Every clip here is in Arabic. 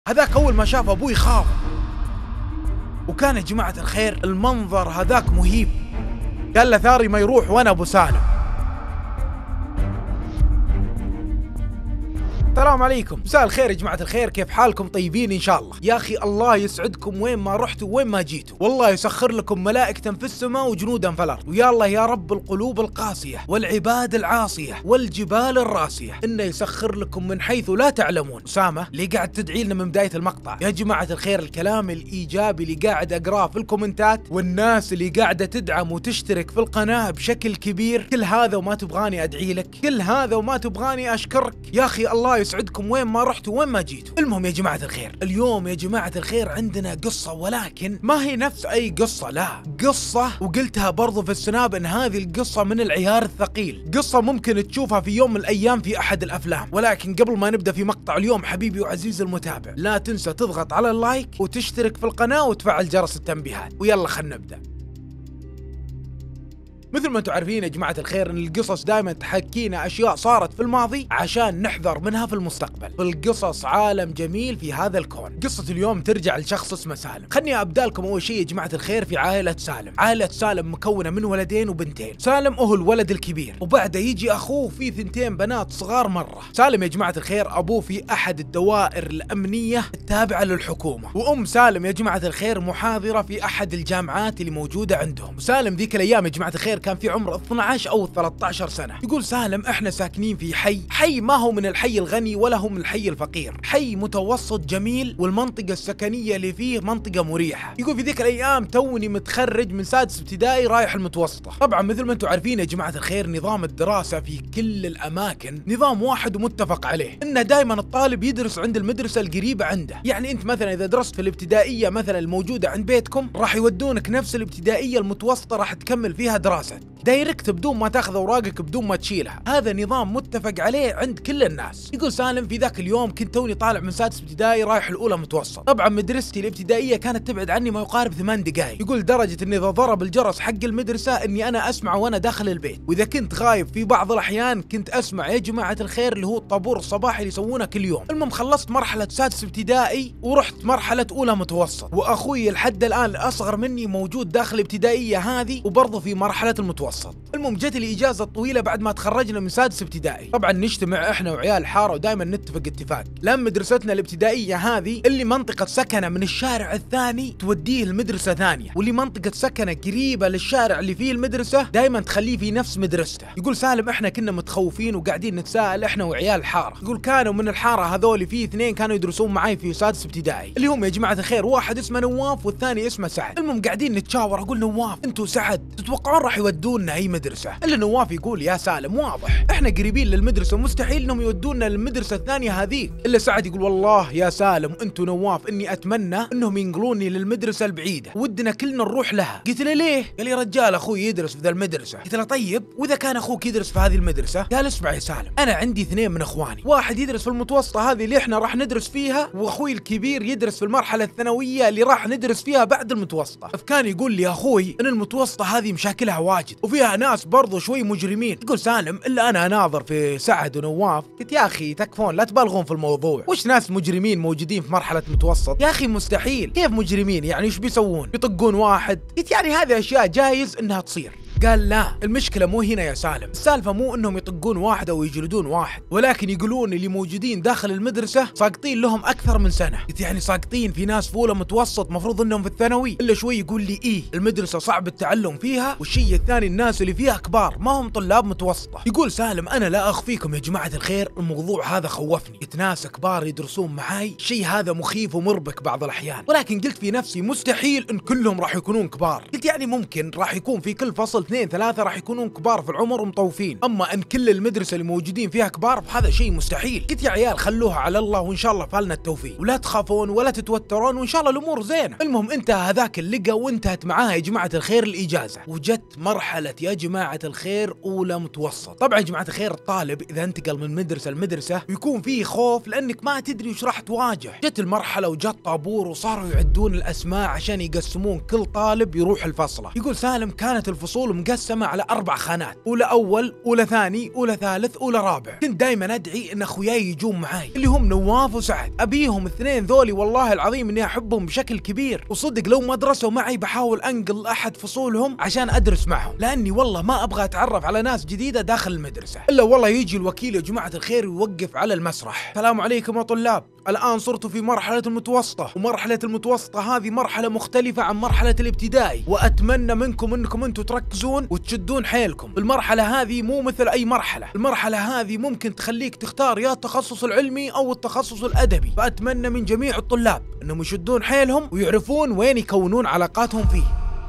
هذاك أول ما شاف أبوي خاف، وكان يا جماعة الخير المنظر هذاك مهيب. قال له ثاري ما يروح وأنا أبو سالم. السلام عليكم، مساء الخير يا جماعة الخير، كيف حالكم؟ طيبين إن شاء الله. يا أخي الله يسعدكم وين ما رحتوا وين ما جيتوا، والله يسخر لكم ملائكة في السماء وجنودا في الأرض، ويا الله يا رب القلوب القاسية والعباد العاصية والجبال الراسية إنه يسخر لكم من حيث لا تعلمون. أسامة اللي قاعد تدعي لنا من بداية المقطع، يا جماعة الخير الكلام الإيجابي اللي قاعد أقراه في الكومنتات والناس اللي قاعدة تدعم وتشترك في القناة بشكل كبير، كل هذا وما تبغاني أدعي لك، كل هذا وما تبغاني أشكرك. يا أخي الله يسعدكم وين ما رحتوا وين ما جيتوا. المهم يا جماعة الخير، اليوم يا جماعة الخير عندنا قصة، ولكن ما هي نفس أي قصة، لا قصة، وقلتها برضو في السناب إن هذه القصة من العيار الثقيل، قصة ممكن تشوفها في يوم من الأيام في أحد الأفلام. ولكن قبل ما نبدأ في مقطع اليوم حبيبي وعزيزي المتابع، لا تنسى تضغط على اللايك وتشترك في القناة وتفعل جرس التنبيهات، ويلا خلنا نبدأ. مثل ما انتم عارفين يا جماعة الخير ان القصص دائما تحكينا اشياء صارت في الماضي عشان نحذر منها في المستقبل. فالقصص عالم جميل في هذا الكون. قصة اليوم ترجع لشخص اسمه سالم. خلني ابدا لكم اول شيء يا جماعة الخير في عائلة سالم. عائلة سالم مكونة من ولدين وبنتين. سالم هو الولد الكبير، وبعده يجي اخوه في ثنتين بنات صغار مرة. سالم يا جماعة الخير ابوه في احد الدوائر الامنية التابعة للحكومة، وام سالم يا جماعة الخير محاضرة في احد الجامعات اللي موجودة عندهم. سالم ذيك الايام يا جماعة الخير كان في عمر 12 أو 13 سنة. يقول سالم احنا ساكنين في حي ما هو من الحي الغني ولا هو من الحي الفقير، حي متوسط جميل، والمنطقة السكنية اللي فيه منطقة مريحة. يقول في ذيك الأيام توني متخرج من سادس ابتدائي رايح المتوسطة. طبعا مثل ما انتم عارفين يا جماعة الخير نظام الدراسة في كل الأماكن نظام واحد ومتفق عليه، إنه دائما الطالب يدرس عند المدرسة القريبة عنده. يعني أنت مثلا إذا درست في الابتدائية مثلا الموجودة عند بيتكم راح يودونك نفس الابتدائية المتوسطة راح تكمل فيها دراسة دايركت بدون ما تاخذ اوراقك بدون ما تشيلها. هذا نظام متفق عليه عند كل الناس. يقول سالم في ذاك اليوم كنت توني طالع من سادس ابتدائي رايح الاولى متوسط. طبعا مدرستي الابتدائيه كانت تبعد عني ما يقارب 8 دقائق. يقول لدرجه اني اذا ضرب الجرس حق المدرسه اني انا اسمع وانا داخل البيت، واذا كنت غايب في بعض الاحيان كنت اسمع يا جماعه الخير اللي هو الطابور الصباحي اللي يسوونه كل يوم. المهم خلصت مرحله سادس ابتدائي ورحت مرحله اولى متوسط، واخوي لحد الان الاصغر مني موجود داخل الابتدائيه هذه وبرضه في مرحله المتوسط. المهم جت الاجازه الطويله بعد ما تخرجنا من سادس ابتدائي. طبعا نجتمع احنا وعيال الحاره ودائما نتفق اتفاق، لان مدرستنا الابتدائيه هذه اللي منطقه سكنه من الشارع الثاني توديه لمدرسه ثانيه، واللي منطقه سكنه قريبه للشارع اللي فيه المدرسه دائما تخليه في نفس مدرسته. يقول سالم احنا كنا متخوفين وقاعدين نتساءل احنا وعيال الحاره. يقول كانوا من الحاره هذول في اثنين كانوا يدرسون معي في سادس ابتدائي، اللي هم يا جماعه الخير واحد اسمه نواف والثاني اسمه سعد. المهم قاعدين نتشاور، اقول نواف انتوا سعد تتوقعون راح يودونا اي مدرسه؟ الا نواف يقول يا سالم واضح احنا قريبين للمدرسه مستحيل انهم يودونا للمدرسه الثانيه هذيك. الا سعد يقول والله يا سالم انتوا نواف اني اتمنى انهم ينقلوني للمدرسه البعيده، ودنا كلنا نروح لها. قلت له ليه؟ قال لي رجال اخوي يدرس في ذا المدرسه. قلت له طيب واذا كان اخوك يدرس في هذه المدرسه؟ قال اسمع يا سالم انا عندي اثنين من اخواني، واحد يدرس في المتوسطه هذه اللي احنا راح ندرس فيها، واخوي الكبير يدرس في المرحله الثانويه اللي راح ندرس فيها بعد المتوسطه. فكان يقول لي اخوي ان المتوسطه هذه مشاكلها واجد وفيها ناس برضو شوي مجرمين. يقول سالم الا انا اناظر في سعد ونواف، قلت يا اخي تكفون لا تبالغون في الموضوع، وش ناس مجرمين موجودين في مرحله متوسط؟ يا اخي مستحيل، كيف مجرمين يعني ايش بيسوون؟ يطقون واحد؟ قلت يعني هذه اشياء جايز انها تصير. قال لا المشكلة مو هنا يا سالم، السالفة مو انهم يطقون واحد او يجلدون واحد، ولكن يقولون اللي موجودين داخل المدرسة ساقطين لهم اكثر من سنة. قلت يعني ساقطين في ناس في اولى متوسط مفروض انهم في الثانوي؟ الا شوي يقول لي ايه المدرسة صعب التعلم فيها، والشيء الثاني الناس اللي فيها كبار ما هم طلاب متوسطة. يقول سالم انا لا اخفيكم يا جماعة الخير الموضوع هذا خوفني، قلت ناس كبار يدرسون معاي شيء هذا مخيف ومربك بعض الاحيان، ولكن قلت في نفسي مستحيل ان كلهم راح يكونون كبار. قلت يعني ممكن راح يكون في كل فصل 2-3 راح يكونون كبار في العمر ومطوفين، اما ان كل المدرسه اللي موجودين فيها كبار فهذا شيء مستحيل. قلت يا عيال خلوها على الله وان شاء الله فالنا التوفيق، ولا تخافون ولا تتوترون وان شاء الله الامور زينه. المهم انتهى هذاك اللقا وانتهت معاها يا جماعه الخير الاجازه، وجت مرحله يا جماعه الخير اولى متوسط. طبعا يا جماعه الخير الطالب اذا انتقل من مدرسه لمدرسه يكون فيه خوف لانك ما تدري وش راح تواجه. جت المرحله وجت طابور وصاروا يعدون الاسماء عشان يقسمون كل طالب يروح الفصله. يقول سالم كانت الفصول مقسمة على 4 خانات، أولى أول، أولى ثاني، أولى ثالث، أولى رابع. كنت دايما أدعي إن أخوياي يجون معاي اللي هم نواف وسعد، أبيهم الاثنين ذولي والله العظيم إني أحبهم بشكل كبير، وصدق لو ما درسوا معي بحاول أنقل أحد فصولهم عشان أدرس معهم، لأني والله ما أبغى أتعرف على ناس جديدة داخل المدرسة. إلا والله يجي الوكيل يا جماعة الخير ويوقف على المسرح: السلام عليكم يا طلاب، الآن صرتوا في مرحلة المتوسطة، ومرحلة المتوسطة هذه مرحلة مختلفة عن مرحلة الابتدائي، وأتمنى منكم أنكم أنتم تركزون وتشدون حيلكم. المرحلة هذه مو مثل أي مرحلة، المرحلة هذه ممكن تخليك تختار يا التخصص العلمي أو التخصص الأدبي، فأتمنى من جميع الطلاب أنهم يشدون حيلهم ويعرفون وين يكونون علاقاتهم فيه.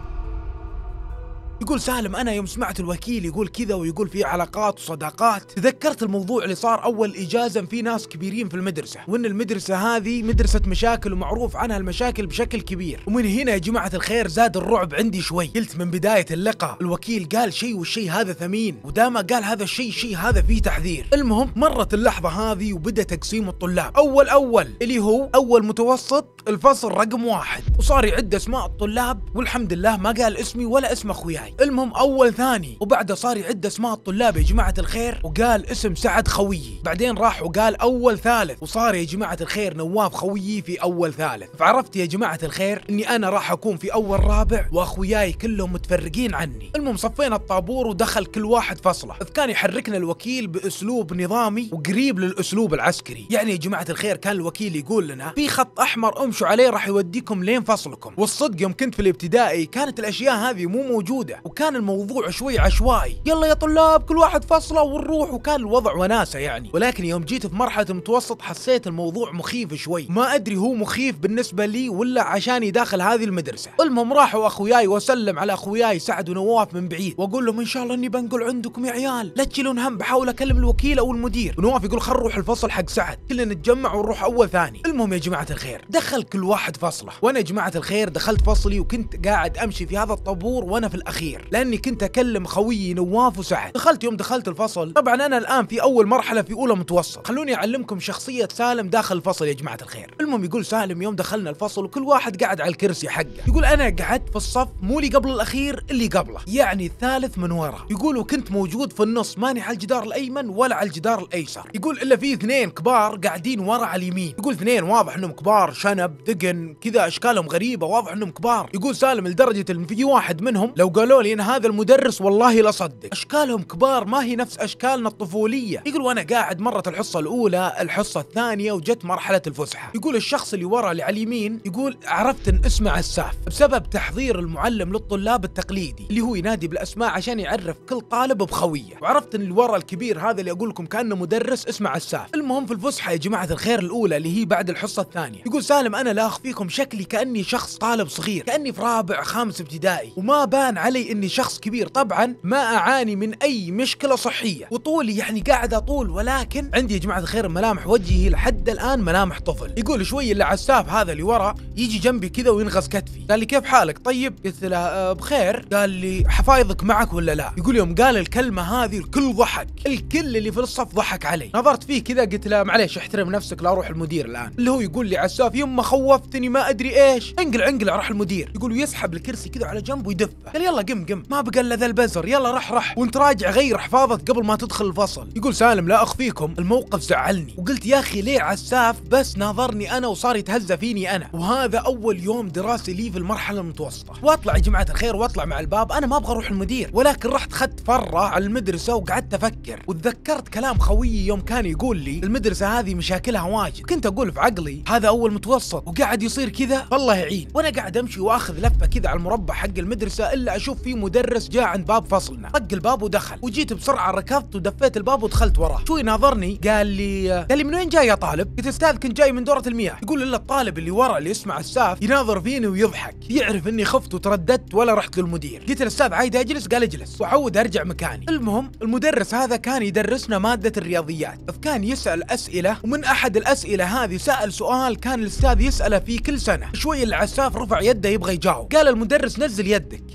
يقول سالم: أنا يوم سمعت الوكيل يقول كذا ويقول في علاقات وصداقات، تذكرت الموضوع اللي صار أول إجازة في ناس كبيرين في المدرسة، وإن المدرسة هذه مدرسة مشاكل ومعروف عنها المشاكل بشكل كبير. ومن هنا يا جماعة الخير زاد الرعب عندي شوي. قلت من بداية اللقاء الوكيل قال شيء والشيء هذا ثمين، وداما قال هذا الشيء شيء هذا فيه تحذير. المهم مرت اللحظة هذه وبدأ تقسيم الطلاب، أول اللي هو أول متوسط الفصل رقم 1، وصار يعد أسماء الطلاب، والحمد لله ما قال اسمي ولا اسم أخوياي. المهم أول ثاني، وبعده صار يعد أسماء الطلاب يا جماعة الخير، وقال اسم سعد خويي. بعدين راح وقال أول ثالث، وصار يا جماعة الخير نواف خويي في أول ثالث. فعرفت يا جماعة الخير إني أنا راح أكون في أول رابع، وأخوياي كلهم متفرقين عني. المهم صفينا الطابور ودخل كل واحد فصله، إذ كان يحركنا الوكيل بأسلوب نظامي وقريب للأسلوب العسكري. يعني يا جماعة الخير كان الوكيل يقول لنا في خط أحمر امشوا عليه راح يوديكم لين فصلكم. والصدق يوم كنت في الابتدائي كانت الأشياء هذه مو موجودة، وكان الموضوع شوي عشوائي، يلا يا طلاب كل واحد فصله ونروح، وكان الوضع وناسة يعني. ولكن يوم جيت في مرحلة المتوسط حسيت الموضوع مخيف شوي، ما أدري هو مخيف بالنسبة لي ولا عشاني داخل هذه المدرسة. المهم راحوا أخوياي وسلم على أخوياي سعد ونواف من بعيد، وأقول لهم إن شاء الله إني بنقل عندكم يا عيال، لا تشيلون هم، بحاول أكلم الوكيل أو المدير. ونواف يقول خل نروح الفصل حق سعد، كلنا نتجمع ونروح أول ثاني. المهم يا جماعة الخير دخل كل واحد فصله، وأنا يا جماعة الخير دخلت فصلي، وكنت قاعد أمشي في هذا الطابور وأنا في الأخير، لأني كنت أكلم خويي نواف وسعد. يوم دخلت الفصل، طبعا أنا الآن في أول مرحلة في أولى متوسط، خلوني أعلمكم شخصية سالم داخل الفصل يا جماعة الخير. المهم يقول سالم يوم دخلنا الفصل وكل واحد قاعد على الكرسي حقه، يقول أنا قعدت في الصف مو اللي قبل الأخير، اللي قبله، يعني الثالث من ورا. يقول وكنت موجود في النص، ماني على الجدار الأيمن ولا على الجدار الأيسر. يقول إلا في 2 كبار قاعدين ورا على اليمين، يقول 2 واضح إنهم كبار، شنب دقن كذا، أشكالهم غريبة، واضح إنهم كبار. يقول سالم لدرجة إن في واحد منهم لو قالوا لي إن هذا المدرس والله لا صدق، أشكالهم كبار ما هي نفس أشكالنا الطفولية. يقول وأنا قاعد مرت الحصة الأولى، الحصة الثانية، وجت مرحلة الفسحة. يقول الشخص اللي ورا اللي على اليمين، يقول عرفت إن اسمه عساف بسبب تحضير المعلم للطلاب التقليدي اللي هو ينادي بالأسماء عشان يعرف كل طالب بخويه. وعرفت إن اللي ورا الكبير هذا اللي أقول لكم كأنه مدرس اسمه عساف. المهم في الفسحة يا جماعة الخير الأولى اللي هي بعد الحصة الثانية، يقول سالم أنا لا أخفيكم شكلي كأني شخص طالب صغير، كأني في رابع 5 ابتدائي، وما بان علي إني شخص كبير. طبعا ما أعاني من أي مشكلة صحية، وطولي يعني قاعد أطول، ولكن عندي يا جماعة الخير ملامح وجهي لحد الآن ملامح طفل. يقول شوي اللي عساف هذا اللي ورا يجي جنبي كذا وينغز كتفي، قال لي كيف حالك طيب؟ قلت له بخير. قال لي حفايضك معك ولا لا؟ يقول يوم قال الكلمة هذه الكل ضحك، الكل اللي في الصف ضحك علي. نظرت فيه كذا قلت له معليش احترم نفسك لا اروح المدير الآن. اللي هو يقول لي عساف يما خوفتني ما أدري إيش، انقل راح المدير. يقول يسحب الكرسي كذا على جنب ويدفه، قال يلا قم ما بقى الا ذا البزر، يلا رح وانت راجع غير حفاظك قبل ما تدخل الفصل. يقول سالم لا أخفيكم الموقف زعلني، وقلت يا أخي ليه عساف بس ناظرني أنا وصار يتهزى فيني أنا، وهذا أول يوم دراسي لي في المرحلة المتوسطة. واطلع يا جماعة الخير واطلع مع الباب، أنا ما أبغى أروح المدير، ولكن رحت خدت فرة على المدرسة وقعدت أفكر، وتذكرت كلام خويي يوم كان يقول لي المدرسة هذه مشاكلها واجد. كنت أقول في عقلي هذا أول متوسط وقاعد يصير كذا الله يعين. وأنا قاعد أمشي وآخذ لفة كذا على المربع حق المدرسة، إلا أشوف في مدرس جاء عند باب فصلنا، طق الباب ودخل، وجيت بسرعة ركضت ودفيت الباب ودخلت وراه. شوي ناظرني قال لي من وين جاي يا طالب؟ قلت استاذ كنت جاي من دورة المياه. يقول الا الطالب اللي ورا اللي يسمع عساف يناظر فيني ويضحك، يعرف اني خفت وترددت ولا رحت للمدير. قلت الاستاذ عايد اجلس، قال اجلس، وعود ارجع مكاني. المهم المدرس هذا كان يدرسنا مادة الرياضيات، فكان يسأل أسئلة، ومن أحد الأسئلة هذه سأل سؤال كان الأستاذ يسأله فيه كل سنة. شوي العساف رفع يده يبغى يجاوب، قال المدرس نزل يدك.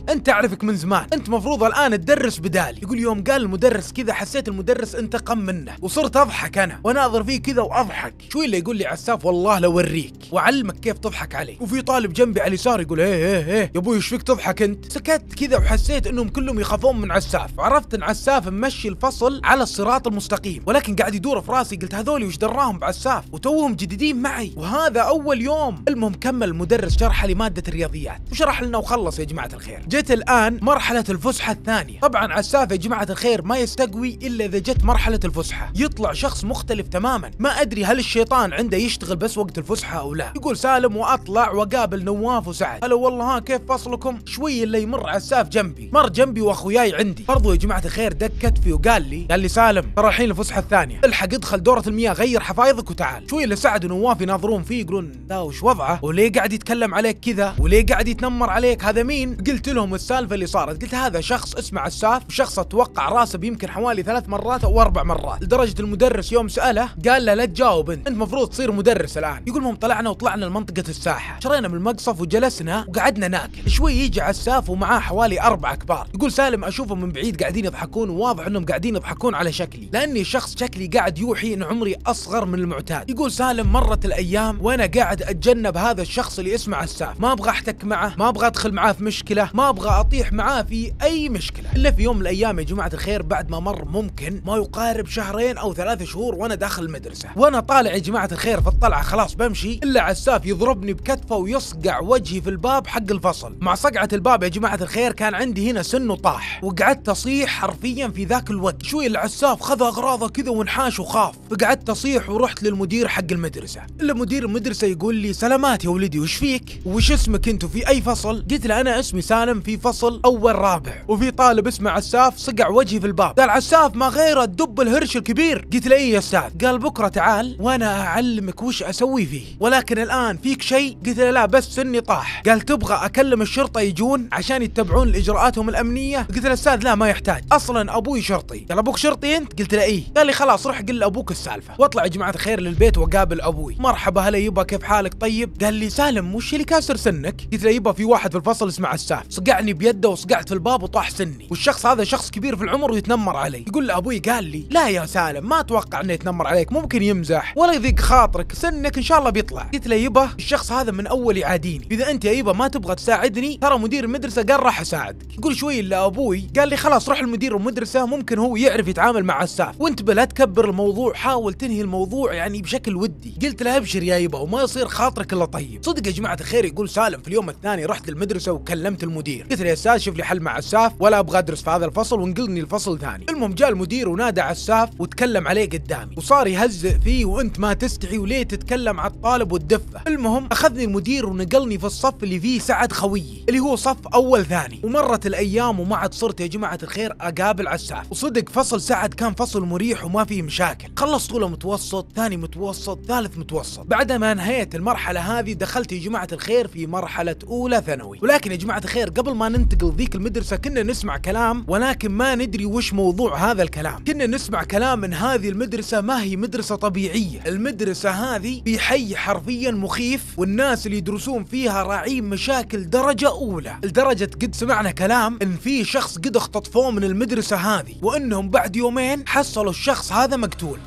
انت اعرفك من زمان، انت مفروض الان تدرس بدالي. يقول يوم قال المدرس كذا حسيت المدرس انتقم منه وصرت اضحك انا واناظر فيه كذا واضحك. شوي اللي يقول لي عساف والله لو اوريك واعلمك كيف تضحك عليه. وفي طالب جنبي على اليسار يقول ايه يا ابوي ايش فيك تضحك انت؟ سكت كذا وحسيت انهم كلهم يخافون من عساف، وعرفت ان عساف ممشي الفصل على الصراط المستقيم، ولكن قاعد يدور في راسي قلت هذول وش دراهم بعساف وتوهم جديدين معي وهذا اول يوم. المهم كمل المدرس شرحه لماده الرياضيات وشرح لنا وخلص يا جماعه الخير. جت الان مرحله الفسحه الثانيه. طبعا عساف يا جماعه الخير ما يستقوي الا اذا جت مرحله الفسحه، يطلع شخص مختلف تماما. ما ادري هل الشيطان عنده يشتغل بس وقت الفسحه او لا. يقول سالم واطلع وقابل نواف وسعد، هلا والله ها كيف فصلكم؟ شوي اللي يمر عساف جنبي، مر جنبي واخوياي عندي برضو يا جماعه الخير، دق كتفي وقال لي سالم ترى الحين الفسحه الثانيه، الحق ادخل دوره المياه غير حفايضك وتعال. شوي اللي سعد ونواف يناظرون فيه يقولون لا وش وضعه وليه قاعد يتكلم عليك كذا وليه قاعد يتنمر عليك، هذا مين؟ قلت لهم السالفه اللي صارت، قلت هذا شخص اسمه عساف، وشخص اتوقع راسب يمكن حوالي 3 مرات او 4 مرات، لدرجه المدرس يوم ساله قال له لا تجاوب انت مفروض تصير مدرس الان. يقول لهم طلعنا لمنطقه الساحه، شرينا من المقصف وجلسنا وقعدنا ناكل. شوي يجي عساف ومعاه حوالي 4 كبار. يقول سالم اشوفهم من بعيد قاعدين يضحكون وواضح انهم قاعدين يضحكون على شكلي لاني شخص شكلي قاعد يوحي ان عمري اصغر من المعتاد. يقول سالم مرت الايام وانا قاعد اتجنب هذا الشخص اللي اسمه عساف، ما ابغى احتك معه، ما ابغى ادخل معاه في مشكله، ما ابغى اطيح معاه في اي مشكله. الا في يوم من الايام يا جماعه الخير بعد ما مر ممكن ما يقارب 2 أو 3 شهور وانا داخل المدرسه، وانا طالع يا جماعه الخير في الطلعه خلاص بمشي، الا عساف يضربني بكتفه ويصقع وجهي في الباب حق الفصل. مع صقعه الباب يا جماعه الخير كان عندي هنا سن وطاح، وقعدت اصيح حرفيا في ذاك الوقت. شوي العساف خذ اغراضه كذا وانحاش وخاف، فقعدت اصيح ورحت للمدير حق المدرسه. الا مدير المدرسه يقول لي سلامات يا ولدي وش فيك؟ وش اسمك انت وفي اي فصل؟ قلت له انا اسمي سالم في فصل اول رابع، وفي طالب اسمه عساف صقع وجهي في الباب. قال عساف ما غيره الدب الهرش الكبير. قلت له ايه يا استاذ؟ قال بكره تعال وانا اعلمك وش اسوي فيه، ولكن الان فيك شيء؟ قلت له لا بس سني طاح. قال تبغى اكلم الشرطه يجون عشان يتبعون اجراءاتهم الامنيه؟ قلت له استاذ لا ما يحتاج، اصلا ابوي شرطي. قال ابوك شرطي انت؟ قلت له ايه. قال لي خلاص روح قل لابوك السالفه. واطلع يا جماعه الخير للبيت واقابل ابوي، مرحبا هلا يبا كيف حالك طيب؟ قال لي سالم وش اللي كاسر سنك؟ قلت له يبا في واحد في الفصل اسمه عساف صقعني بيده وصقعت في الباب وطاح سني، والشخص هذا شخص كبير في العمر ويتنمر علي. يقول له ابوي قال لي لا يا سالم ما اتوقع انه يتنمر عليك، ممكن يمزح ولا يضيق خاطرك، سنك ان شاء الله بيطلع. قلت له يبا الشخص هذا من اول يعاديني، اذا انت يا يبا ما تبغى تساعدني ترى مدير المدرسه قال راح اساعدك. يقول شوي الا ابوي قال لي خلاص روح لمدير المدرسه ممكن هو يعرف يتعامل مع عساف، وانت بلا تكبر الموضوع، حاول تنهي الموضوع يعني بشكل ودي. قلت له ابشر يا يبا وما يصير خاطرك الا طيب. صدق يا جماعه الخير يقول سالم في اليوم الثاني رحت للمدرسه وكلمت المدير، قلت له يا استاذ شوف لي حل مع عساف ولا ابغى ادرس في هذا الفصل وانقلني الفصل ثاني. المهم جاء المدير ونادى عساف وتكلم عليه قدامي وصار يهزئ فيه وانت ما تستحي وليه تتكلم على الطالب والدفه. المهم اخذني المدير ونقلني في الصف اللي فيه سعد خويي اللي هو صف اول ثاني. ومرت الايام وما عاد صرت يا جماعه الخير اقابل عساف، وصدق فصل سعد كان فصل مريح وما فيه مشاكل، خلصت اولى متوسط ثاني متوسط ثالث متوسط. بعد ما انهيت المرحله هذه دخلت يا جماعه الخير في مرحله اولى ثانوي. ولكن يا جماعه الخير قبل ما ننتقل ذيك المدرسه كنا نسمع كلام ولكن ما ندري وش موضوع هذا الكلام. كنا نسمع كلام ان هذه المدرسه ما هي مدرسه طبيعيه، المدرسه هذه في حي حرفيا مخيف، والناس اللي يدرسون فيها راعين مشاكل درجه اولى، لدرجه قد سمعنا كلام ان في شخص قد اختطفوه من المدرسه هذه وانهم بعد يومين حصلوا الشخص هذا مقتول.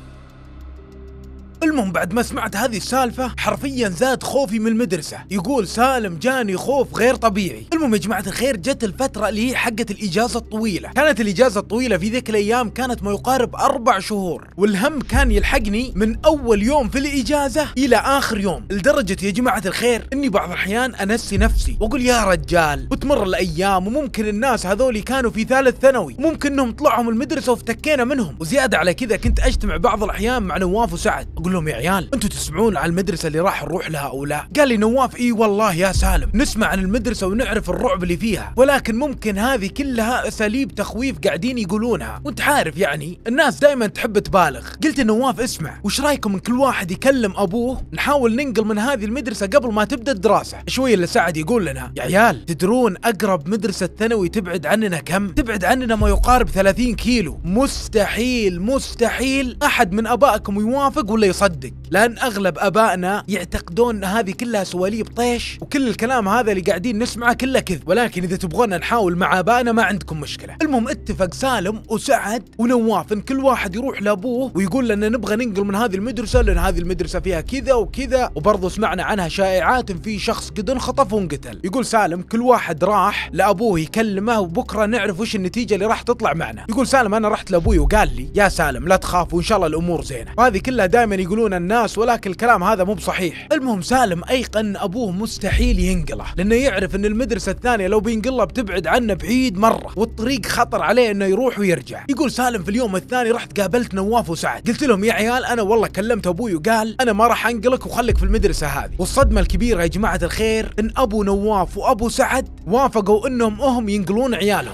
المهم بعد ما سمعت هذه السالفة حرفيا زاد خوفي من المدرسة. يقول سالم جاني خوف غير طبيعي. المهم يا جماعة الخير جت الفترة اللي هي حقة الإجازة الطويلة. كانت الإجازة الطويلة في ذيك الأيام كانت ما يقارب 4 شهور، والهم كان يلحقني من أول يوم في الإجازة إلى آخر يوم، لدرجة يا جماعة الخير إني بعض الأحيان أنسي نفسي وأقول يا رجال، وتمر الأيام وممكن الناس هذولي كانوا في 3 ثانوي، ممكن إنهم طلعوا من المدرسة وافتكينا منهم. وزيادة على كذا كنت أجتمع بعض الأحيان مع نواف وسعد أقول لهم يا عيال انتوا تسمعون عن المدرسه اللي راح نروح لها او لا؟ قال لي نواف اي والله يا سالم نسمع عن المدرسه ونعرف الرعب اللي فيها، ولكن ممكن هذه كلها اساليب تخويف قاعدين يقولونها، وانت عارف يعني الناس دائما تحب تبالغ. قلت نواف اسمع وش رايكم ان كل واحد يكلم ابوه نحاول ننقل من هذه المدرسه قبل ما تبدا الدراسه؟ شويه اللي سعد يقول لنا يا عيال تدرون اقرب مدرسه ثانوي تبعد عننا كم؟ تبعد عننا ما يقارب 30 كيلو، مستحيل احد من ابائكم يوافق ولا صدق، لان اغلب ابائنا يعتقدون ان هذه كلها سواليب طيش، وكل الكلام هذا اللي قاعدين نسمعه كله كذب، ولكن اذا تبغون نحاول مع ابائنا ما عندكم مشكله. المهم اتفق سالم وسعد ونواف ان كل واحد يروح لابوه ويقول له ان نبغى ننقل من هذه المدرسه لان هذه المدرسه فيها كذا وكذا، وبرضه سمعنا عنها شائعات في شخص قد انخطف وانقتل. يقول سالم كل واحد راح لابوه يكلمه وبكره نعرف وش النتيجه اللي راح تطلع معنا. يقول سالم انا رحت لابوي وقال لي يا سالم لا تخاف وان شاء الله الامور زينه، وهذه كلها دائما يقولون الناس ولكن الكلام هذا مو بصحيح. المهم سالم ايقن ابوه مستحيل ينقله لانه يعرف ان المدرسه الثانيه لو بينقلها بتبعد عنه بعيد مره والطريق خطر عليه انه يروح ويرجع. يقول سالم في اليوم الثاني رحت قابلت نواف وسعد، قلت لهم يا عيال انا والله كلمت ابوي وقال انا ما راح انقلك وخليك في المدرسه هذه. والصدمه الكبيره يا جماعه الخير ان ابو نواف وابو سعد وافقوا انهم ينقلون عيالهم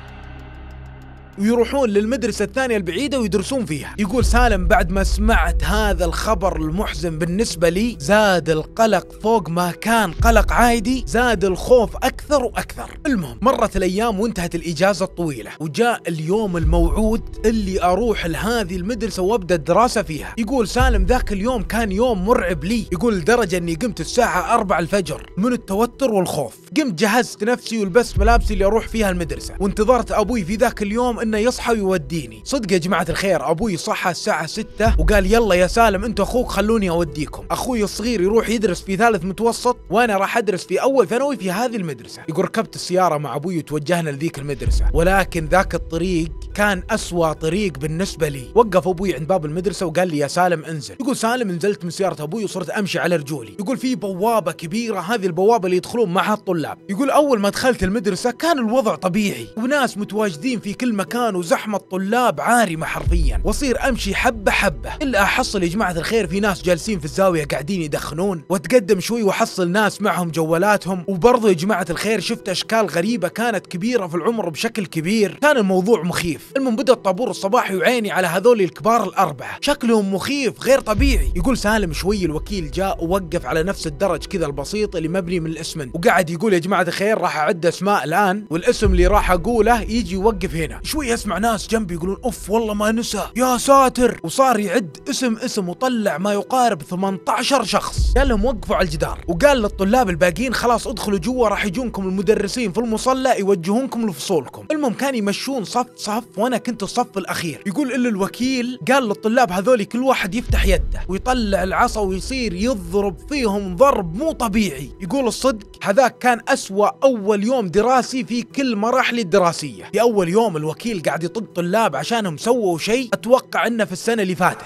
ويروحون للمدرسة الثانية البعيدة ويدرسون فيها. يقول سالم بعد ما سمعت هذا الخبر المحزن بالنسبة لي زاد القلق فوق ما كان قلق عادي، زاد الخوف أكثر وأكثر. المهم مرت الأيام وانتهت الإجازة الطويلة وجاء اليوم الموعود اللي أروح لهذه المدرسة وأبدأ الدراسة فيها. يقول سالم ذاك اليوم كان يوم مرعب لي، يقول لدرجة أني قمت الساعة 4 الفجر من التوتر والخوف. قمت جهزت نفسي ولبست ملابسي اللي أروح فيها المدرسة وانتظرت أبوي في ذاك اليوم انه يصحى ويوديني. صدق يا جماعة الخير ابوي صحى الساعة 6 وقال يلا يا سالم انت اخوك خلوني اوديكم. اخوي الصغير يروح يدرس في 3 متوسط وانا راح ادرس في اول ثانوي في هذه المدرسة. يقول ركبت السيارة مع ابوي وتوجهنا لذيك المدرسة، ولكن ذاك الطريق كان اسوأ طريق بالنسبة لي. وقف ابوي عند باب المدرسة وقال لي يا سالم انزل. يقول سالم نزلت من سيارة ابوي وصرت امشي على رجولي. يقول في بوابة كبيرة، هذه البوابة اللي يدخلون معها الطلاب. يقول اول ما دخلت المدرسة كان الوضع طبيعي وناس متواجدين في كل مكان وزحمة الطلاب عارمة حرفيا، واصير امشي حبة حبة الا احصل يا جماعة الخير في ناس جالسين في الزاوية قاعدين يدخنون، واتقدم شوي واحصل ناس معهم جوالاتهم. وبرضه يا جماعة الخير شفت اشكال غريبة كانت كبيرة في العمر بشكل كبير، كان الموضوع مخيف. المهم بدأ الطابور الصباحي وعيني على هذول الكبار الأربعة شكلهم مخيف غير طبيعي. يقول سالم شوي الوكيل جاء ووقف على نفس الدرج كذا البسيط اللي مبني من الاسمنت، وقعد يقول يا جماعة الخير راح اعد اسماء الان والاسم اللي راح اقوله يجي يوقف هنا. شوي اسمع ناس جنبي يقولون اوف والله ما نسى يا ساتر، وصار يعد اسم وطلع ما يقارب 18 شخص. قال لهم وقفوا على الجدار وقال للطلاب الباقيين خلاص ادخلوا جوا راح يجونكم المدرسين في المصلى يوجهونكم لفصولكم. المهم كان يمشون صف وانا كنت الصف الاخير. يقول الا الوكيل قال للطلاب هذول كل واحد يفتح يده ويطلع العصا ويصير يضرب فيهم ضرب مو طبيعي. يقول الصدق هذاك كان اسوأ اول يوم دراسي في كل مراحلي الدراسية. في اول يوم الوكيل قاعد يطق طلاب عشانهم سووا شيء اتوقع انه في السنة اللي فاتت.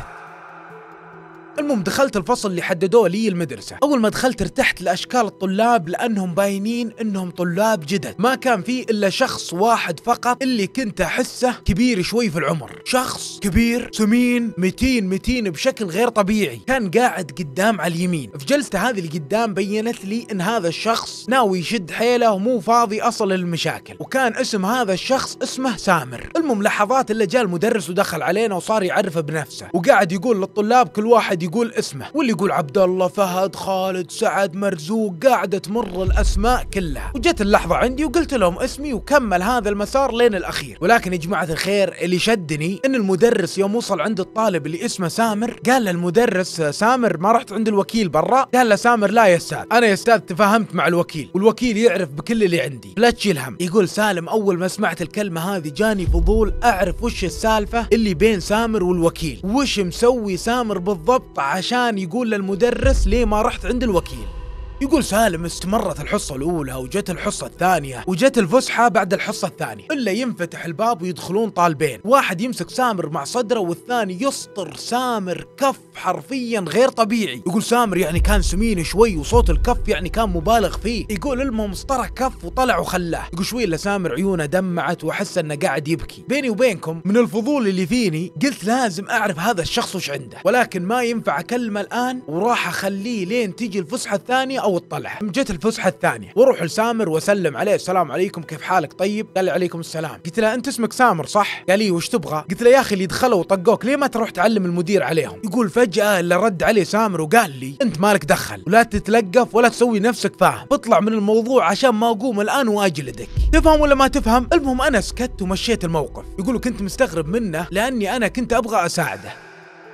المهم دخلت الفصل اللي حددوه لي المدرسة. أول ما دخلت ارتحت لأشكال الطلاب لأنهم باينين إنهم طلاب جدد، ما كان فيه إلا شخص واحد فقط اللي كنت أحسه كبير شوي في العمر، شخص كبير سمين متين بشكل غير طبيعي، كان قاعد قدام على اليمين. في جلسته هذه اللي قدام بينت لي إن هذا الشخص ناوي يشد حيله ومو فاضي أصل للمشاكل، وكان اسم هذا الشخص اسمه سامر. المهم لحظات إلا جاء المدرس ودخل علينا وصار يعرف بنفسه وقاعد يقول للطلاب كل واحد يقول اسمه، واللي يقول عبد الله فهد خالد سعد مرزوق، قاعدة تمر الاسماء كلها. وجت اللحظة عندي وقلت لهم اسمي وكمل هذا المسار لين الاخير. ولكن يا جماعة الخير اللي شدني ان المدرس يوم وصل عند الطالب اللي اسمه سامر قال للمدرس سامر ما رحت عند الوكيل برا؟ قال له سامر لا يا استاذ انا يا استاذ تفاهمت مع الوكيل والوكيل يعرف بكل اللي عندي لا تشيل هم. يقول سالم اول ما سمعت الكلمة هذه جاني فضول اعرف وش السالفة اللي بين سامر والوكيل، وش مسوي سامر بالضبط عشان يقول للمدرس ليه ما رحت عند الوكيل. يقول سالم استمرت الحصة الأولى وجت الحصة الثانية وجت الفسحة بعد الحصة الثانية إلا ينفتح الباب ويدخلون طالبين، واحد يمسك سامر مع صدره والثاني يسطر سامر كف حرفيا غير طبيعي. يقول سامر يعني كان سمين شوي وصوت الكف يعني كان مبالغ فيه. يقول المهم اسطره كف وطلع وخلاه. يقول شوي إلا سامر عيونه دمعت وحس انه قاعد يبكي. بيني وبينكم من الفضول اللي فيني قلت لازم اعرف هذا الشخص وش عنده، ولكن ما ينفع اكلمه الآن وراح اخليه لين تجي الفسحة الثانية او الطلعة. جت الفسحة الثانية واروح لسامر واسلم عليه السلام عليكم كيف حالك طيب؟ قال لي عليكم السلام. قلت له انت اسمك سامر صح؟ قال لي وش تبغى؟ قلت له يا اخي اللي دخلوا وطقوك ليه ما تروح تعلم المدير عليهم؟ يقول فجأة اللي رد عليه سامر وقال لي انت مالك دخل ولا تتلقف ولا تسوي نفسك فاهم، اطلع من الموضوع عشان ما اقوم الان واجلدك. تفهم ولا ما تفهم؟ المهم انا سكت ومشيت الموقف. يقولوا كنت مستغرب منه لاني انا كنت ابغى اساعده.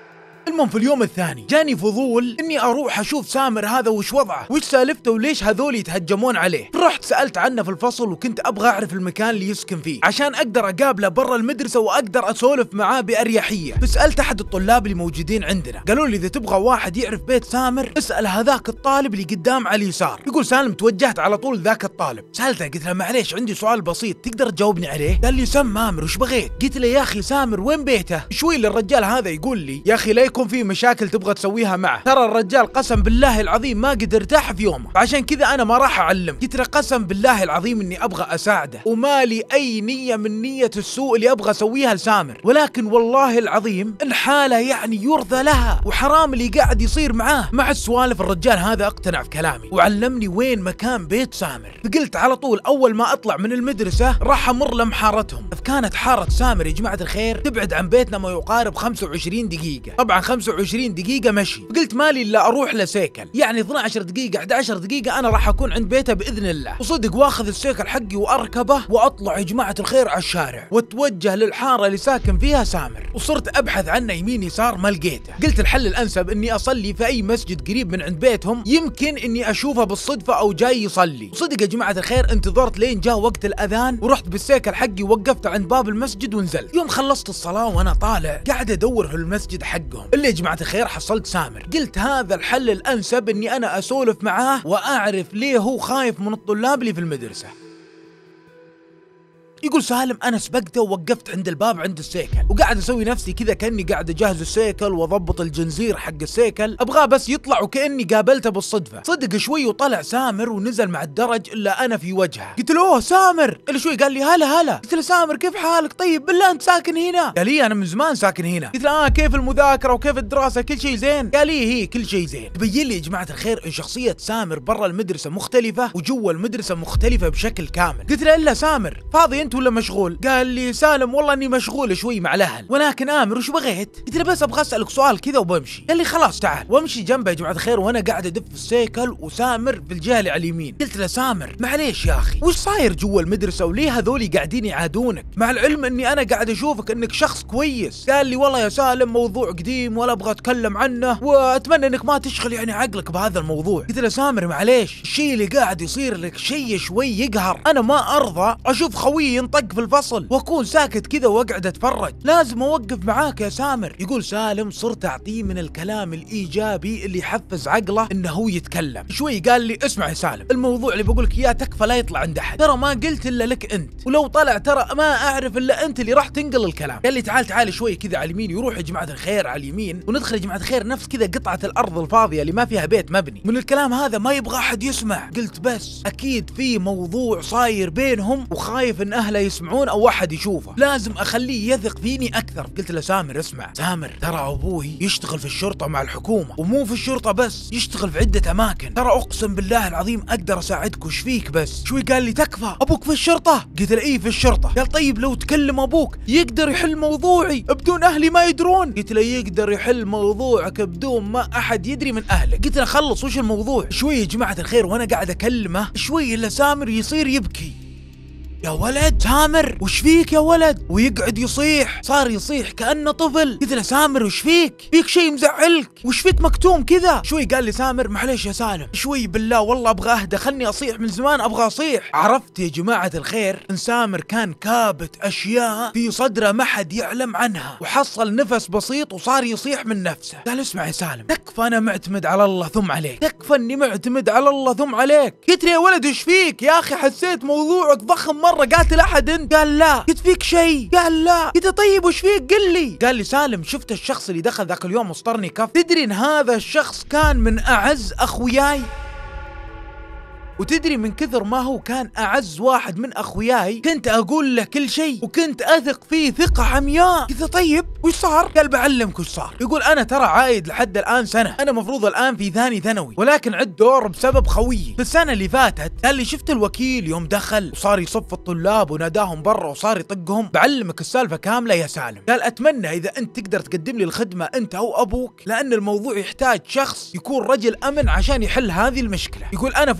المهم في اليوم الثاني جاني فضول اني اروح اشوف سامر هذا وش وضعه، وش سالفته، وليش هذول يتهجمون عليه. رحت سألت عنه في الفصل، وكنت ابغى اعرف المكان اللي يسكن فيه عشان اقدر اقابله برا المدرسة واقدر اسولف معاه باريحية. فسألت احد الطلاب اللي موجودين عندنا، قالوا لي اذا تبغى واحد يعرف بيت سامر اسأل هذاك الطالب اللي قدام على اليسار. يقول سالم توجهت على طول ذاك الطالب. سألته قلت له معليش عندي سؤال بسيط تقدر تجاوبني عليه؟ قال لي سم مامر وش بغيت؟ قلت له يا اخي سامر وين بيته؟ شوي للرجال هذا يقول لي يا اخي لا يكون في مشاكل تبغى تسويها معه، ترى الرجال قسم بالله العظيم ما قد ارتاح في يومه، فعشان كذا انا ما راح اعلم. قلت له قسم بالله العظيم اني ابغى اساعده وما لي اي نية من نية السوء اللي ابغى اسويها لسامر، ولكن والله العظيم الحالة يعني يرضى لها، وحرام اللي قاعد يصير معاه. مع السوالف الرجال هذا اقتنع في كلامي وعلمني وين مكان بيت سامر. فقلت على طول اول ما اطلع من المدرسة راح امر لمحارتهم. فكانت حارة سامر يا جماعة الخير تبعد عن بيتنا ما يقارب 25 دقيقة، طبعا 25 دقيقة مشي. فقلت مالي الا اروح لسيكل، يعني 12 دقيقة 11 دقيقة انا راح اكون عند بيته باذن الله. وصدق واخذ السيكل حقي واركبه واطلع يا جماعة الخير على الشارع واتوجه للحارة اللي ساكن فيها سامر. وصرت ابحث عنه يمين يسار ما لقيته. قلت الحل الانسب اني اصلي في اي مسجد قريب من عند بيتهم، يمكن اني اشوفه بالصدفة او جاي يصلي. وصدق يا جماعة الخير انتظرت لين جاء وقت الاذان ورحت بالسيكل حقي وقفت عند باب المسجد ونزلت. يوم خلصت الصلاة وانا طالع قاعد ادور في المسجد حقهم اللي يا جماعة الخير حصلت سامر. قلت هذا الحل الانسب اني انا اسولف معاه واعرف ليه هو خايف من الطلاب اللي في المدرسة. يقول سالم انا سبقته ووقفت عند الباب عند السيكل وقاعد اسوي نفسي كذا كاني قاعد اجهز السيكل واضبط الجنزير حق السيكل ابغاه بس يطلع وكاني قابلته بالصدفه. صدق شوي وطلع سامر ونزل مع الدرج الا انا في وجهه. قلت له اوه سامر. الا شوي قال لي هلا. قلت له سامر كيف حالك؟ طيب بالله انت ساكن هنا؟ قال لي انا من زمان ساكن هنا. قلت له كيف المذاكره وكيف الدراسه كل شيء زين؟ قال لي هي كل شيء زين. تبين لي يا جماعه الخير ان شخصيه سامر برا المدرسه مختلفه وجوا المدرسه مختلفه بشكل كامل. قلت له الا سامر فاضي انت ولا مشغول؟ قال لي سالم والله اني مشغول شوي مع الاهل، ولكن امر وش بغيت؟ قلت له بس ابغى اسالك سؤال كذا وبمشي. قال لي خلاص تعال، وامشي جنبه يا جماعه الخير وانا قاعد ادف في السيكل وسامر في الجهه اللي على اليمين. قلت له سامر معليش يا اخي وش صاير جوا المدرسه وليه هذول قاعدين يعادونك مع العلم اني انا قاعد اشوفك انك شخص كويس؟ قال لي والله يا سالم موضوع قديم ولا ابغى اتكلم عنه واتمنى انك ما تشغل يعني عقلك بهذا الموضوع. قلت له سامر معليش الشيء اللي قاعد يصير لك شيء شوي يقهر، انا ما ارضى اشوف خوي ينطق في الفصل واكون ساكت كذا واقعد اتفرج، لازم اوقف معاك يا سامر. يقول سالم صرت اعطيه من الكلام الايجابي اللي يحفز عقله انه هو يتكلم. شوي قال لي اسمع يا سالم الموضوع اللي بقولك اياه تكفى لا يطلع عند احد، ترى ما قلت الا لك انت، ولو طلع ترى ما اعرف الا انت اللي راح تنقل الكلام. قال لي تعال شوي كذا على اليمين. يروح يا جماعه الخير على اليمين وندخل يا جماعه الخير نفس كذا قطعه الارض الفاضيه اللي ما فيها بيت مبني. من الكلام هذا ما يبغى احد يسمع. قلت بس اكيد في موضوع صاير بينهم وخايف ان اهله يسمعون او احد يشوفه، لازم اخليه يثق فيني اكثر. قلت له سامر اسمع سامر ترى ابوي يشتغل في الشرطه مع الحكومه، ومو في الشرطه بس يشتغل في عده اماكن، ترى اقسم بالله العظيم اقدر اساعدك وش فيك بس. شوي قال لي تكفى ابوك في الشرطه؟ قلت له ايه في الشرطه. قال طيب لو تكلم ابوك يقدر يحل موضوعي بدون اهلي ما يدرون؟ قلت له يقدر يحل موضوعك بدون ما احد يدري من اهلك. قلت له خلص وش الموضوع؟ شوي يا جماعه الخير وانا قاعد اكلمه شوي الا سامر يصير يبكي. يا ولد سامر وش فيك يا ولد؟ ويقعد يصيح، صار يصيح كأنه طفل. قلت له سامر وش فيك شيء مزعلك؟ وش فيك مكتوم كذا؟ شوي قال لي سامر معليش يا سالم شوي بالله والله ابغى اهدى، خلني اصيح من زمان ابغى اصيح. عرفت يا جماعة الخير ان سامر كان كابت اشياء في صدره ما حد يعلم عنها، وحصل نفس بسيط وصار يصيح من نفسه. قال اسمع يا سالم تكفى انا معتمد على الله ثم عليك، تكفى اني معتمد على الله ثم عليك. قلت له يا ولد وش فيك يا اخي حسيت موضوعك ضخم مرة. قالت لأحد انت؟ قال لا. قلت فيك شيء؟ قال لا. قلت طيب وش فيك قل لي. قال لي سالم شفت الشخص اللي دخل ذاك اليوم وسطرني كف؟ تدري ان هذا الشخص كان من اعز اخوياي، وتدري من كثر ما هو كان أعز واحد من أخوياي كنت أقول له كل شيء وكنت أثق فيه ثقة عمياء. قلت طيب وش صار؟ قال بعلمك وش صار. يقول أنا ترى عايد لحد الآن سنة، أنا مفروض الآن في ثاني ثانوي ولكن عد دور بسبب خويي. في السنة اللي فاتت قال لي شفت الوكيل يوم دخل وصار يصف الطلاب وناداهم برا وصار يطقهم؟ بعلمك السالفة كاملة يا سالم. قال أتمنى إذا أنت تقدر تقدم لي الخدمة أنت أو أبوك، لأن الموضوع يحتاج شخص يكون رجل أمن عشان يحل هذه المشكلة. يقول أنا في أولى ثانوي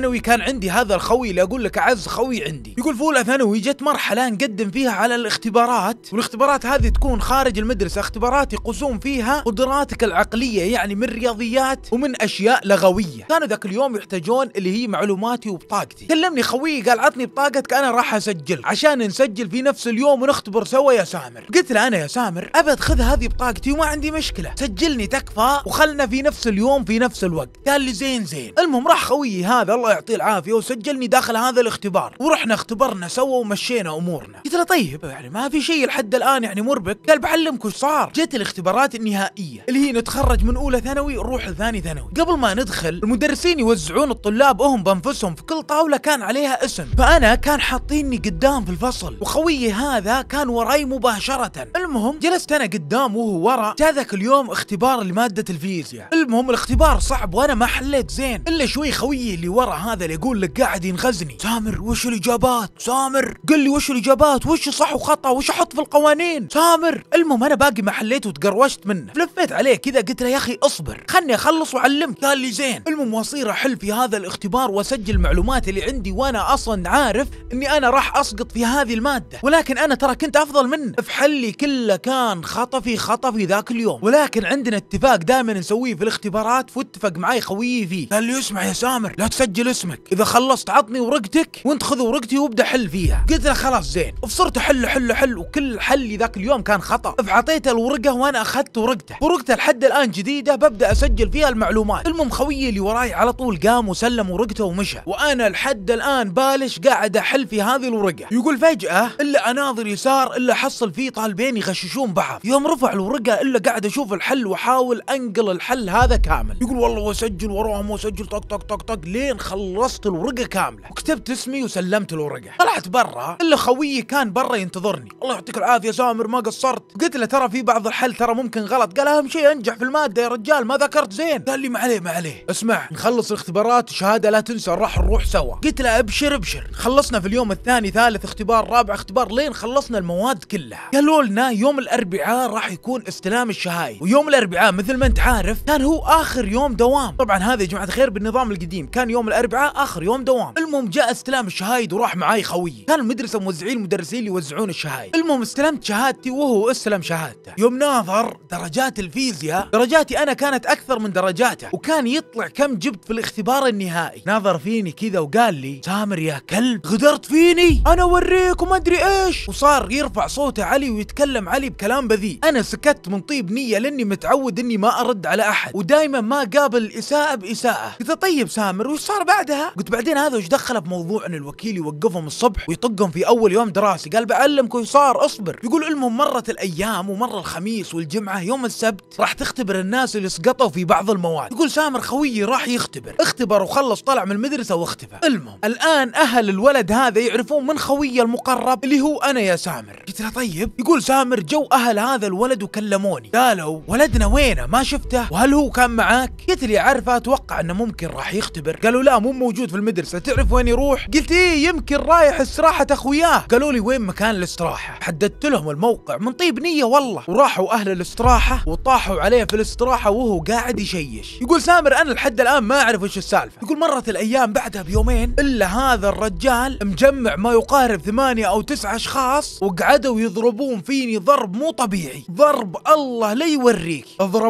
ثانوي كان عندي هذا الخوي اللي اقول لك اعز خوي عندي. يقول في اولى ثانوي جت مرحله نقدم فيها على الاختبارات، والاختبارات هذه تكون خارج المدرسه، اختبارات يقوسون فيها قدراتك العقليه، يعني من رياضيات ومن اشياء لغويه. كانوا ذاك اليوم يحتاجون اللي هي معلوماتي وبطاقتي. كلمني خوي قال عطني بطاقتك انا راح اسجل عشان نسجل في نفس اليوم ونختبر سوا يا سامر. قلت له انا يا سامر ابد خذ هذه بطاقتي وما عندي مشكله، سجلني تكفى وخلنا في نفس اليوم في نفس الوقت. قال لي زين. المهم راح خويي هذا الله يعطيه العافيه وسجلني داخل هذا الاختبار، ورحنا اختبرنا سوا ومشينا امورنا. قلت له طيب يعني ما في شيء لحد الان يعني مربك. قال بعلمك وش صار. جت الاختبارات النهائيه اللي هي نتخرج من اولى ثانوي نروح لثاني ثانوي. قبل ما ندخل المدرسين يوزعون الطلاب هم بانفسهم، في كل طاوله كان عليها اسم، فانا كان حاطيني قدام في الفصل وخويي هذا كان وراي مباشره. المهم جلست انا قدام وهو ورا. جاء ذاك اليوم اختبار لماده الفيزياء. المهم الاختبار صعب وانا ما حليت زين الا شوي. خويي اللي ورا هذا اللي يقول لك قاعد ينغزني، سامر وش الاجابات؟ سامر قل لي وش الاجابات، وش صح وخطا، وش احط في القوانين سامر. المهم انا باقي ما حليت وتقروشت منه، لفيت عليه كذا قلت له يا اخي اصبر خلني اخلص واعلمك. قال لي زين. المهم واصير احل في هذا الاختبار واسجل المعلومات اللي عندي، وانا اصلا عارف اني انا راح اسقط في هذه الماده، ولكن انا ترى كنت افضل منه. في حلي كله كان خطفي ذاك اليوم، ولكن عندنا اتفاق دائما نسويه في الاختبارات، واتفق معي خويي فيه. قال لي اسمع يا سامر لا تسجل اسمك، اذا خلصت عطني ورقتك وانت خذ ورقتي وابدا حل فيها. قلت له خلاص زين. وصرت احل وكل حلي ذاك اليوم كان خطا. فعطيته الورقه وانا اخذت ورقته لحد الان جديده ببدا اسجل فيها المعلومات. المهم خويي اللي وراي على طول قام وسلم ورقته ومشى، وانا لحد الان بالش قاعد احل في هذه الورقه. يقول فجاه الا اناظر يسار الا حصل فيه طالبين يغششون بعض، يوم رفع الورقه الا قاعد اشوف الحل واحاول انقل الحل هذا كامل. يقول والله واسجل وراهم واسجل طق لين خلصت الورقه كامله وكتبت اسمي وسلمت الورقه. طلعت برا الا خويي كان برا ينتظرني. الله يعطيك العافيه سامر ما قصرت. قلت له ترى في بعض الحل ترى ممكن غلط. قال اهم شيء انجح في الماده يا رجال ما ذكرت زين. قال لي ما عليه اسمع نخلص الاختبارات الشهاده لا تنسى راح نروح سوا. قلت له ابشر. خلصنا في اليوم الثاني ثالث اختبار رابع اختبار لين خلصنا المواد كلها. قالوا لنا يوم الاربعاء راح يكون استلام الشهايد، ويوم الاربعاء مثل ما انت عارف كان هو اخر يوم دوام. طبعا هذا يا جماعه الخير بالنظام القديم كان يوم الاربعاء اخر يوم دوام. المهم جاء استلام الشهايد وراح معاي خويي، كان المدرسه موزعين مدرسين اللي يوزعون الشهايد. المهم استلمت شهادتي وهو استلم شهادته. يوم ناظر درجات الفيزياء درجاتي انا كانت اكثر من درجاته، وكان يطلع كم جبت في الاختبار النهائي. ناظر فيني كذا وقال لي سامر يا كلب غدرت فيني انا اوريك وما ادري ايش، وصار يرفع صوته علي ويتكلم علي بكلام بذيء. انا سكت من طيب نيه لاني متعود اني ما ارد على احد ودائما ما قابل الاساءه باساءه. قلت طيب سامر وش صار بعدها؟ قلت بعدين هذا وش دخله بموضوع ان الوكيل يوقفهم الصبح ويطقهم في اول يوم دراسي؟ قال بعلمك وش صار اصبر. يقول المهم مرت الايام ومر الخميس والجمعه، يوم السبت راح تختبر الناس اللي سقطوا في بعض المواد. يقول سامر خويي راح اختبر وخلص طلع من المدرسه واختفى. المهم الان اهل الولد هذا يعرفون من خوي المقرب اللي هو انا يا سامر. قلت له طيب. يقول سامر جو اهل هذا الولد وكلموني قالوا ولدنا وينه ما شفته وهل هو كان معاك؟ قلت لي عارفه اتوقع انه ممكن راح يختبر. قالوا لا مو موجود في المدرسه، تعرف وين يروح؟ قلت ايه يمكن رايح استراحه اخوياه. قالوا لي وين مكان الاستراحه؟ حددت لهم الموقع من طيب نيه والله، وراحوا اهل الاستراحه وطاحوا عليه في الاستراحه وهو قاعد يشيش. يقول سامر انا لحد الان ما اعرف وش السالفه. يقول مرت الايام بعدها بيومين الا هذا الرجال مجمع ما يقارب 8 أو 9 اشخاص وقعدوا يضربون فيني ضرب مو طبيعي، ضرب الله لا يوريك.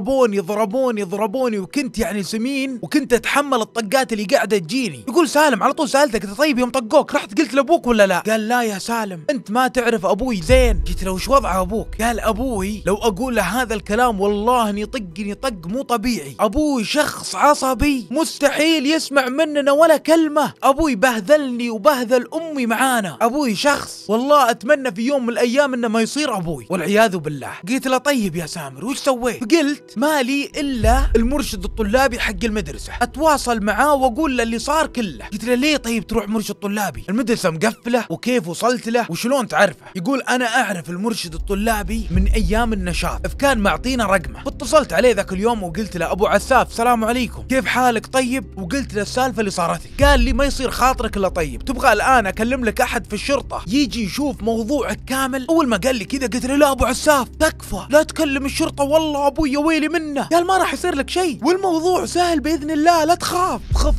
ضربوني وكنت يعني سمين وكنت اتحمل الطقات اللي قاعده تجيني. يقول سالم على طول سالتك طيب يوم طقوك رحت قلت لابوك ولا لا؟ قال لا يا سالم انت ما تعرف ابوي زين. قلت له وش وضع ابوك؟ قال ابوي لو اقول له هذا الكلام والله اني يطقني طق مو طبيعي، ابوي شخص عصبي مستحيل يسمع مننا ولا كلمه، ابوي بهذلني وبهذل امي معانا، ابوي شخص والله اتمنى في يوم من الايام انه ما يصير ابوي والعياذ بالله. قلت له طيب يا سامر وش سويت؟ قلت ما لي الا المرشد الطلابي حق المدرسه اتواصل معاه واقول له اللي صار كله. قلت له ليه طيب تروح مرشد طلابي؟ المدرسه مقفله وكيف وصلت له وشلون تعرفه؟ يقول انا اعرف المرشد الطلابي من ايام النشاط، فكان معطينا رقمه، اتصلت عليه ذاك اليوم وقلت له ابو عساف السلام عليكم كيف حالك طيب؟ وقلت له السالفه اللي صارت لي. قال لي ما يصير خاطرك الا طيب، تبغى الان اكلم لك احد في الشرطه يجي يشوف موضوعك كامل؟ اول ما قال لي كذا قلت له لا ابو عساف تكفى لا تكلم الشرطه والله ابوي ويلي منه. قال ما راح يصير لك شيء والموضوع سهل باذن الله لا تخاف. خفت ذاك اليوم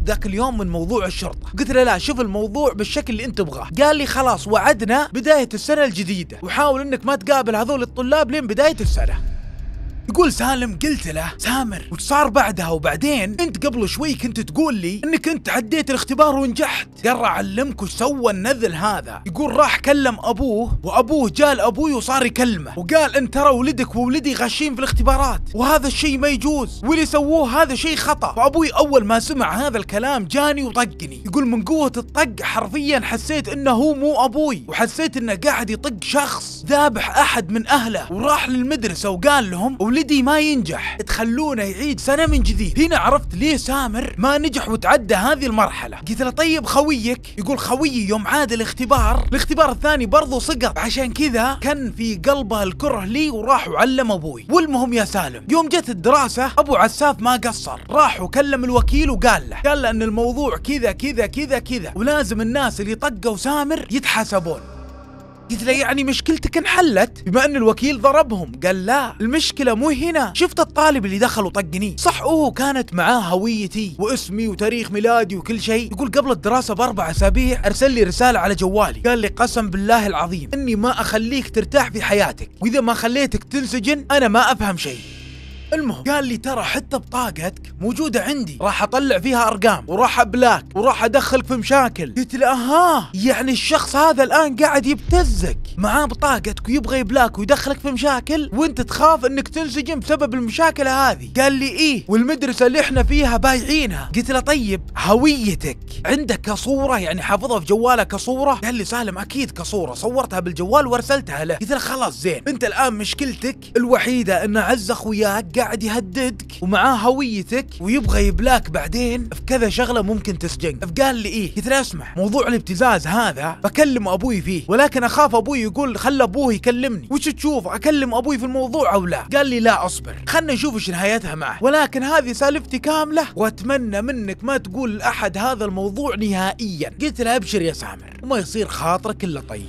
اليوم من موضوع الشرطة. قلت له لا، شوف الموضوع بالشكل اللي انت تبغاه. قال لي خلاص وعدنا بداية السنة الجديدة، وحاول انك ما تقابل هذول الطلاب لين بداية السنة. يقول سالم قلت له سامر وش صار بعدها؟ وبعدين انت قبل شوي كنت تقول لي انك انت عديت الاختبار ونجحت. قال اعلمك وش سوى النذل هذا. يقول راح كلم ابوه، وابوه جال ابوي وصار يكلمه وقال انت ترى ولدك وولدي غاشين في الاختبارات وهذا الشيء ما يجوز، واللي سووه هذا شيء خطأ. وابوي اول ما سمع هذا الكلام جاني وطقني. يقول من قوة الطق حرفيا حسيت انه هو مو ابوي، وحسيت انه قاعد يطق شخص ذابح احد من اهله. وراح للمدرسة وقال لهم ولدي ما ينجح، تخلونه يعيد سنة من جديد. هنا عرفت ليه سامر ما نجح وتعدى هذه المرحلة. قلت له طيب خويك؟ يقول خويي يوم عاد الاختبار الثاني برضو سقط، عشان كذا كان في قلبه الكره لي وراح وعلم ابوي. والمهم يا سالم يوم جت الدراسة ابو عساف ما قصر، راح وكلم الوكيل وقال له ان الموضوع كذا كذا كذا كذا، ولازم الناس اللي طقوا سامر يتحاسبون. قلت له يعني مشكلتك انحلت بما ان الوكيل ضربهم؟ قال لا، المشكلة مو هنا. شفت الطالب اللي دخل وطقني؟ صح كانت معاه هويتي واسمي وتاريخ ميلادي وكل شيء. يقول قبل الدراسة ب4 أسابيع ارسل لي رسالة على جوالي، قال لي قسم بالله العظيم اني ما اخليك ترتاح في حياتك، واذا ما خليتك تنسجن انا ما افهم شيء. المهم قال لي ترى حتى بطاقتك موجودة عندي، راح اطلع فيها ارقام وراح ابلاك وراح ادخلك في مشاكل. قلت له اها، يعني الشخص هذا الان قاعد يبتزك معاه بطاقتك ويبغى يبلاك ويدخلك في مشاكل وانت تخاف انك تنسجن بسبب المشاكل هذه. قال لي ايه، والمدرسة اللي احنا فيها بايعينها. قلت له طيب هويتك عندك كصورة، يعني حافظها في جوالك كصورة؟ قال لي سالم اكيد كصورة، صورتها بالجوال وارسلتها له. قلت له خلاص زين، انت الان مشكلتك الوحيدة ان عز اخوياك قاعد يهددك ومعاه هويتك ويبغى يبلاك بعدين في كذا شغله ممكن تسجن. فقال لي ايه؟ قلت له اسمع، موضوع الابتزاز هذا بكلم ابوي فيه، ولكن اخاف ابوي يقول خلى ابوه يكلمني. وش تشوف، اكلم ابوي في الموضوع او لا؟ قال لي لا اصبر، خلنا نشوف ايش نهايتها معه، ولكن هذه سالفتي كامله واتمنى منك ما تقول لاحد هذا الموضوع نهائيا. قلت له ابشر يا سامر وما يصير خاطرك الا طيب.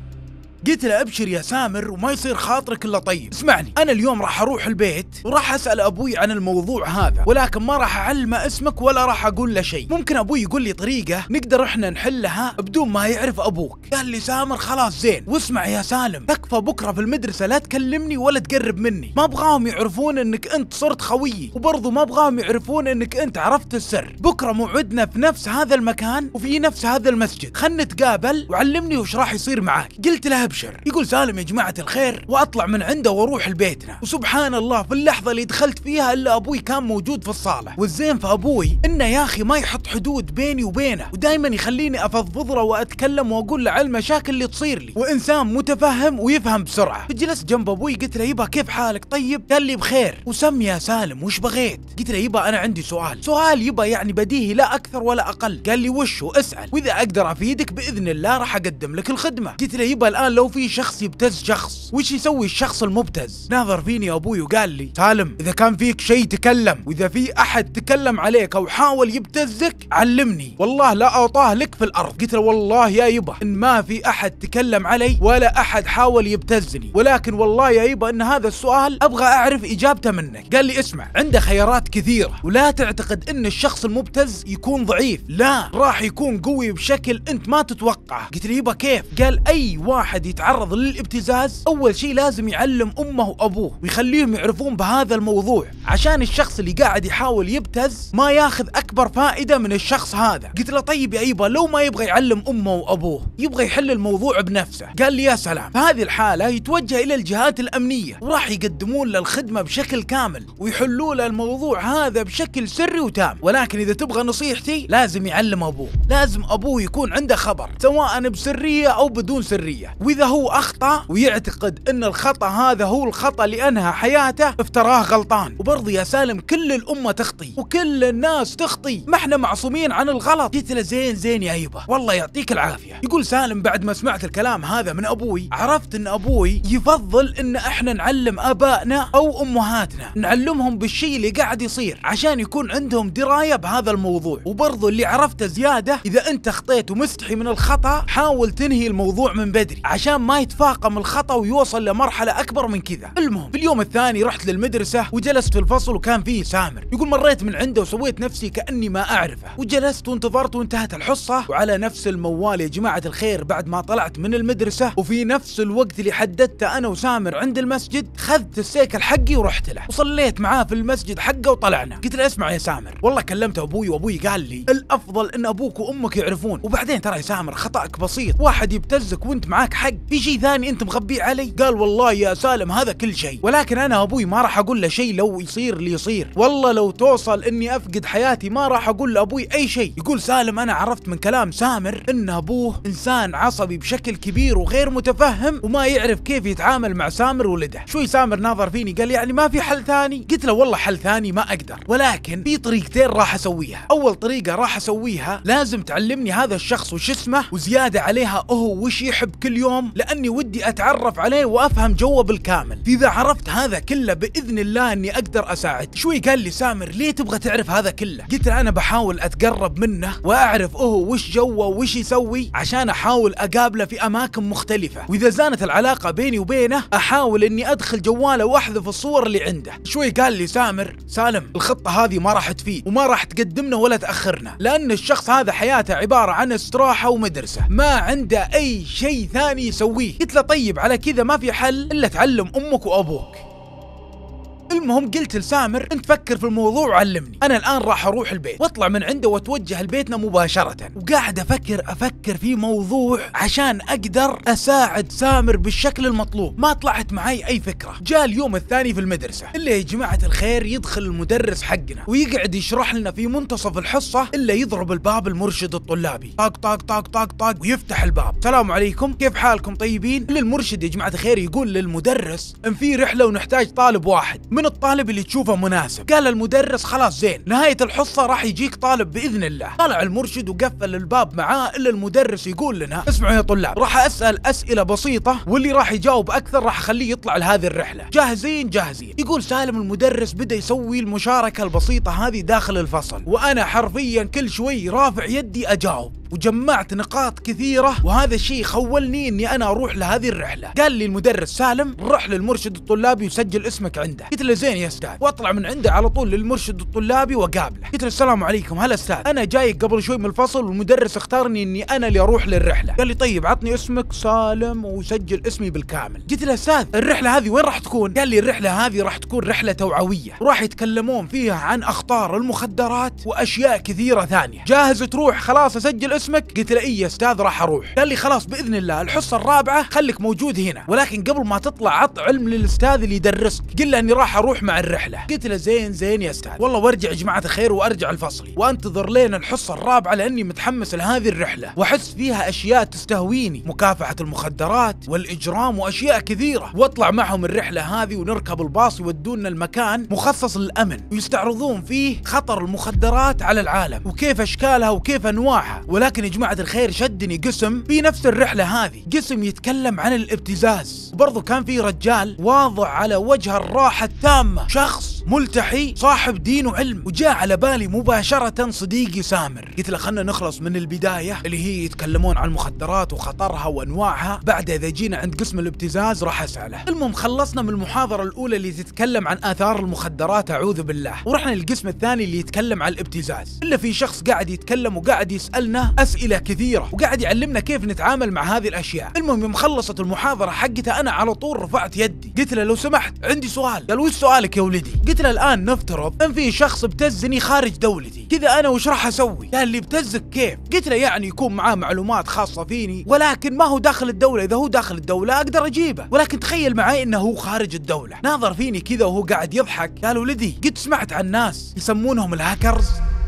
قلت له ابشر يا سامر وما يصير خاطرك الا طيب. اسمعني، انا اليوم راح اروح البيت وراح اسال ابوي عن الموضوع هذا، ولكن ما راح اعلمه اسمك ولا راح اقول له شيء. ممكن ابوي يقول لي طريقه نقدر احنا نحلها بدون ما يعرف ابوك. قال لي سامر خلاص زين، واسمع يا سالم تكفى بكره في المدرسه لا تكلمني ولا تقرب مني، ما ابغاهم يعرفون انك انت صرت خويي، وبرضه ما ابغاهم يعرفون انك انت عرفت السر. بكره موعدنا في نفس هذا المكان وفي نفس هذا المسجد، خلنا نتقابل وعلمني وش راح يصير معاك. قلت له ابشر. يقول سالم يا جماعة الخير واطلع من عنده واروح لبيتنا، وسبحان الله في اللحظة اللي دخلت فيها الا ابوي كان موجود في الصالة. والزين في ابوي انه يا اخي ما يحط حدود بيني وبينه، ودائما يخليني افضفض له واتكلم واقول له على المشاكل اللي تصير لي، وانسان متفهم ويفهم بسرعة. فجلست جنب ابوي قلت له يبا كيف حالك طيب؟ قال لي بخير. وسم يا سالم وش بغيت؟ قلت له يبا انا عندي سؤال يبا يعني بديهي لا اكثر ولا اقل. قال لي وش هو؟ اسأل، واذا اقدر افيدك باذن الله راح اقدم لك الخدمة. قلت له يبا الان لو في شخص يبتز شخص وش يسوي الشخص المبتز؟ ناظر فيني ابوي وقال لي سالم اذا كان فيك شيء تكلم، واذا في احد تكلم عليك او حاول يبتزك علمني والله لا اعطاه لك في الارض. قلت له والله يا يبا ان ما في احد تكلم علي ولا احد حاول يبتزني، ولكن والله يا يبا ان هذا السؤال ابغى اعرف اجابته منك. قال لي اسمع، عنده خيارات كثيرة ولا تعتقد ان الشخص المبتز يكون ضعيف، لا راح يكون قوي بشكل انت ما تتوقعه. قلت له يبا كيف؟ قال اي واحد يتعرض للابتزاز اول شيء لازم يعلم امه وابوه ويخليهم يعرفون بهذا الموضوع، عشان الشخص اللي قاعد يحاول يبتز ما ياخذ اكبر فائدة من الشخص هذا. قلت له طيب يا يبا لو ما يبغى يعلم امه وابوه يبغى يحل الموضوع بنفسه؟ قال لي يا سلام، في هذه الحالة يتوجه الى الجهات الامنية وراح يقدمون له الخدمة بشكل كامل ويحلوا له الموضوع هذا بشكل سري وتام. ولكن اذا تبغى نصيحتي لازم يعلم ابوه، لازم ابوه يكون عنده خبر سواء بسرية او بدون سرية، واذا هو اخطأ ويعتقد ان الخطأ هذا هو الخطأ اللي انهى حياته افتراه غلطان. وبرضه يا سالم كل الامة تخطي وكل الناس تخطي، ما احنا معصومين عن الغلط. قلت له زين يا يبا والله يعطيك العافية. يقول سالم بعد ما سمعت الكلام هذا من ابوي عرفت ان ابوي يفضل ان احنا نعلم ابائنا او امهاتنا، نعلمهم بالشيء اللي قاعد يصير عشان يكون عندهم دراية بهذا الموضوع. وبرضه اللي عرفته زيادة، اذا انت خطيت ومستحي من الخطأ حاول تنهي الموضوع من بدري عشان عشان ما يتفاقم الخطأ ويوصل لمرحلة أكبر من كذا. المهم في اليوم الثاني رحت للمدرسة وجلست في الفصل، وكان فيه سامر. يقول مريت من عنده وسويت نفسي كأني ما أعرفه، وجلست وانتظرت وانتهت الحصة. وعلى نفس الموال يا جماعة الخير، بعد ما طلعت من المدرسة وفي نفس الوقت اللي حددته أنا وسامر عند المسجد، خذت السيكل حقي ورحت له وصليت معاه في المسجد حقه وطلعنا. قلت له اسمع يا سامر، والله كلمت أبوي وأبوي قال لي الأفضل إن أبوك وأمك يعرفون، وبعدين ترى يا سامر خطأك بسيط، واحد يبتزك وانت معاك حق، في شيء ثاني انت مخبيه علي؟ قال والله يا سالم هذا كل شيء، ولكن انا ابوي ما راح اقول له شيء لو يصير اللي يصير، والله لو توصل اني افقد حياتي ما راح اقول لابوي اي شيء. يقول سالم انا عرفت من كلام سامر ان ابوه انسان عصبي بشكل كبير وغير متفهم وما يعرف كيف يتعامل مع سامر ولده. شوي سامر ناظر فيني قال يعني ما في حل ثاني؟ قلت له والله حل ثاني ما اقدر، ولكن في طريقتين راح اسويها. اول طريقة راح اسويها لازم تعلمني هذا الشخص وش اسمه، وزيادة عليها هو وش يحب كل يوم، لاني ودي اتعرف عليه وافهم جوه بالكامل. اذا عرفت هذا كله باذن الله اني اقدر اساعد. شوي قال لي سامر ليه تبغى تعرف هذا كله؟ قلت له انا بحاول اتقرب منه واعرف هو وش جوه وش يسوي عشان احاول اقابله في اماكن مختلفة، واذا زانت العلاقة بيني وبينه احاول اني ادخل جواله واحذف الصور اللي عنده. شوي قال لي سالم الخطة هذه ما راح تفيد وما راح تقدمنا ولا تاخرنا، لان الشخص هذا حياته عبارة عن استراحة ومدرسة، ما عنده اي شيء ثاني يسويه. قلت له طيب على كذا ما في حل الا تعلم امك وابوك. المهم قلت لسامر انت فكر في الموضوع وعلمني، انا الان راح اروح البيت واطلع من عنده واتوجه لبيتنا مباشرة، وقاعد افكر في موضوع عشان اقدر اساعد سامر بالشكل المطلوب. ما طلعت معي اي فكرة. جاء اليوم الثاني في المدرسة الا يا جماعة الخير يدخل المدرس حقنا ويقعد يشرح لنا في منتصف الحصة الا يضرب الباب المرشد الطلابي طاق طاق طاق طاق طاق ويفتح الباب، السلام عليكم كيف حالكم طيبين؟ للمرشد يا جماعة الخير يقول للمدرس ان في رحلة ونحتاج طالب واحد من الطالب اللي تشوفه مناسب. قال المدرس خلاص زين، نهاية الحصة راح يجيك طالب بإذن الله. طلع المرشد وقفل الباب معاه إلا المدرس يقول لنا اسمعوا يا طلاب راح أسأل أسئلة بسيطة واللي راح يجاوب أكثر راح أخليه يطلع لهذه الرحلة، جاهزين؟ يقول سالم المدرس بدأ يسوي المشاركة البسيطة هذه داخل الفصل، وأنا حرفيا كل شوي رافع يدي أجاوب وجمعت نقاط كثيرة، وهذا الشيء خولني اني انا اروح لهذه الرحلة. قال لي المدرس سالم روح للمرشد الطلابي وسجل اسمك عنده. قلت له زين يا استاذ، واطلع من عنده على طول للمرشد الطلابي وقابله. قلت له السلام عليكم هلا استاذ، انا جاي قبل شوي من الفصل والمدرس اختارني اني انا اللي اروح للرحلة. قال لي طيب عطني اسمك سالم وسجل اسمي بالكامل. قلت له استاذ الرحلة هذه وين راح تكون؟ قال لي الرحلة هذه راح تكون رحلة توعوية، راح يتكلمون فيها عن اخطار المخدرات واشياء كثيرة ثانية، جاهز تروح خلاص اسجل اسمك؟ قلت له اي يا استاذ راح اروح. قال لي خلاص باذن الله الحصه الرابعه خليك موجود هنا، ولكن قبل ما تطلع عط علم للاستاذ اللي يدرسك، قل له اني راح اروح مع الرحله. قلت له زين يا استاذ، والله وارجع يا جماعه الخير وارجع لفصلي وانتظر لين الحصه الرابعه لاني متحمس لهذه الرحله واحس فيها اشياء تستهويني، مكافحه المخدرات والاجرام واشياء كثيره، واطلع معهم الرحله هذه ونركب الباص يودونا المكان مخصص للامن ويستعرضون فيه خطر المخدرات على العالم وكيف اشكالها وكيف انواعها. ولكن يا جماعه الخير شدني قسم في نفس الرحلة هذه، قسم يتكلم عن الابتزاز، برضو كان في رجال واضع على وجه الراحة التامة، شخص ملتحي صاحب دين وعلم، وجاء على بالي مباشرة صديقي سامر. قلت له خلنا نخلص من البداية اللي هي يتكلمون عن المخدرات وخطرها وانواعها، بعد اذا جينا عند قسم الابتزاز راح اسأله. المهم خلصنا من المحاضرة الاولى اللي تتكلم عن اثار المخدرات اعوذ بالله، ورحنا للقسم الثاني اللي يتكلم عن الابتزاز، الا في شخص قاعد يتكلم وقاعد يسألنا اسئلة كثيرة وقاعد يعلمنا كيف نتعامل مع هذه الاشياء. المهم يوم خلصت المحاضرة حقتها انا على طول رفعت يدي قلت له لو سمحت عندي سؤال. قال وش سؤالك يا ولدي؟ قلت له الان نفترض ان في شخص ابتزني خارج دولتي، كذا انا وش راح اسوي؟ قال لي ابتزك كيف؟ قلت له يعني يكون معاه معلومات خاصة فيني ولكن ما هو داخل الدولة، اذا هو داخل الدولة اقدر اجيبه، ولكن تخيل معي انه هو خارج الدولة. ناظر فيني كذا وهو قاعد يضحك. قال ولدي قد سمعت عن ناس يسمونهم الهاكرز؟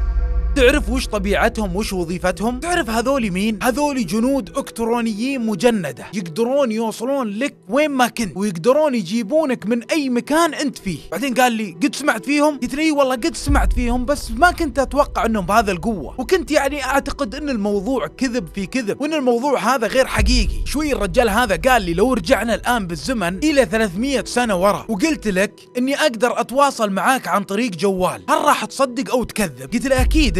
تعرف وش طبيعتهم وش وظيفتهم؟ تعرف هذول مين؟ هذول جنود الكترونيين مجندة يقدرون يوصلون لك وين ما كنت ويقدرون يجيبونك من اي مكان انت فيه. بعدين قال لي قد سمعت فيهم؟ قلت لي والله قد سمعت فيهم بس ما كنت اتوقع انهم بهذا القوة، وكنت يعني اعتقد ان الموضوع كذب في كذب وان الموضوع هذا غير حقيقي. شوي الرجال هذا قال لي لو رجعنا الان بالزمن الى 300 سنة ورا وقلت لك اني اقدر اتواصل معاك عن طريق جوال، هل راح تصدق او تكذب؟ قلت له اكيد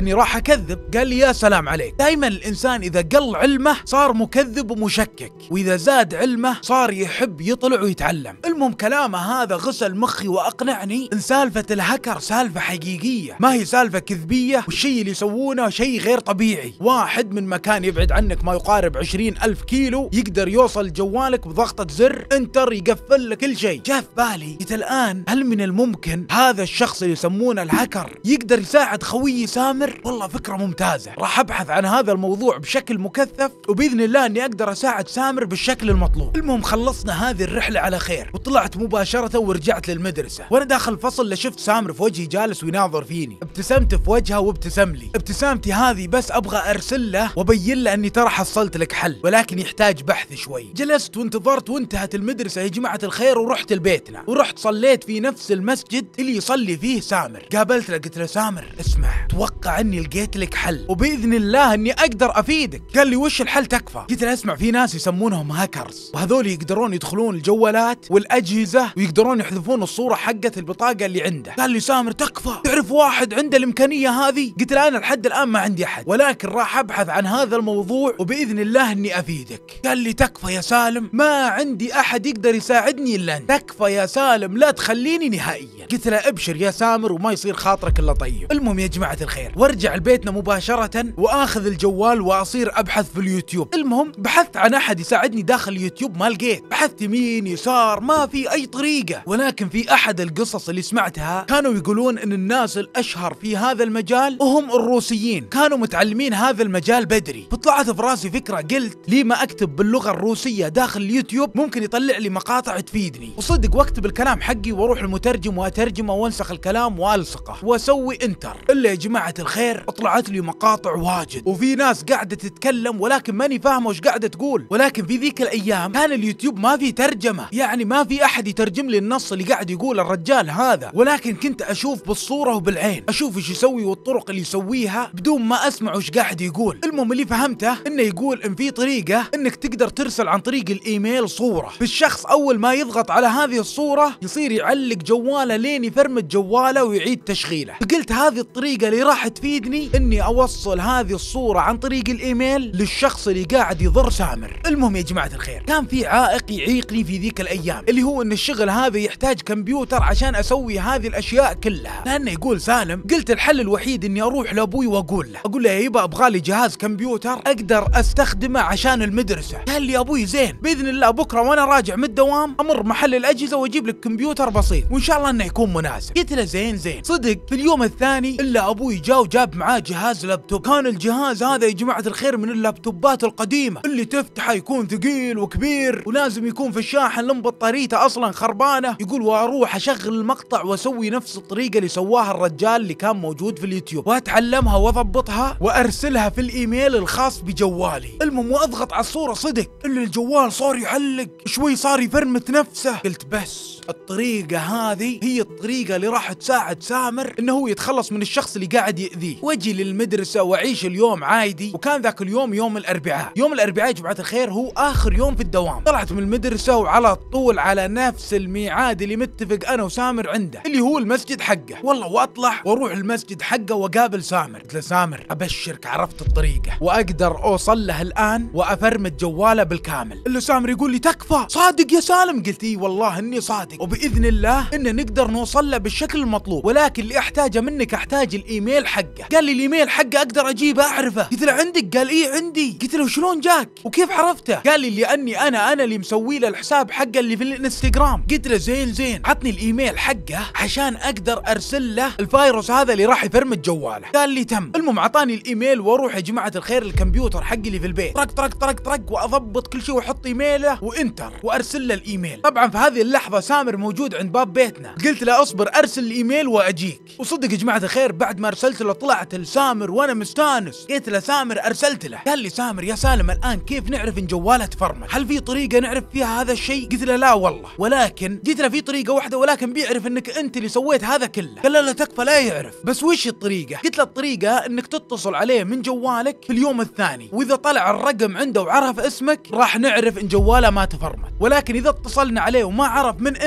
اني راح اكذب. قال لي يا سلام عليك، دائما الانسان اذا قل علمه صار مكذب ومشكك، واذا زاد علمه صار يحب يطلع ويتعلم. المهم كلامه هذا غسل مخي واقنعني ان سالفة الهكر سالفة حقيقية، ما هي سالفة كذبية، والشيء اللي يسوونه شيء غير طبيعي. واحد من مكان يبعد عنك ما يقارب 20,000 كيلو يقدر يوصل جوالك بضغطة زر انتر، يقفل لك كل شيء. جاء في بالي قلت الآن هل من الممكن هذا الشخص اللي يسمونه الهكر يقدر يساعد خويي سامر؟ والله فكرة ممتازة. راح ابحث عن هذا الموضوع بشكل مكثف، وبإذن الله اني اقدر اساعد سامر بالشكل المطلوب. المهم خلصنا هذه الرحلة على خير، وطلعت مباشرة ورجعت للمدرسة. وانا داخل الفصل لشفت سامر في وجهي جالس ويناظر فيني. ابتسمت في وجهه وابتسم لي. ابتسامتي هذه بس ابغى ارسل له وابين له اني ترى حصلت لك حل، ولكن يحتاج بحث شوي. جلست وانتظرت وانتهت المدرسة يا جماعة الخير، ورحت لبيتنا، ورحت صليت في نفس المسجد اللي يصلي فيه سامر. قابلت له قلت له سامر اسمع، توقع اني لقيت لك حل وباذن الله اني اقدر افيدك. قال لي وش الحل تكفى؟ قلت له اسمع، في ناس يسمونهم هاكرز، وهذول يقدرون يدخلون الجوالات والاجهزة ويقدرون يحذفون الصورة حقة البطاقة اللي عنده. قال لي سامر تكفى، تعرف واحد عنده الامكانية هذه؟ قلت له انا لحد الان ما عندي احد، ولكن راح ابحث عن هذا الموضوع وباذن الله اني افيدك. قال لي تكفى يا سالم، ما عندي احد يقدر يساعدني الا انت، تكفى يا سالم لا تخليني نهائيا. قلت له ابشر يا سامر وما يصير خاطرك الا طيب. المهم يا جماعة الخير، وارجع لبيتنا مباشرة واخذ الجوال واصير ابحث في اليوتيوب. المهم بحثت عن احد يساعدني داخل اليوتيوب ما لقيت، بحثت يمين يسار ما في اي طريقة. ولكن في احد القصص اللي سمعتها كانوا يقولون ان الناس الاشهر في هذا المجال وهم الروسيين، كانوا متعلمين هذا المجال بدري. فطلعت في راسي فكرة، قلت ليه ما اكتب باللغة الروسية داخل اليوتيوب، ممكن يطلع لي مقاطع تفيدني. وصدق واكتب الكلام حقي واروح المترجم واترجمه وانسخ الكلام والصقه واسوي انتر. الا يا جماعة الخير طلعت لي مقاطع واجد، وفي ناس قاعدة تتكلم ولكن ماني فاهمة وش قاعدة تقول. ولكن في ذيك الايام كان اليوتيوب ما في ترجمة، يعني ما في احد يترجم لي النص اللي قاعد يقول الرجال هذا، ولكن كنت اشوف بالصورة وبالعين، اشوف ايش يسوي والطرق اللي يسويها بدون ما اسمع وش قاعد يقول. المهم اللي فهمته انه يقول ان في طريقة انك تقدر ترسل عن طريق الايميل صورة، بالشخص اول ما يضغط على هذه الصورة يصير يعلق جواله لين يفرمت جواله ويعيد تشغيله. فقلت هذه الطريقة اللي راح تفيدني اني اوصل هذه الصورة عن طريق الايميل للشخص اللي قاعد يضر سامر. المهم يا جماعة الخير، كان في عائق يعيقني في ذيك الايام، اللي هو ان الشغل هذا يحتاج كمبيوتر عشان اسوي هذه الاشياء كلها. لانه يقول سالم، قلت الحل الوحيد اني اروح لابوي واقول له يا يبا ابغالي جهاز كمبيوتر اقدر استخدمه عشان المدرسة. قال لي ابوي زين، باذن الله بكرة وانا راجع من الدوام امر محل الاجهزة واجيب لك كمبيوتر بسيط وان شاء الله انه يكون مناسب. قلت له زين. صدق في اليوم الثاني الا ابوي جاء وجاب معاه جهاز لابتوب. كان الجهاز هذا يا جماعة الخير من اللابتوبات القديمة اللي تفتحه يكون ثقيل وكبير، ولازم يكون في الشاحن لم بطاريته اصلا خربانة. يقول واروح اشغل المقطع واسوي نفس الطريقة اللي سواها الرجال اللي كان موجود في اليوتيوب، واتعلمها واضبطها وارسلها في الايميل الخاص بجوالي. المهم واضغط على الصورة، صدق الا الجوال صار يعلق شوي، صار يفرمت نفسه. قلت بس الطريقة هذه هي الطريقة اللي راح تساعد سامر انه هو يتخلص من الشخص اللي قاعد يأذيه. واجي للمدرسة واعيش اليوم عادي. وكان ذاك اليوم يوم الاربعاء. يوم الاربعاء يا جماعة الخير هو اخر يوم في الدوام. طلعت من المدرسة وعلى طول على نفس الميعاد اللي متفق انا وسامر عنده، اللي هو المسجد حقه. والله واطلع واروح المسجد حقه واقابل سامر. قلت له سامر ابشرك عرفت الطريقة واقدر اوصل له الان وافرمت جواله بالكامل. الا سامر يقول لي تكفى صادق يا سالم؟ قلت اي والله اني صادق، وباذن الله ان نقدر نوصل له بالشكل المطلوب، ولكن اللي احتاجه منك احتاج الايميل حقه. قال لي الايميل حقه اقدر اجيبه اعرفه؟ قلت له عندك؟ قال ايه عندي. قلت له شلون جاك وكيف عرفته؟ قال لي لاني انا اللي مسوي له الحساب حقه اللي في الانستغرام. قلت له زين عطني الايميل حقه عشان اقدر ارسل له الفيروس هذا اللي راح يفرمت جواله. قال لي تم. المهم اعطاني الايميل واروح يا جماعة الخير الكمبيوتر حقي اللي في البيت، طرق واضبط كل شيء واحط ايميله وانتر وارسل له الايميل. طبعا في هذه اللحظة سامر موجود عند باب بيتنا. قلت له اصبر ارسل الايميل واجيك. وصدق يا جماعة الخير بعد ما ارسلت له طلعت لسامر وانا مستانس. قلت له سامر ارسلت له. قال لي سامر يا سالم الان كيف نعرف ان جواله تفرمت؟ هل في طريقة نعرف فيها هذا الشيء؟ قلت له لا والله، ولكن قلت له في طريقة واحدة ولكن بيعرف انك انت اللي سويت هذا كله. قال لا تكفى لا يعرف. بس وش الطريقة؟ قلت له الطريقة انك تتصل عليه من جوالك في اليوم الثاني، واذا طلع الرقم عنده وعرف اسمك راح نعرف ان جواله ما تفرمت، ولكن اذا اتصلنا عليه وما عرف من انت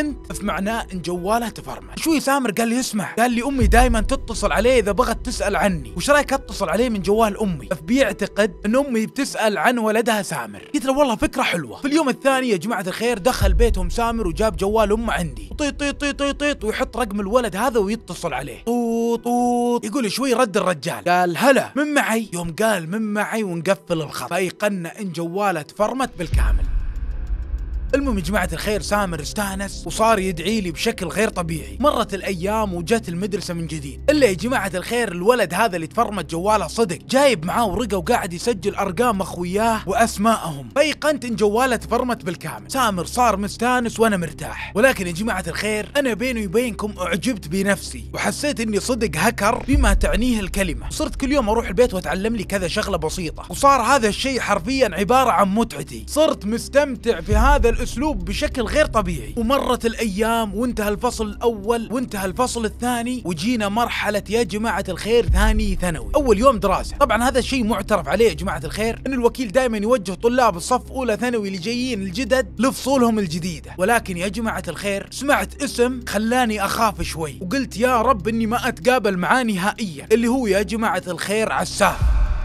فرمنت فمعناه ان جواله تفرمت. شوي سامر قال لي اسمع، قال لي امي دائما تتصل عليه اذا بغت تسال عني، وش رايك اتصل عليه من جوال امي؟ فبيعتقد ان امي بتسال عن ولدها سامر. قلت له والله فكره حلوه. في اليوم الثاني يا جماعه الخير دخل بيتهم سامر وجاب جوال امه عندي، طيط طيط طيط طيط طيط، ويحط رقم الولد هذا ويتصل عليه، طوط طوط. يقول شوي رد الرجال قال هلا من معي. يوم قال من معي ونقفل الخط فايقنا ان جواله تفرمت بالكامل. المهم يا جماعة الخير سامر استانس وصار يدعي لي بشكل غير طبيعي. مرت الايام وجت المدرسة من جديد، الا يا جماعة الخير الولد هذا اللي تفرمت جواله صدق جايب معاه ورقة وقاعد يسجل ارقام اخوياه واسماءهم. فايقنت ان جواله تفرمت بالكامل. سامر صار مستانس وانا مرتاح. ولكن يا جماعة الخير انا بيني وبينكم اعجبت بنفسي وحسيت اني صدق هكر بما تعنيه الكلمة. صرت كل يوم اروح البيت واتعلم لي كذا شغلة بسيطة، وصار هذا الشيء حرفيا عبارة عن متعتي. صرت مستمتع في هذا الاسلوب بشكل غير طبيعي. ومرت الايام وانتهى الفصل الاول وانتهى الفصل الثاني، وجينا مرحله يا جماعه الخير ثاني ثانوي، اول يوم دراسه. طبعا هذا الشيء معترف عليه يا جماعه الخير، ان الوكيل دائما يوجه طلاب الصف اولى ثانوي اللي جايين الجدد لفصولهم الجديده. ولكن يا جماعه الخير سمعت اسم خلاني اخاف شوي، وقلت يا رب اني ما اتقابل معاه نهائيا، اللي هو يا جماعه الخير عساف،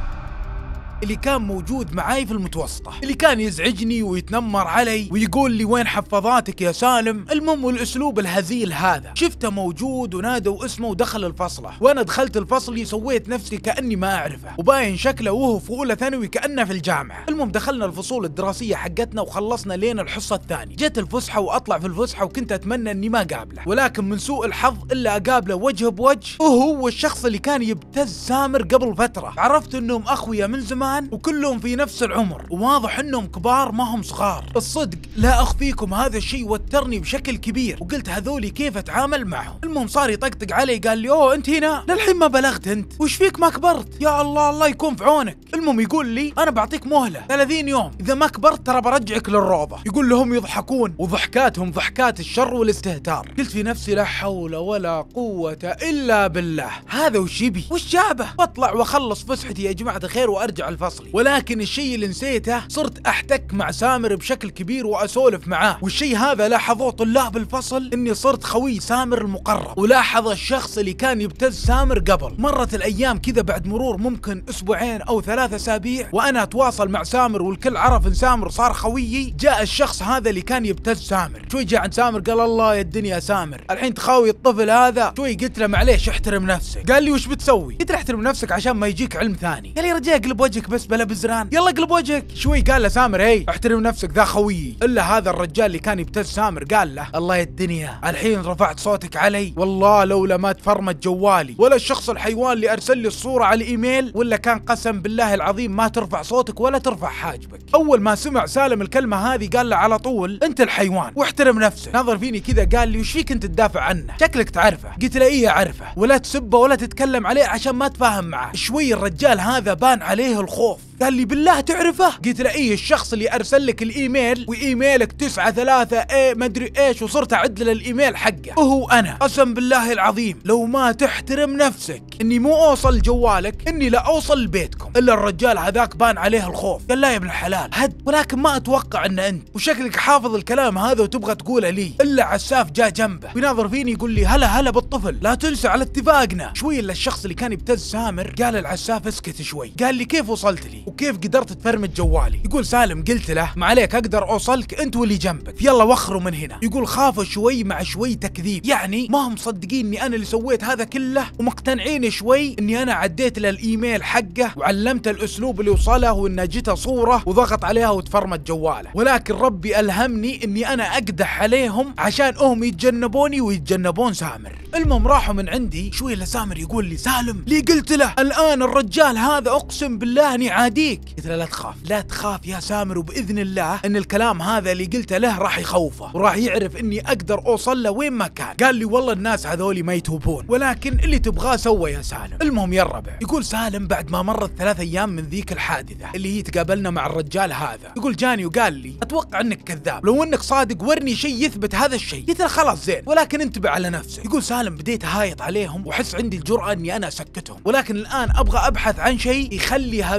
اللي كان موجود معاي في المتوسطة، اللي كان يزعجني ويتنمر علي ويقول لي وين حفاظاتك يا سالم. المهم والاسلوب الهزيل هذا شفته موجود ونادوا اسمه ودخل الفصله، وانا دخلت الفصل سويت نفسي كاني ما اعرفه، وباين شكله وهو في اولى ثانوي كانه في الجامعه. المهم دخلنا الفصول الدراسيه حقتنا وخلصنا لين الحصه الثانيه. جت الفسحه واطلع في الفسحه وكنت اتمنى اني ما اقابله، ولكن من سوء الحظ الا اقابله وجه بوجه، وهو الشخص اللي كان يبتز سامر قبل فتره. عرفت انهم اخويا من زمان وكلهم في نفس العمر، وواضح انهم كبار ما هم صغار. الصدق لا اخفيكم هذا الشيء وترني بشكل كبير، وقلت هذولي كيف اتعامل معهم. المهم صار يطقطق علي قال لي اوه انت هنا للحين ما بلغت انت، وش فيك ما كبرت؟ يا الله الله يكون في عونك. المهم يقول لي انا بعطيك مهله 30 يوم، اذا ما كبرت ترى برجعك للروضه. يقول لهم يضحكون وضحكاتهم ضحكات الشر والاستهتار. قلت في نفسي لا حول ولا قوه الا بالله، هذا وش يبي وش جابه؟ واطلع واخلص فسحتي يا جماعه الخير وارجع الفصل. ولكن الشيء اللي نسيته صرت احتك مع سامر بشكل كبير واسولف معاه، والشيء هذا لاحظوه طلاب الفصل اني صرت خوي سامر المقرب، ولاحظ الشخص اللي كان يبتز سامر قبل. مرت الايام كذا بعد مرور ممكن اسبوعين او 3 اسابيع وانا اتواصل مع سامر والكل عرف ان سامر صار خويي. جاء الشخص هذا اللي كان يبتز سامر، شوي جاء عند سامر قال الله يا الدنيا سامر الحين تخاوي الطفل هذا. شوي قلت له معليش احترم نفسك. قال لي وش بتسوي؟ قلت له احترم نفسك عشان ما يجيك علم ثاني. قال لي يا رجال اقلب وجهك بس بلا بزران، يلا اقلب وجهك. شوي قال له سامر هي احترم نفسك ذا خويي. الا هذا الرجال اللي كان يبتز سامر قال له الله يا الدنيا الحين رفعت صوتك علي، والله لولا ما تفرمت جوالي ولا الشخص الحيوان اللي ارسل لي الصوره على الايميل، ولا كان قسم بالله العظيم ما ترفع صوتك ولا ترفع حاجبك. اول ما سمع سالم الكلمه هذه قال له على طول انت الحيوان واحترم نفسك. نظر فيني كذا قال لي وش فيك انت تدافع عنه؟ شكلك تعرفه. قلت له ايه اعرفه، ولا تسبه ولا تتكلم عليه عشان ما تفاهم معاه. شوي الرجال هذا بان عليه الخوف، قال لي بالله تعرفه؟ قلت له ايه الشخص اللي ارسل لك الايميل وايميلك 93 ايه مدري ايش، وصرت اعدل الايميل حقه وهو انا. قسم بالله العظيم لو ما تحترم نفسك اني مو اوصل جوالك اني لا اوصل لبيتكم. الا الرجال هذاك بان عليه الخوف، قال لا يا ابن الحلال هد، ولكن ما اتوقع ان انت وشكلك حافظ الكلام هذا وتبغى تقوله لي. الا عساف جاء جنبه ويناظر فيني يقول لي هلا هلا بالطفل لا تنسى على اتفاقنا. شوي الا الشخص اللي كان يبتز سامر قال العساف اسكت شوي. قال لي كيف وصلت لي وكيف قدرت تفرمت جوالي؟ يقول سالم قلت له ما عليك اقدر اوصلك انت واللي جنبك، يلا وخروا من هنا. يقول خافوا شوي مع شوي تكذيب، يعني ما هم مصدقين اني انا اللي سويت هذا كله، ومقتنعين شوي اني انا عديت له الايميل حقه وعلمته الاسلوب اللي وصله وان جته صوره وضغط عليها وتفرمت جواله. ولكن ربي الهمني اني انا اقدح عليهم عشان هم يتجنبوني ويتجنبون سامر. المهم راحوا من عندي. شوي لسامر يقول لي سالم لي قلت له الان الرجال هذا اقسم بالله اني عاديك. قلت له لا تخاف لا تخاف يا سامر، وباذن الله ان الكلام هذا اللي قلته له راح يخوفه وراح يعرف اني اقدر اوصل له وين ما كان. قال لي والله الناس هذولي ما يتوبون، ولكن اللي تبغاه سوى يا سالم. المهم يا الربع يقول سالم بعد ما مرت 3 ايام من ذيك الحادثه اللي هي تقابلنا مع الرجال هذا، يقول جاني وقال لي اتوقع انك كذاب، لو انك صادق ورني شيء يثبت هذا الشيء. قلت له خلاص زين ولكن انتبه على نفسك. يقول سالم بديت اهايط عليهم واحس عندي الجرأة اني انا اسكتهم، ولكن الان ابغى ابحث عن شيء يخلي هذول